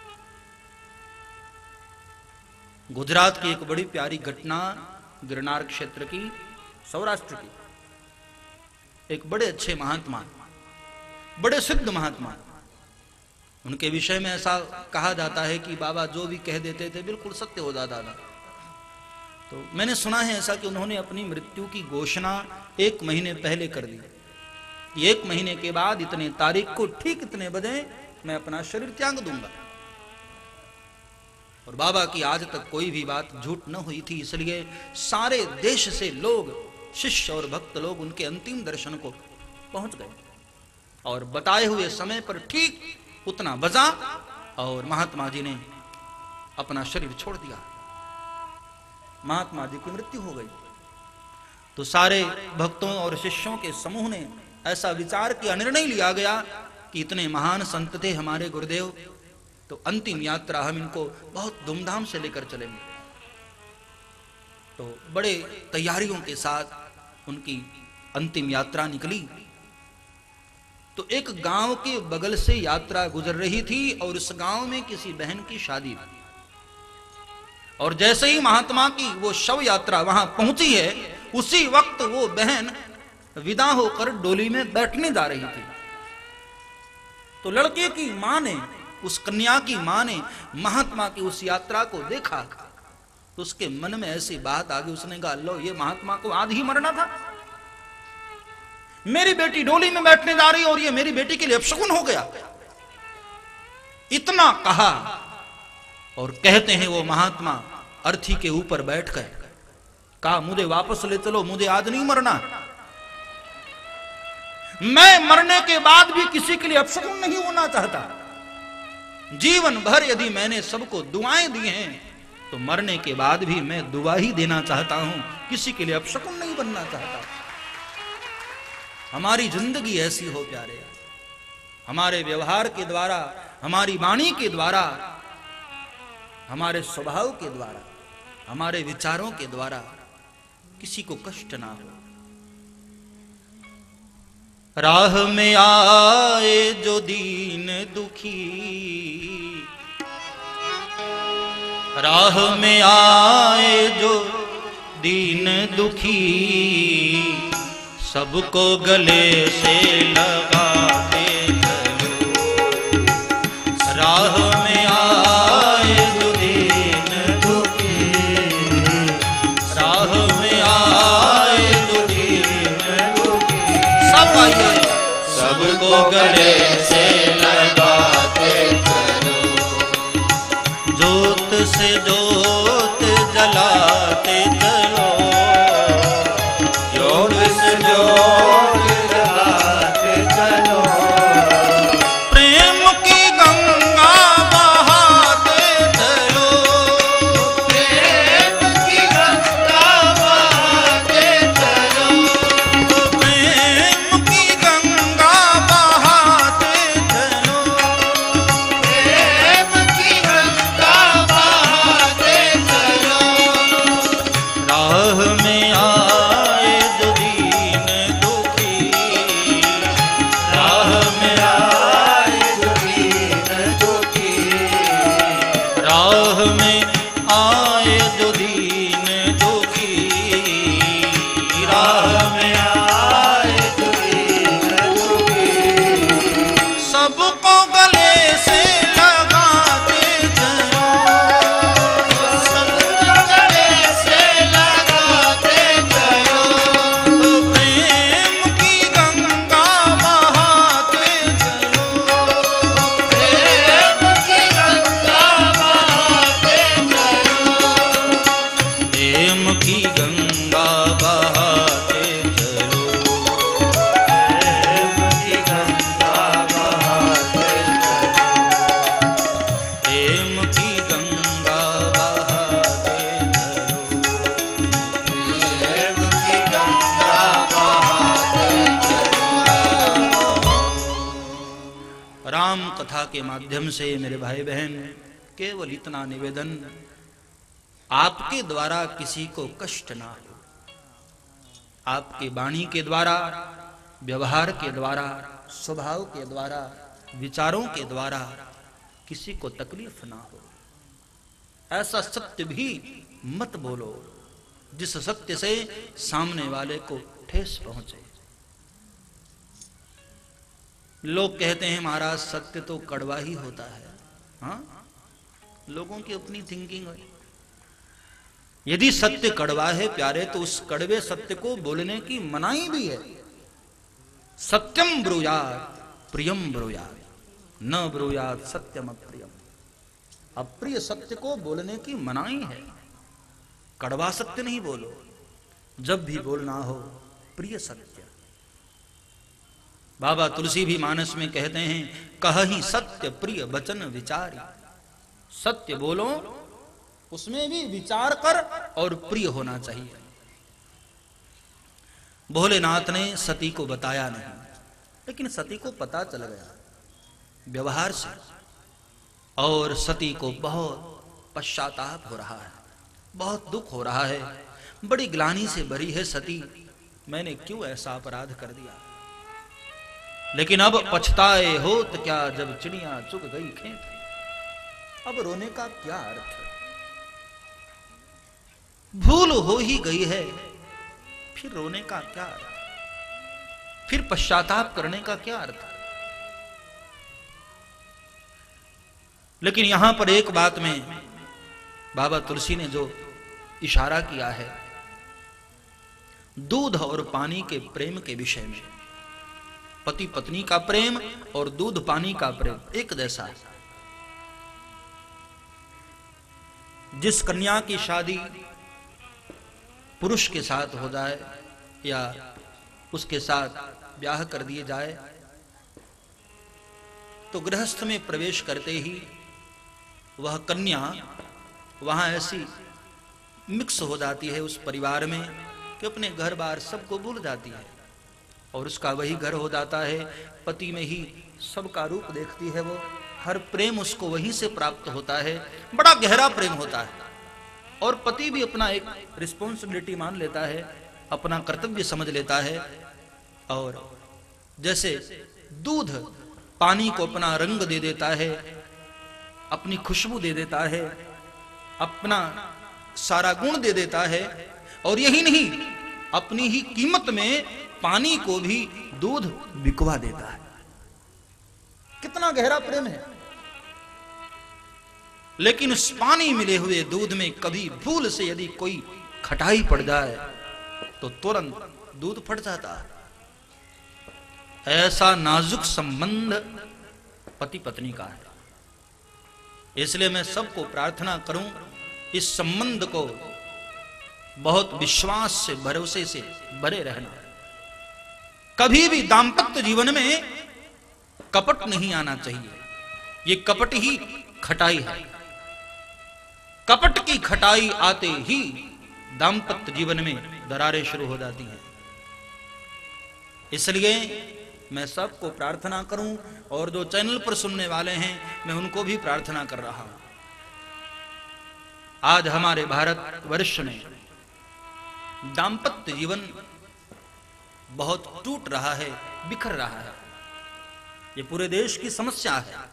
गुजरात की एक बड़ी प्यारी घटना, गिरनार क्षेत्र की, सौराष्ट्र की, एक बड़े अच्छे महात्मा, बड़े सिद्ध महात्मा, उनके विषय में ऐसा कहा जाता है कि बाबा जो भी कह देते थे बिल्कुल सत्य हो जाता था। तो मैंने सुना है ऐसा कि उन्होंने अपनी मृत्यु की घोषणा एक महीने पहले कर दी। एक महीने के बाद इतने तारीख को ठीक इतने बजे मैं अपना शरीर त्याग दूंगा। और बाबा की आज तक कोई भी बात झूठ न हुई थी, इसलिए सारे देश से लोग, शिष्य और भक्त लोग उनके अंतिम दर्शन को पहुंच गए। और बताए हुए समय पर ठीक उतना बजा और महात्मा जी ने अपना शरीर छोड़ दिया। महात्मा जी की मृत्यु हो गई। तो सारे भक्तों और शिष्यों के समूह ने ऐसा विचार किया, निर्णय लिया गया कि इतने महान संत थे हमारे गुरुदेव, तो अंतिम यात्रा हम इनको बहुत धूमधाम से लेकर चलेंगे। तो बड़े तैयारियों के साथ उनकी अंतिम यात्रा निकली। तो एक गांव के बगल से यात्रा गुजर रही थी और उस गांव में किसी बहन की शादी थी। और जैसे ही महात्मा की वो शव यात्रा वहां पहुंची है, उसी वक्त वो बहन विदा होकर डोली में बैठने जा रही थी। तो लड़के की मां ने, उस कन्या की मां ने महात्मा की उस यात्रा को देखा तो उसके मन में ऐसी बात आ गई। उसने कहा, लो ये महात्मा को आज ही मरना था। मेरी बेटी डोली में बैठने जा रही और ये मेरी बेटी के लिए अपशकुन हो गया। इतना कहा और कहते हैं वो महात्मा अर्थी के ऊपर बैठ गए। कहा, मुझे वापस ले चलो, मुझे आज नहीं मरना। मैं मरने के बाद भी किसी के लिए अपशकुन नहीं होना चाहता। जीवन भर यदि मैंने सबको दुआएं दी हैं तो मरने के बाद भी मैं दुआ ही देना चाहता हूं, किसी के लिए अपशकुन नहीं बनना चाहता। हमारी जिंदगी ऐसी हो प्यारे, हमारे व्यवहार के द्वारा, हमारी वाणी के द्वारा, हमारे स्वभाव के द्वारा, हमारे विचारों के द्वारा किसी को कष्ट ना हो। राह में आए जो दीन दुखी, राह में आए जो दीन दुखी, सबको गले से लगाते चलो। राह में आए जो दीन दुखी, राह में आए जो दीन दुखी, सब आइए, सबको गले से लगाते चलो। जोत से जोत जलाते चलो, जोत से जोत जलाते चलो। प्रेम की गंगा बहाते चलो, प्रेम की गंगा बहाते चलो। प्रेम की गंगा बहाते चलो, प्रेम की गंगा बहाते चलो। राह में आए जो दीन दुखी, राह में आए जो दीन दुखी, राह में आए जो दीन दुखी, राह में आए जो दीन दुखी, सबको गले से लगाते चलो, सबको गले से लगाते चलो। प्रेम की गंगा बहाते चलो, प्रेम की गंगा बहाते चलो। प्रेम की गंगा बहाते चलो, प्रेम की गंगा बहाते चलो। प्रेम की गंगा बहाते चलो, प्रेम की गंगा बहाते चलो। राम कथा के माध्यम से मेरे भाई बहन केवल इतना निवेदन, आपके द्वारा किसी को कष्ट ना हो। आपके वाणी के द्वारा, व्यवहार के द्वारा, स्वभाव के द्वारा, विचारों के द्वारा किसी को तकलीफ ना हो। ऐसा सत्य भी मत बोलो जिस सत्य से सामने वाले को ठेस पहुंचे। लोग कहते हैं महाराज सत्य तो कड़वा ही होता है। हाँ, लोगों की अपनी थिंकिंग है। यदि सत्य कड़वा है प्यारे, तो उस कड़वे सत्य को बोलने की मनाही भी है। सत्यम ब्रूयात प्रियम ब्रूयात, न ब्रूयात सत्यम अप्रियम। अप्रिय सत्य को बोलने की मनाही है, कड़वा सत्य नहीं बोलो। जब भी बोलना हो प्रिय सत्य। बाबा तुलसी भी मानस में कहते हैं, कहि सत्य प्रिय वचन विचारी। सत्य बोलो, उसमें भी विचार कर और प्रिय होना चाहिए। भोलेनाथ ने सती को बताया नहीं, लेकिन सती को पता चल गया व्यवहार से। और सती को बहुत पश्चाताप हो रहा है, बहुत दुख हो रहा है, बड़ी ग्लानि से भरी है सती, मैंने क्यों ऐसा अपराध कर दिया। लेकिन अब पछताए हो तो क्या, जब चिड़िया चुग गई खेत, अब रोने का क्या अर्थ है। भूल हो ही गई है, फिर रोने का क्या अर्थ, फिर पश्चाताप करने का क्या अर्थ। लेकिन यहां पर एक बात में बाबा तुलसी ने जो इशारा किया है, दूध और पानी के प्रेम के विषय में, पति पत्नी का प्रेम और दूध पानी का प्रेम एक जैसा है। जिस कन्या की शादी पुरुष के साथ हो जाए या उसके साथ ब्याह कर दिए जाए, तो गृहस्थ में प्रवेश करते ही वह कन्या वहां ऐसी मिक्स हो जाती है उस परिवार में कि अपने घर बार सबको भूल जाती है, और उसका वही घर हो जाता है। पति में ही सबका रूप देखती है वो, हर प्रेम उसको वहीं से प्राप्त होता है, बड़ा गहरा प्रेम होता है। और पति भी अपना एक रिस्पॉन्सिबिलिटी मान लेता है, अपना कर्तव्य समझ लेता है, और जैसे दूध पानी को अपना रंग दे देता है, अपनी खुशबू दे देता है, अपना सारा गुण दे देता है, और यही नहीं अपनी ही कीमत में पानी को भी दूध बिकवा देता है। कितना गहरा प्रेम है। लेकिन उस पानी मिले हुए दूध में कभी भूल से यदि कोई खटाई पड़ जाए तो तुरंत दूध फट जाता है। ऐसा नाजुक संबंध पति पत्नी का है। इसलिए मैं सबको प्रार्थना करूं, इस संबंध को बहुत विश्वास से, भरोसे से भरे रहना। कभी भी दाम्पत्य जीवन में कपट नहीं आना चाहिए। ये कपट ही खटाई है। कपट की खटाई आते ही दाम्पत्य जीवन में दरारें शुरू हो जाती हैं। इसलिए मैं सबको प्रार्थना करूं, और जो चैनल पर सुनने वाले हैं मैं उनको भी प्रार्थना कर रहा हूं। आज हमारे भारत वर्ष में दाम्पत्य जीवन बहुत टूट रहा है, बिखर रहा है। ये पूरे देश की समस्या है।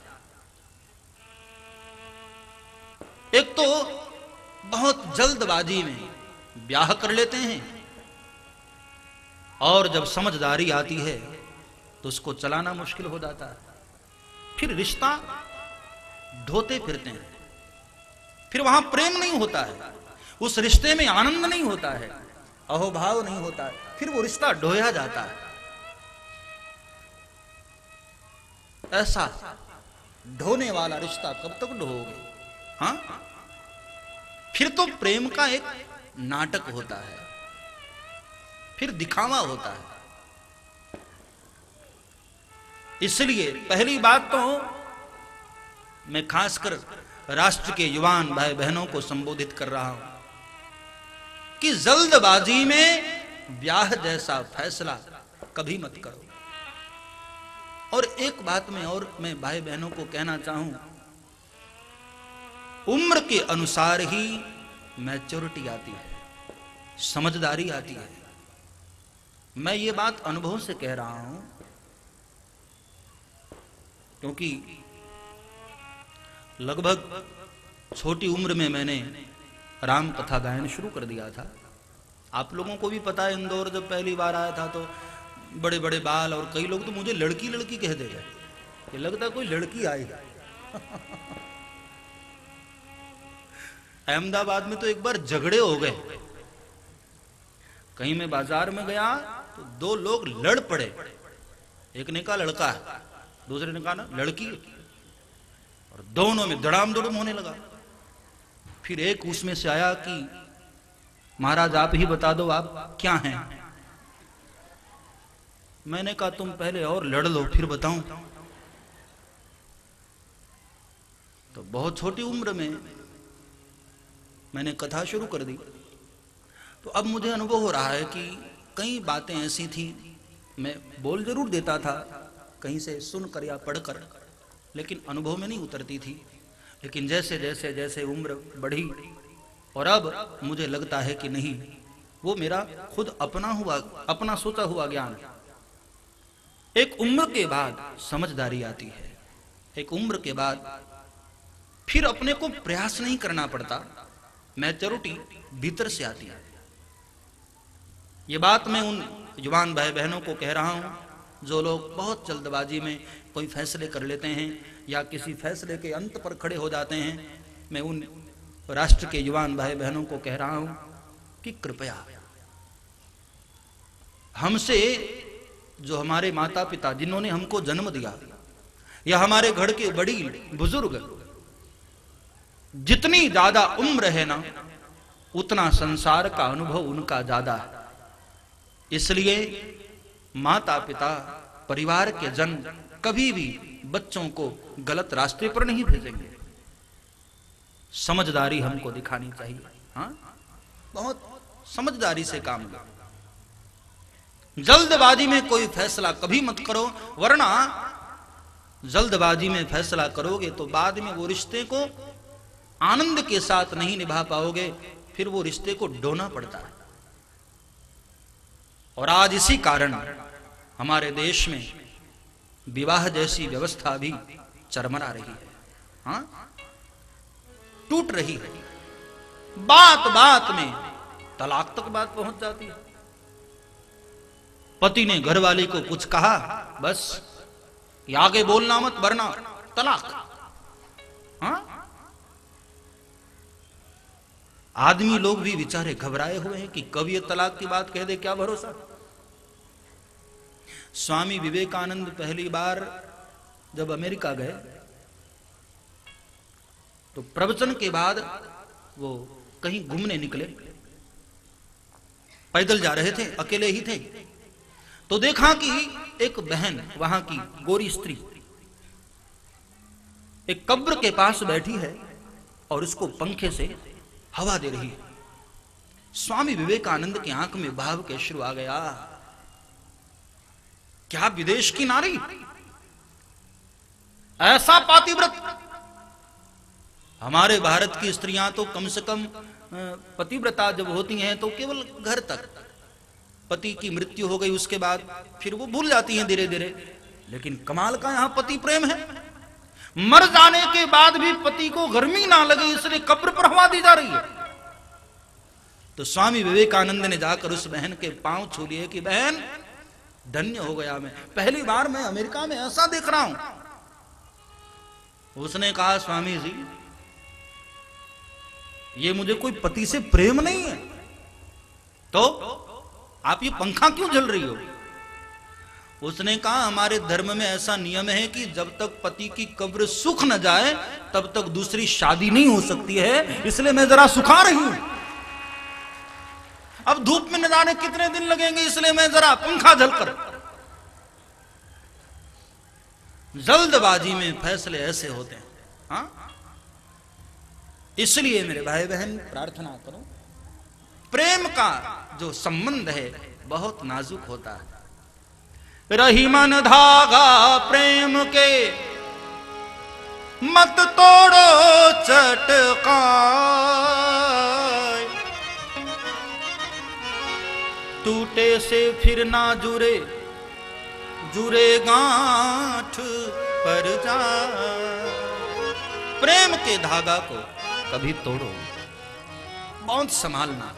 एक तो बहुत जल्दबाजी में ब्याह कर लेते हैं, और जब समझदारी आती है तो उसको चलाना मुश्किल हो जाता है। फिर रिश्ता ढोते फिरते हैं, फिर वहां प्रेम नहीं होता है, उस रिश्ते में आनंद नहीं होता है, अहोभाव नहीं होता है, फिर वो रिश्ता ढोया जाता है। ऐसा ढोने वाला रिश्ता कब तक ढोओगे? हाँ, फिर तो प्रेम का एक नाटक होता है, फिर दिखावा होता है। इसलिए पहली बात तो मैं खासकर राष्ट्र के युवान भाई बहनों को संबोधित कर रहा हूं कि जल्दबाजी में ब्याह जैसा फैसला कभी मत करो। और एक बात में और मैं भाई बहनों को कहना चाहूं, उम्र के अनुसार ही मैच्योरिटी आती है, समझदारी आती है। मैं ये बात अनुभव से कह रहा हूं, क्योंकि लगभग छोटी उम्र में मैंने राम कथा गायन शुरू कर दिया था। आप लोगों को भी पता है, इंदौर जब पहली बार आया था तो बड़े बड़े बाल, और कई लोग तो मुझे लड़की लड़की कह दे गए, ये लगता कोई लड़की आई है। अहमदाबाद में तो एक बार झगड़े हो गए। कहीं मैं बाजार में गया तो दो लोग लड़ पड़े। एक ने कहा लड़का है, दूसरे ने कहा ना लड़की, और दोनों में धड़ाम धुड़म होने लगा। फिर एक उसमें से आया कि महाराज आप ही बता दो आप क्या हैं। मैंने कहा तुम पहले और लड़ लो फिर बताऊं। तो बहुत छोटी उम्र में मैंने कथा शुरू कर दी। तो अब मुझे अनुभव हो रहा है कि कई बातें ऐसी थी, मैं बोल जरूर देता था कहीं से सुनकर या पढ़कर, लेकिन अनुभव में नहीं उतरती थी। लेकिन जैसे जैसे जैसे उम्र बढ़ी और अब मुझे लगता है कि नहीं, वो मेरा खुद अपना हुआ अपना सोचा हुआ ज्ञान। एक उम्र के बाद समझदारी आती है, एक उम्र के बाद फिर अपने को प्रयास नहीं करना पड़ता, मैच्योरिटी भीतर से आती है। ये बात मैं उन जवान भाई बहनों को कह रहा हूं जो लोग बहुत जल्दबाजी में कोई फैसले कर लेते हैं या किसी फैसले के अंत पर खड़े हो जाते हैं। मैं उन राष्ट्र के युवान भाई बहनों को कह रहा हूं कि कृपया हमसे, जो हमारे माता पिता जिन्होंने हमको जन्म दिया या हमारे घर के बड़ी बुजुर्ग, जितनी ज्यादा उम्र है ना उतना संसार का अनुभव उनका ज्यादा है। इसलिए माता पिता परिवार के जन कभी भी बच्चों को गलत रास्ते पर नहीं भेजेंगे। समझदारी हमको दिखानी चाहिए। हाँ, बहुत समझदारी से काम लो। जल्दबाजी में कोई फैसला कभी मत करो, वरना जल्दबाजी में फैसला करोगे तो बाद में वो रिश्ते को आनंद के साथ नहीं निभा पाओगे, फिर वो रिश्ते को ढोना पड़ता है। और आज इसी कारण हमारे देश में विवाह जैसी व्यवस्था भी चरमरा रही है। हाँ, टूट रही है। बात बात में तलाक तक बात पहुंच जाती है। पति ने घरवाली को कुछ कहा, बस ये आगे बोलना मत वरना तलाक। हाँ, आदमी लोग भी बेचारे घबराए हुए हैं कि कब ये तलाक की बात कह दे, क्या भरोसा। स्वामी विवेकानंद पहली बार जब अमेरिका गए तो प्रवचन के बाद वो कहीं घूमने निकले, पैदल जा रहे थे, अकेले ही थे, तो देखा कि एक बहन वहां की गोरी स्त्री एक कब्र के पास बैठी है और उसको पंखे से हवा दे रही है। स्वामी विवेकानंद की आंख में भाव के शुरू आ गया, क्या विदेश की नारी, ऐसा पातिव्रत। हमारे भारत की स्त्रियां तो कम से कम पतिव्रता जब होती हैं तो केवल घर तक, पति की मृत्यु हो गई उसके बाद फिर वो भूल जाती हैं धीरे धीरे। लेकिन कमाल का यहां पति प्रेम है, मर जाने के बाद भी पति को गर्मी ना लगे इसलिए कब्र पर हवा दी जा रही है। तो स्वामी विवेकानंद ने जाकर उस बहन के पांव छू लिए कि बहन धन्य हो गया, मैं पहली बार मैं अमेरिका में ऐसा देख रहा हूं। उसने कहा, स्वामी जी ये मुझे कोई पति से प्रेम नहीं है, तो आप ये पंखा क्यों जल रही हो। उसने कहा, हमारे धर्म में ऐसा नियम है कि जब तक पति की कब्र सूख न जाए तब तक दूसरी शादी नहीं हो सकती है, इसलिए मैं जरा सुखा रही हूं। अब धूप में न जाने कितने दिन लगेंगे, इसलिए मैं जरा पंखा जलकर। जल्दबाजी में फैसले ऐसे होते हैं। हाँ, इसलिए मेरे भाई बहन प्रार्थना करो, प्रेम का जो संबंध है बहुत नाजुक होता है। रही मन धागा प्रेम के मत तोड़ो चटकाए, टूटे से फिर ना जुड़े जुड़े गांठ पर जाए। प्रेम के धागा को कभी तोड़ो, बहुत संभालना,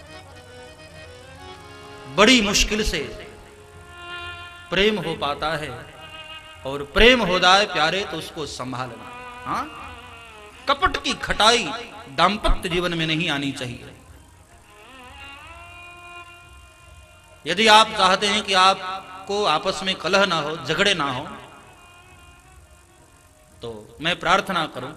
बड़ी मुश्किल से प्रेम हो पाता है, और प्रेम हो जाए प्यारे तो उसको संभालना। हाँ, कपट की खटाई दाम्पत्य जीवन में नहीं आनी चाहिए। यदि आप चाहते हैं कि आपको आपस में कलह ना हो, झगड़े ना हो, तो मैं प्रार्थना करूं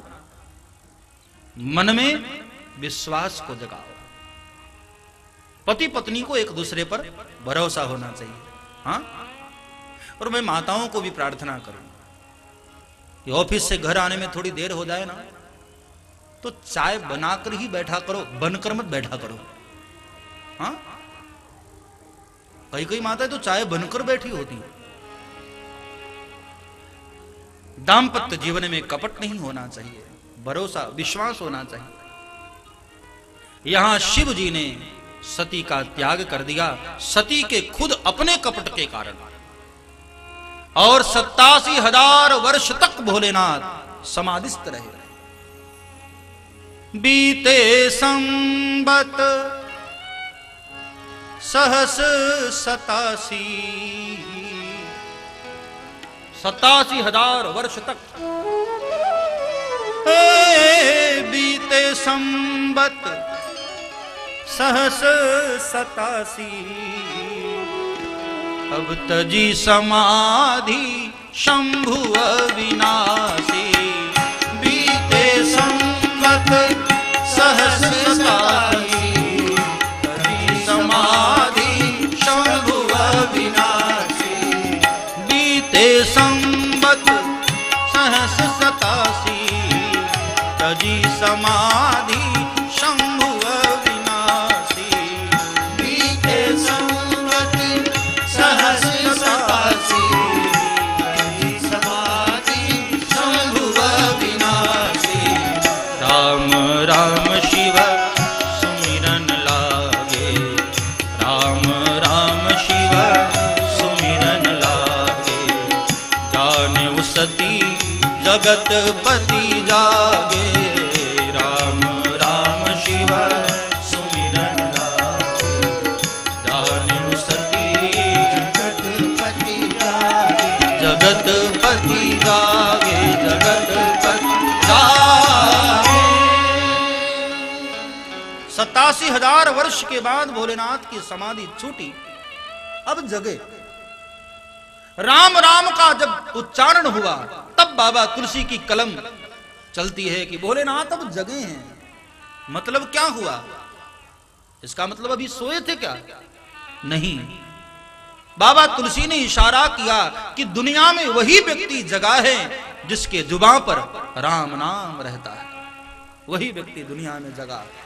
मन में विश्वास को जगाओ। पति पत्नी को एक दूसरे पर भरोसा होना चाहिए। हाँ, और मैं माताओं को भी प्रार्थना करूं कि ऑफिस से घर आने में थोड़ी देर हो जाए ना तो चाय बनाकर ही बैठा करो, बनकर मत बैठा करो। हाँ, कई कई माताएं तो चाय बनकर बैठी होती। दाम्पत्य जीवन में कपट नहीं होना चाहिए, भरोसा विश्वास होना चाहिए। यहां शिव जी ने सती का त्याग कर दिया, सती के खुद अपने कपट के कारण, और सत्तासी हजार वर्ष तक भोलेनाथ समाधिस्थ रहे। बीते संबत सहस सतासी, सतासी हजार वर्ष तक ए, बीते संबत सहस सतासी, अब तजी समाधि शंभु अविनाशी। बीते संबत सहस सतासी, तजी समाधि शंभु अविनाशी। बीते संबत सहस सतासी, तजी समाधि शंभु अविनाशी। बीते संबत सहस सतासी, तजी समाधि शंभु अविनाशी। राम राम शिव सुमिरन लागे, राम राम शिव सुमिरन लागे। जाने सती जगत पति जागे, राम राम शिव सुमिरन लागे। जाने सती जगत पति जागे, जगत पति जागे, जगत पति जागे। सतासी हजार वर्ष के बाद भोलेनाथ की समाधि छूटी, अब जगे। राम राम का जब उच्चारण हुआ तब बाबा तुलसी की कलम चलती है कि भोलेनाथ अब जगे हैं। मतलब क्या हुआ? इसका मतलब अभी सोए थे क्या? नहीं, बाबा तुलसी ने इशारा किया कि दुनिया में वही व्यक्ति जगा है जिसके जुबान पर राम नाम रहता है, वही व्यक्ति दुनिया में जगा है।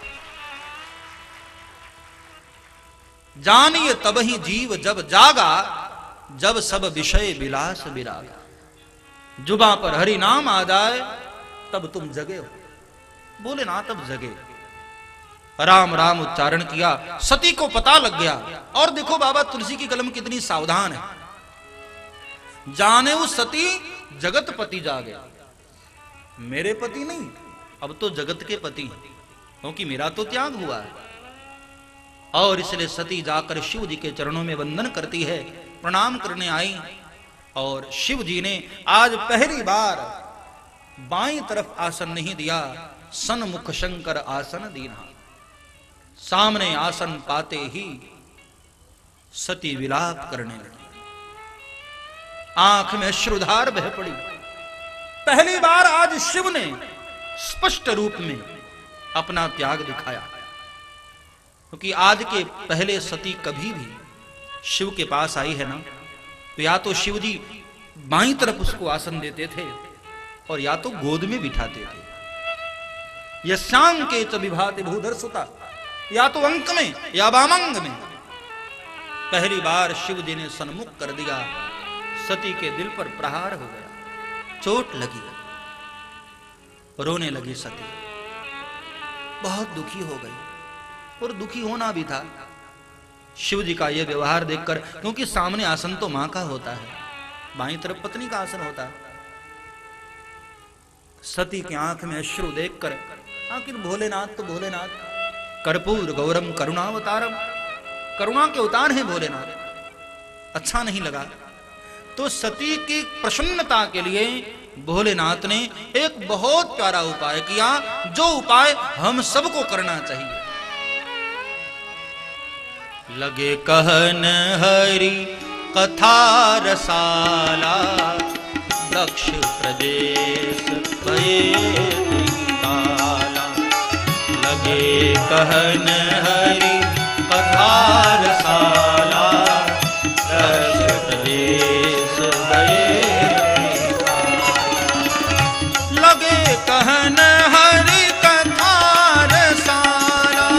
जानिए तब ही जीव जब जागा, जब सब विषय विलास विरागा। जुबां पर हरि नाम आ जाए तब तुम जगे हो। बोले ना तब जगे, राम राम उच्चारण किया, सती को पता लग गया। और देखो बाबा तुलसी की कलम कितनी सावधान है। जाने वो सती जगत पति जागे, मेरे पति नहीं, अब तो जगत के पति हैं, क्योंकि मेरा तो त्याग हुआ है। और इसलिए सती जाकर शिव जी के चरणों में वंदन करती है, प्रणाम करने आई। और शिव जी ने आज पहली बार बाईं तरफ आसन नहीं दिया, सन्मुख शंकर आसन दीना। सामने आसन पाते ही सती विलाप करने लगी, आंख में अश्रुधार बह पड़ी। पहली बार आज शिव ने स्पष्ट रूप में अपना त्याग दिखाया, क्योंकि आज के पहले सती कभी भी शिव के पास आई है ना, तो या तो शिव जी बाईं तरफ उसको आसन देते थे और या तो गोद में बिठाते थे। यस्यां के च विभाति भूधर सुता, या तो अंक में या वामांग में। पहली बार शिव जी ने सन्मुख कर दिया, सती के दिल पर प्रहार हो गया, चोट लगी, रोने लगी सती, बहुत दुखी हो गई। और दुखी होना भी था शिव जी का यह व्यवहार देखकर, क्योंकि सामने आसन तो मां का होता है, बाईं तरफ पत्नी का आसन होता है। सती की आंख में अश्रु देखकर, आखिर भोलेनाथ तो भोलेनाथ, कर्पूर गौरम करुणावतारम, करुणा के अवतार हैं भोलेनाथ, अच्छा नहीं लगा। तो सती की प्रसन्नता के लिए भोलेनाथ ने एक बहुत प्यारा उपाय किया, जो उपाय हम सबको करना चाहिए। लगे कहन हरि कथा रसाला, दक्ष प्रदेश भये ताला। लगे कहन हरि कथा रसाला, दक्ष प्रदेश भये ताला। लगे कहन हरि कथा रसाला,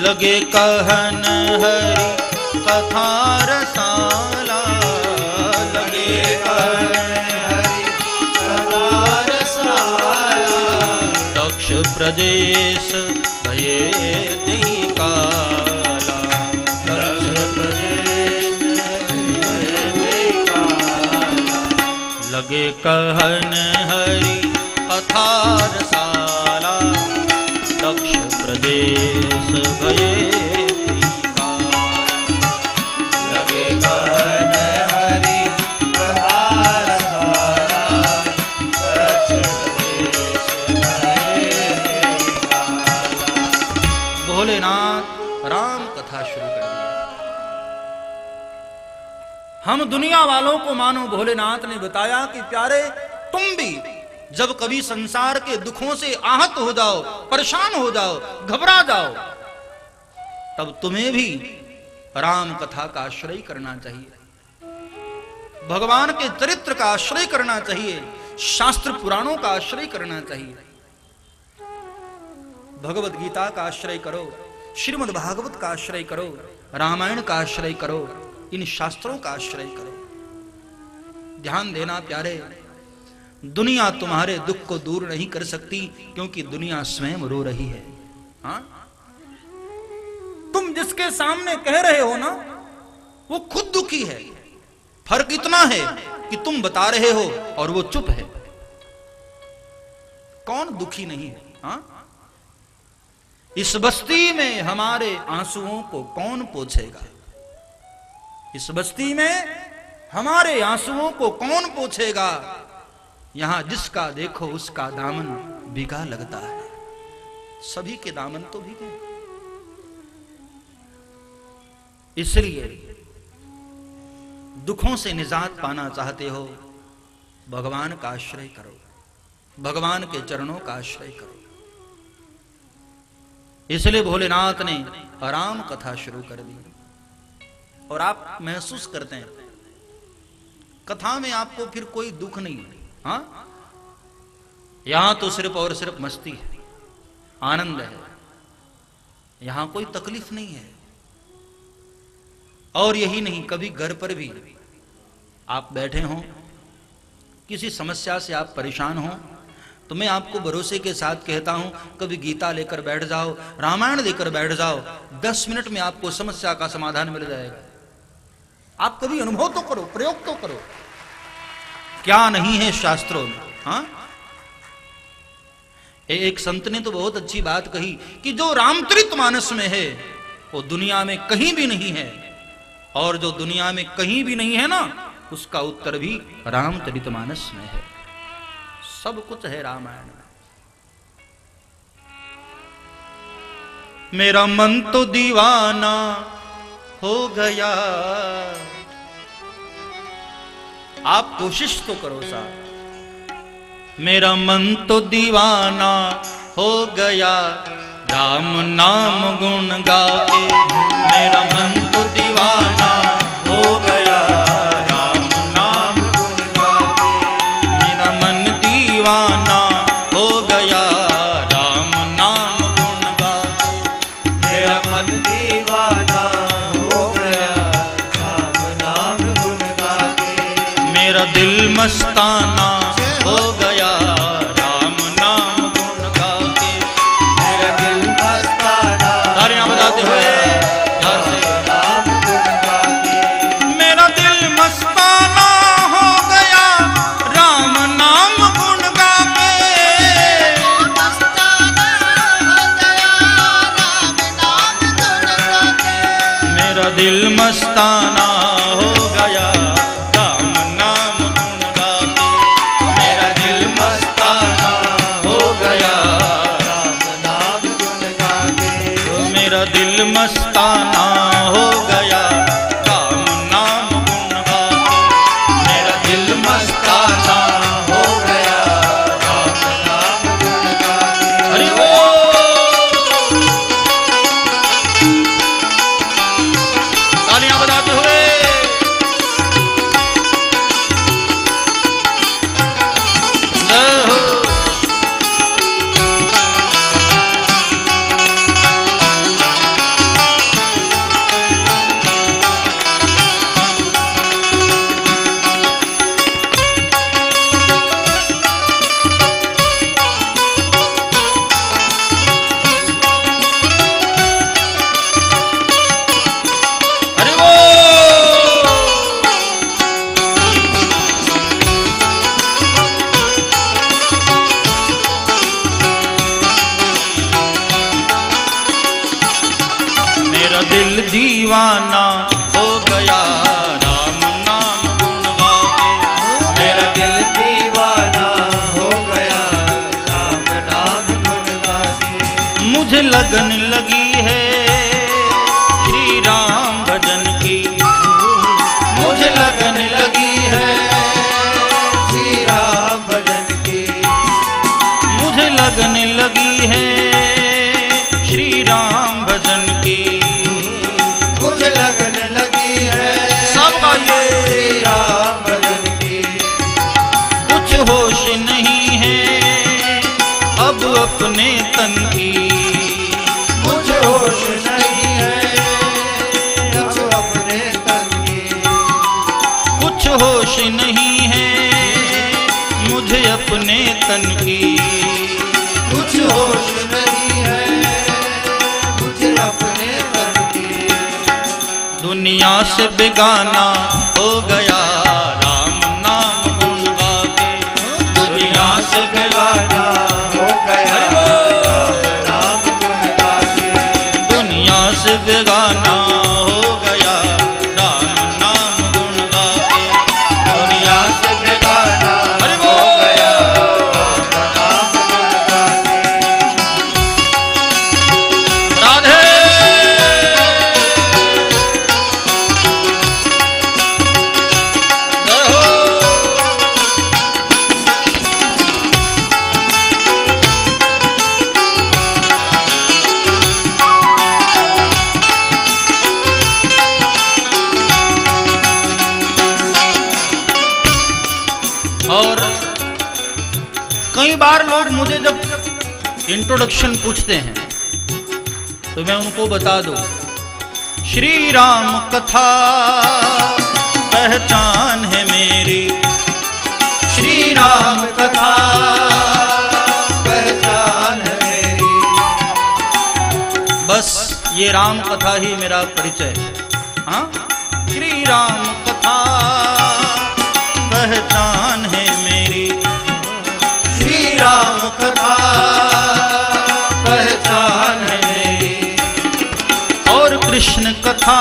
लगे कहन हरि कथा रसाला, लगे कहन हरि कथा रसाला। दक्ष प्रदेश भये तिहि काला, दक्ष प्रदेश भये तिहि काला। लगे कहन हरि कथा रसाला, दक्ष प्रदेश भये तिहि काला। लगे कहन हरि कथा रसाला, दक्ष प्रदेश भये तिहि काला। भोलेनाथ राम कथा शुरू कर दी। हम दुनिया वालों को मानो भोलेनाथ ने बताया कि प्यारे तुम भी जब कभी संसार के दुखों से आहत हो जाओ, परेशान हो जाओ, घबरा जाओ, तब तुम्हें भी राम कथा का आश्रय करना चाहिए, भगवान के चरित्र का आश्रय करना चाहिए, शास्त्र पुराणों का आश्रय करना चाहिए। भगवत गीता का आश्रय करो, श्रीमद् भागवत का आश्रय करो, रामायण का आश्रय करो, इन शास्त्रों का आश्रय करो। ध्यान देना प्यारे, दुनिया तुम्हारे दुख को दूर नहीं कर सकती, क्योंकि दुनिया स्वयं रो रही है। हाँ? तुम जिसके सामने कह रहे हो ना, वो खुद दुखी है। फर्क इतना है कि तुम बता रहे हो और वो चुप है। कौन दुखी नहीं है? हाँ? इस बस्ती में हमारे आंसुओं को कौन पोंछेगा? इस बस्ती में हमारे आंसुओं को कौन पोंछेगा? यहां जिसका देखो उसका दामन भीगा लगता है। सभी के दामन तो भीगे। इसलिए दुखों से निजात पाना चाहते हो, भगवान का आश्रय करो, भगवान के चरणों का आश्रय करो। इसलिए भोलेनाथ ने राम कथा शुरू कर दी। और आप महसूस करते हैं कथा में आपको फिर कोई दुख नहीं है। हाँ? यहां तो सिर्फ और सिर्फ मस्ती है, आनंद है, यहां कोई तकलीफ नहीं है। और यही नहीं, कभी घर पर भी आप बैठे हों, किसी समस्या से आप परेशान हों, तो मैं आपको भरोसे के साथ कहता हूं, कभी गीता लेकर बैठ जाओ, रामायण लेकर बैठ जाओ, दस मिनट में आपको समस्या का समाधान मिल जाएगा। आप कभी अनुभव तो करो, प्रयोग तो करो। क्या नहीं है शास्त्रों में। हाँ? एक संत ने तो बहुत अच्छी बात कही कि जो रामचरितमानस में है वो दुनिया में कहीं भी नहीं है, और जो दुनिया में कहीं भी नहीं है ना, उसका उत्तर भी रामचरितमानस में है। सब कुछ है रामायण में। मेरा मन तो दीवाना हो गया। आप कोशिश तो करो साहब। मेरा मन तो दीवाना हो गया, राम नाम गुण गाए। मेरा मन तो दीवाना हो गया, राम नाम गुण गाए। मेरा मन दीवाना हो गया, राम नाम गुण गाए। मेरा मन दीवाना हो गया, राम नाम गुण गाए। मेरा दिल मस्ताना हो गया, राम नाम गुण गाके। मेरा दिल मस्ताना तालियां बजाते हुए प्यार से। राम गुण गाए। मेरा दिल मस्ताना हो गया, राम नाम गुण गाके। मेरा दिल मस्ताना हो गया, राम नाम गुण गाके। मेरा दिल मस्ताना हो गया, राम नाम गुण गाए। मेरा दिल मस्ताना हो गया, राम नाम गुण गाके। मेरा दिल मस्ताना हो गया, राम नाम गुण गाए। हरि बोल। तालियां बजाते हुए जय हो। दीवाना हो गया राम नाम गुण गाके। मेरा दिल दीवाना हो गया राम नाम गुण गाके। मुझे लगन लगी है श्री राम भजन की, मुझे लगन लगी है श्री राम भजन की। मुझे लगन लगी है श्री राम भजन की। मुझे लगन लगी है सब गाइए श्री राम भजन की। कुछ होश नहीं है अब अपने तन की। कुछ होश नहीं है अब अपने तन की। कुछ होश नहीं है मुझे अपने तन की। कुछ होश नहीं है मुझे अपने तन की। दुनिया से बेगाना हो गया राम नाम गुण गाके। दुनिया से बेगाना हो गया राम गुण गाके। दुनिया से बेगाना हो गया राम नाम गुण गाके। दुनिया से बेगाना हरि हो बोल। गया राम गुण गाके। राधे जय हो। और कई बार लोग मुझे जब इंट्रोडक्शन पूछते हैं तो मैं उनको बता दूं, श्री राम कथा पहचान है मेरी। श्री राम कथा पहचान है मेरी। बस ये राम कथा ही मेरा परिचय है। हाँ, श्री राम कथा पहचान है मेरी। श्री राम कथा पहचान है मेरी। और कृष्ण कथा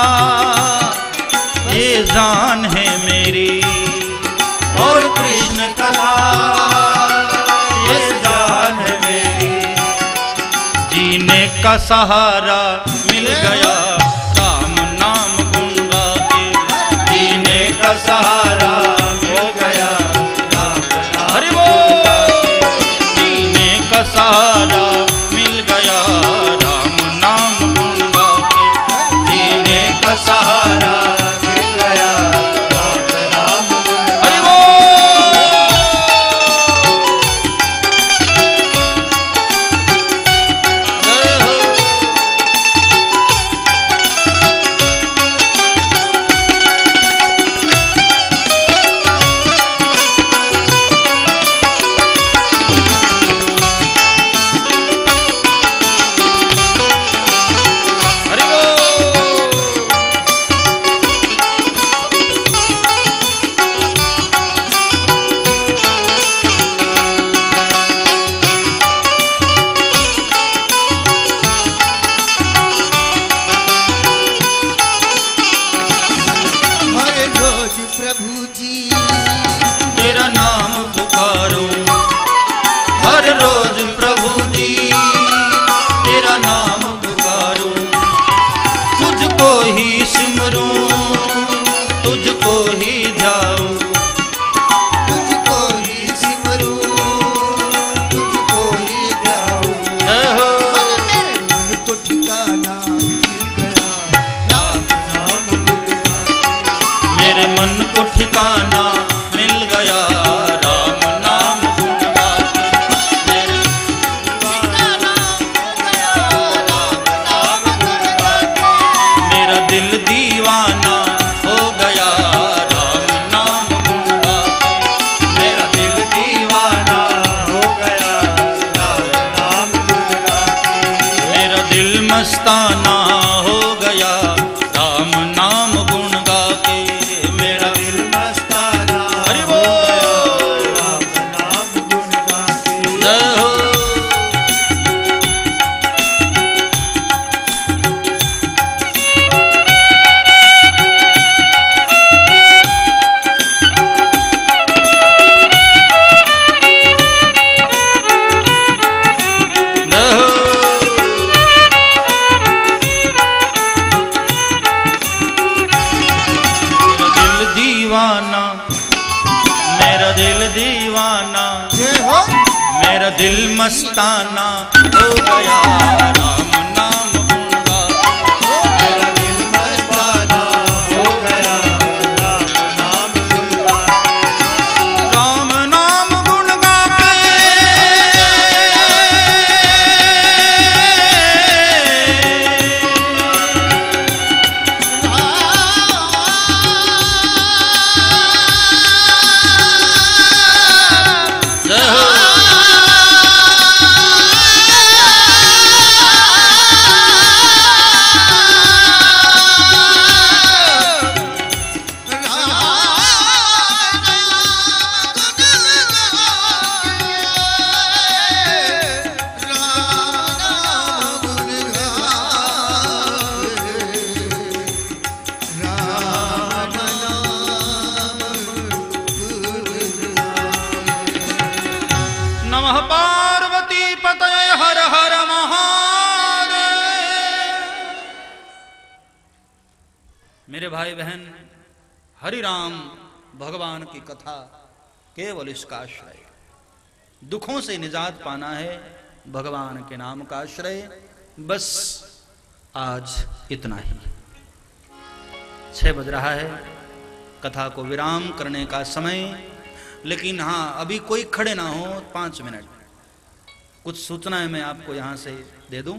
ये जान है मेरी। और कृष्ण कथा ये जान है मेरी। जीने का सहारा मिल गया राम नाम गुण गाके। जीने का सहारा हो गया राम नाम। हरि बोल। जीने का सहारा मिल गया राम नाम गुण गाके। जीने का सहारा मिल गया राम नाम गुण गाके। हरि बोल। जय हो। हरि बोल। हर रोज प्रभु जी तेरा नाम पुकारूं, हर रोज प्रभु जी तेरा नाम पुकारूं। तुझको ही सिमरूं, तुझको ही ध्याऊं। तुझको ही सिमरूं, तुझको ही ध्याऊं। जय हो। मेरे मन को ठिकाना मिल गया राम नाम गुण गाके। मेरे मन को ठिकाना मिल गया राम नाम गुण गाके। मेरे मेरा दिल दीवाना हो गया राम नाम गुण गाके। मेरा दिल दीवाना हो गया राम नाम गुण गाके। मेरा दिल मस्ताना हो गया राम नाम गुण गाके। मेरा दिल मस्ताना हरि हो बोल। गया राम नाम गुण गाके। जय हो। मस्ताना हो गया राम नाम गुण गा। मेरा दिल मस्ताना हो गया राम नाम गुण गा। राम नाम गुण गाते नमः पार्वती पतये हर हर महादेव। मेरे भाई बहन, हरि राम भगवान की कथा केवल इसका आश्रय। दुखों से निजात पाना है भगवान के नाम का आश्रय। बस आज इतना ही। छह बज रहा है, कथा को विराम करने का समय। लेकिन हाँ, अभी कोई खड़े ना हो, पांच मिनट कुछ सूचनाएं मैं आपको यहां से दे दूं।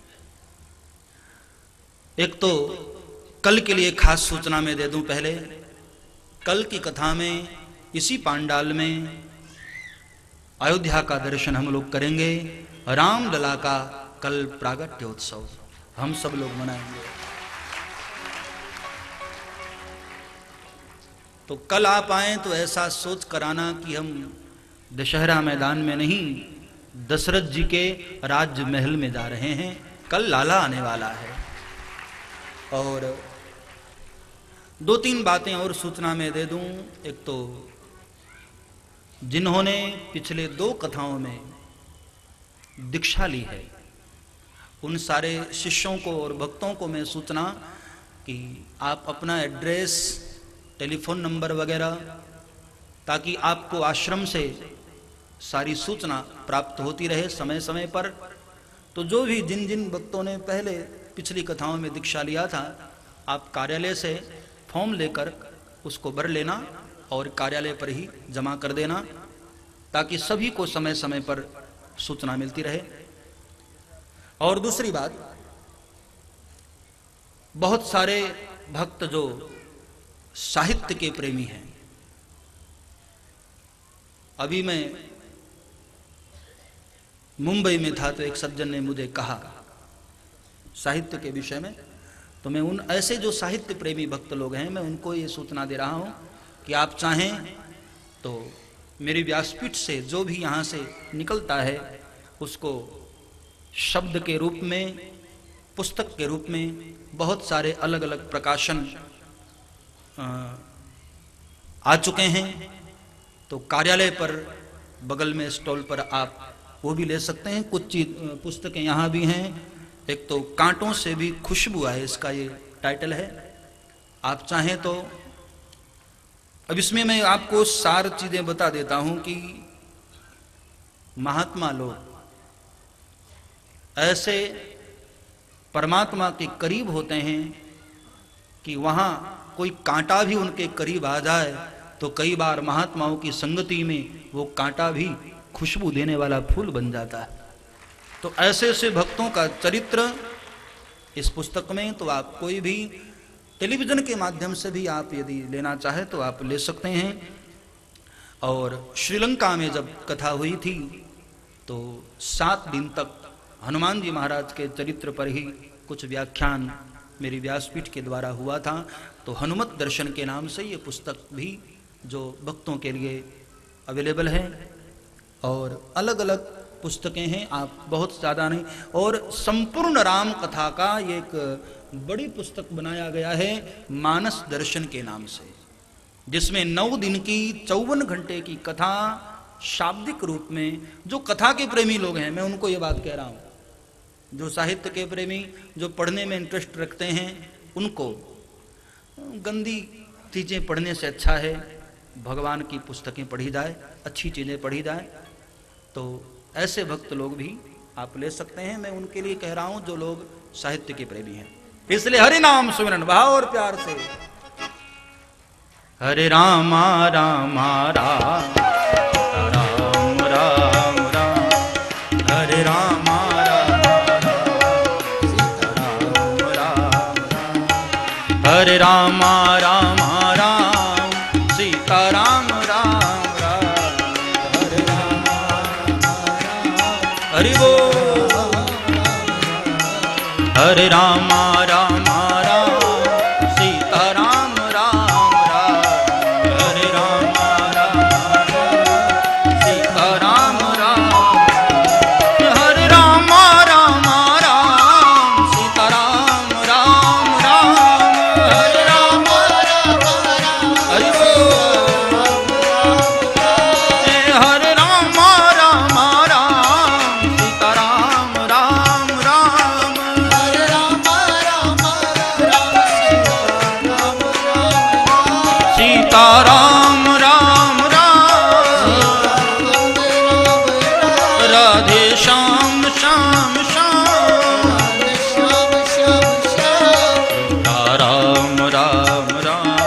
एक तो कल के लिए खास सूचना मैं दे दूं। पहले कल की कथा में इसी पांडाल में अयोध्या का दर्शन हम लोग करेंगे। रामलला का कल प्रागट्योत्सव हम सब लोग मनाएंगे। तो कल आप आए तो ऐसा सोच कर आना कि हम दशहरा मैदान में नहीं, दशरथ जी के राज्य महल में जा रहे हैं। कल लाला आने वाला है। और दो तीन बातें और सूचना में दे दूं। एक तो जिन्होंने पिछले दो कथाओं में दीक्षा ली है, उन सारे शिष्यों को और भक्तों को मैं सूचना कि आप अपना एड्रेस, टेलीफोन नंबर वगैरह, ताकि आपको आश्रम से सारी सूचना प्राप्त होती रहे समय समय पर। तो जो भी जिन जिन भक्तों ने पहले पिछली कथाओं में दीक्षा लिया था, आप कार्यालय से फॉर्म लेकर उसको भर लेना और कार्यालय पर ही जमा कर देना, ताकि सभी को समय समय पर सूचना मिलती रहे। और दूसरी बात, बहुत सारे भक्त जो साहित्य के प्रेमी हैं, अभी मैं मुंबई में था तो एक सज्जन ने मुझे कहा साहित्य के विषय में, तो मैं उन ऐसे जो साहित्य प्रेमी भक्त लोग हैं, मैं उनको ये सूचना दे रहा हूं कि आप चाहें तो मेरी व्यासपीठ से जो भी यहां से निकलता है उसको शब्द के रूप में, पुस्तक के रूप में, बहुत सारे अलग अलग प्रकाशन आ चुके हैं। तो कार्यालय पर बगल में स्टॉल पर आप वो भी ले सकते हैं। कुछ चीज पुस्तकें यहाँ भी हैं। एक तो कांटों से भी खुशबू है, इसका ये टाइटल है। आप चाहें तो अब इसमें मैं आपको सार चीजें बता देता हूं कि महात्मा लोग ऐसे परमात्मा के करीब होते हैं कि वहां कोई कांटा भी उनके करीब आ जाए तो कई बार महात्माओं की संगति में वो कांटा भी खुशबू देने वाला फूल बन जाता है। तो ऐसे ऐसे भक्तों का चरित्र इस पुस्तक में, तो आप कोई भी टेलीविजन के माध्यम से भी आप यदि लेना चाहे तो आप ले सकते हैं। और श्रीलंका में जब कथा हुई थी तो सात दिन तक हनुमान जी महाराज के चरित्र पर ही कुछ व्याख्यान मेरी व्यासपीठ के द्वारा हुआ था। तो हनुमत दर्शन के नाम से ये पुस्तक भी जो भक्तों के लिए अवेलेबल है। और अलग अलग पुस्तकें हैं, आप बहुत ज़्यादा नहीं। और संपूर्ण राम कथा का ये एक बड़ी पुस्तक बनाया गया है मानस दर्शन के नाम से, जिसमें नौ दिन की चौवन घंटे की कथा शाब्दिक रूप में, जो कथा के प्रेमी लोग हैं, मैं उनको ये बात कह रहा हूँ, जो साहित्य के प्रेमी, जो पढ़ने में इंटरेस्ट रखते हैं, उनको गंदी चीज़ें पढ़ने से अच्छा है भगवान की पुस्तकें पढ़ी जाए, अच्छी चीज़ें पढ़ी जाए। तो ऐसे भक्त लोग भी आप ले सकते हैं। मैं उनके लिए कह रहा हूं जो लोग साहित्य के प्रेमी हैं। इसलिए हरि नाम सुमिरन भाव और प्यार से हरे रामा रामा राम राम राम राम हरे रामा हरे रामा राम राम सीता राम राम राम हरे रामा हरि बोल हरे रामा राम राम सीता राम राम राम हरे रामा राम सीता राम राम हरे रामा राम राम सीता राम राम राम हरे रामा राम राम हरि बोल हरे रामा राम राम सीता राम राम राम हरे रामा राम राम सीता राम राम राम राधे श्याम श्याम श्याम राम राम राम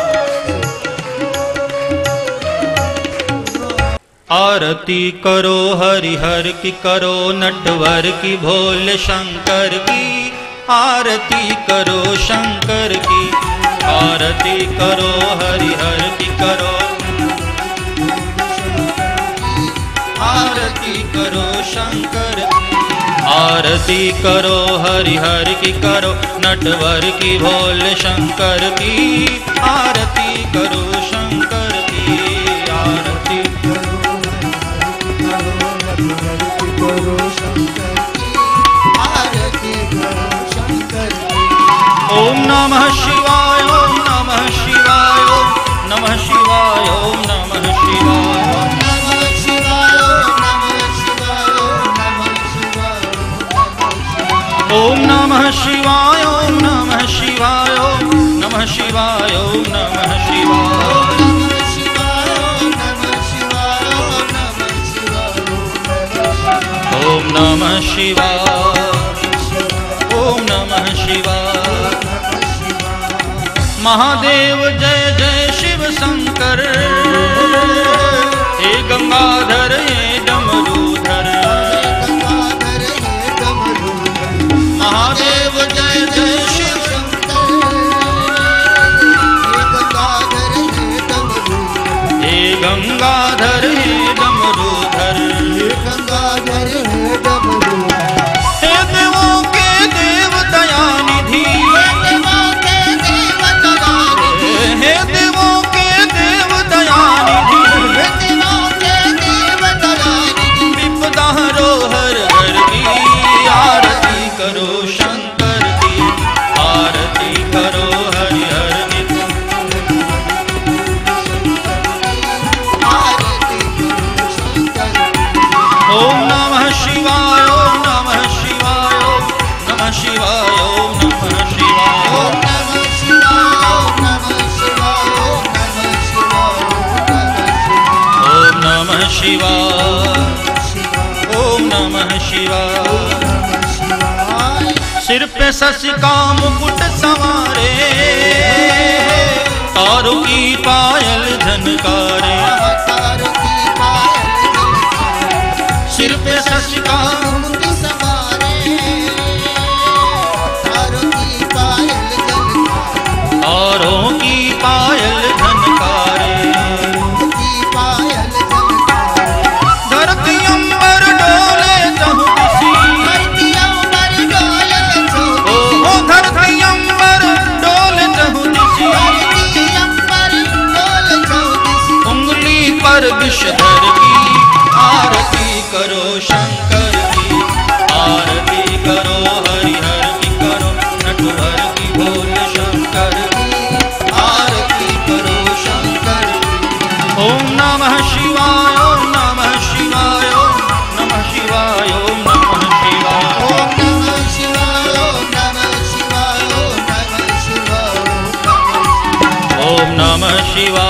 आरती करो हरिहर की करो नटवर की भोले शंकर की आरती करो शंकर की आरती करो हरिहर की करो आरती करो शंकर की आरती करो हरिहर की करो नटवर की भोले शंकर की आरती करो शंकर की आरती ओम नमः शिवाय ओम नमः शिवाय ओम नमः शिवाय ओम नमः शिवाय ओम नमः शिवाय ओम नमः शिवाय ओम नमः शिवाय ओम नमः शिवाय ओम नमः शिवाय ओम नमः शिवाय महादेव जय जय शिव शंकर हे गंगाधर हे डमरूधर महादेव जय जय शिव हे गंगाधर हे डमरूधर हे देवों के देव दयानिधि हे देवों के देव दयानिधि विपदा रो हर हर की आरती करो शंकर की आरती करो हरिहर की ओम नमः शिवाय ओम नमः शिवाय ओम नमः शिवाय ओम नमः शिवाय ओम नमः शिवाय ओम नमः शिवाय सिर पे शशि का मुकुट सवारे तारों की पायल झनकारे सिर पे शशि का मुकुट सवारे तारों की पायल झनकारे धरती अंबर डोले जहु दिसी ओ धरती अंबर डोले जहु दिसी उंगली पर विषधर की आरती करो शंकर की आरती करो हरिहर की करो नटवर की भोले शंकर की आरती करो शंकर ओम नमः शिवाय ओम नमः शिवाय ओम नमः शिवाय ओम नमः शिवाय ओम नमः शिवाय ओम नमः शिवाय ओम नमः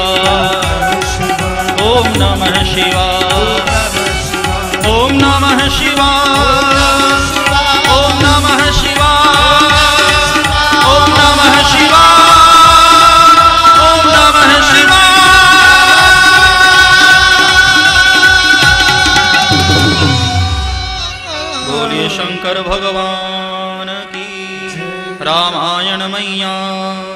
शिवाय ओम नमः शिवाय ओम नमः शिवाय, ओम नमः शिवाय, ओम नमः शिवाय, ओम नमः शिवाय। बोलिए शंकर भगवान की। रामायण मैया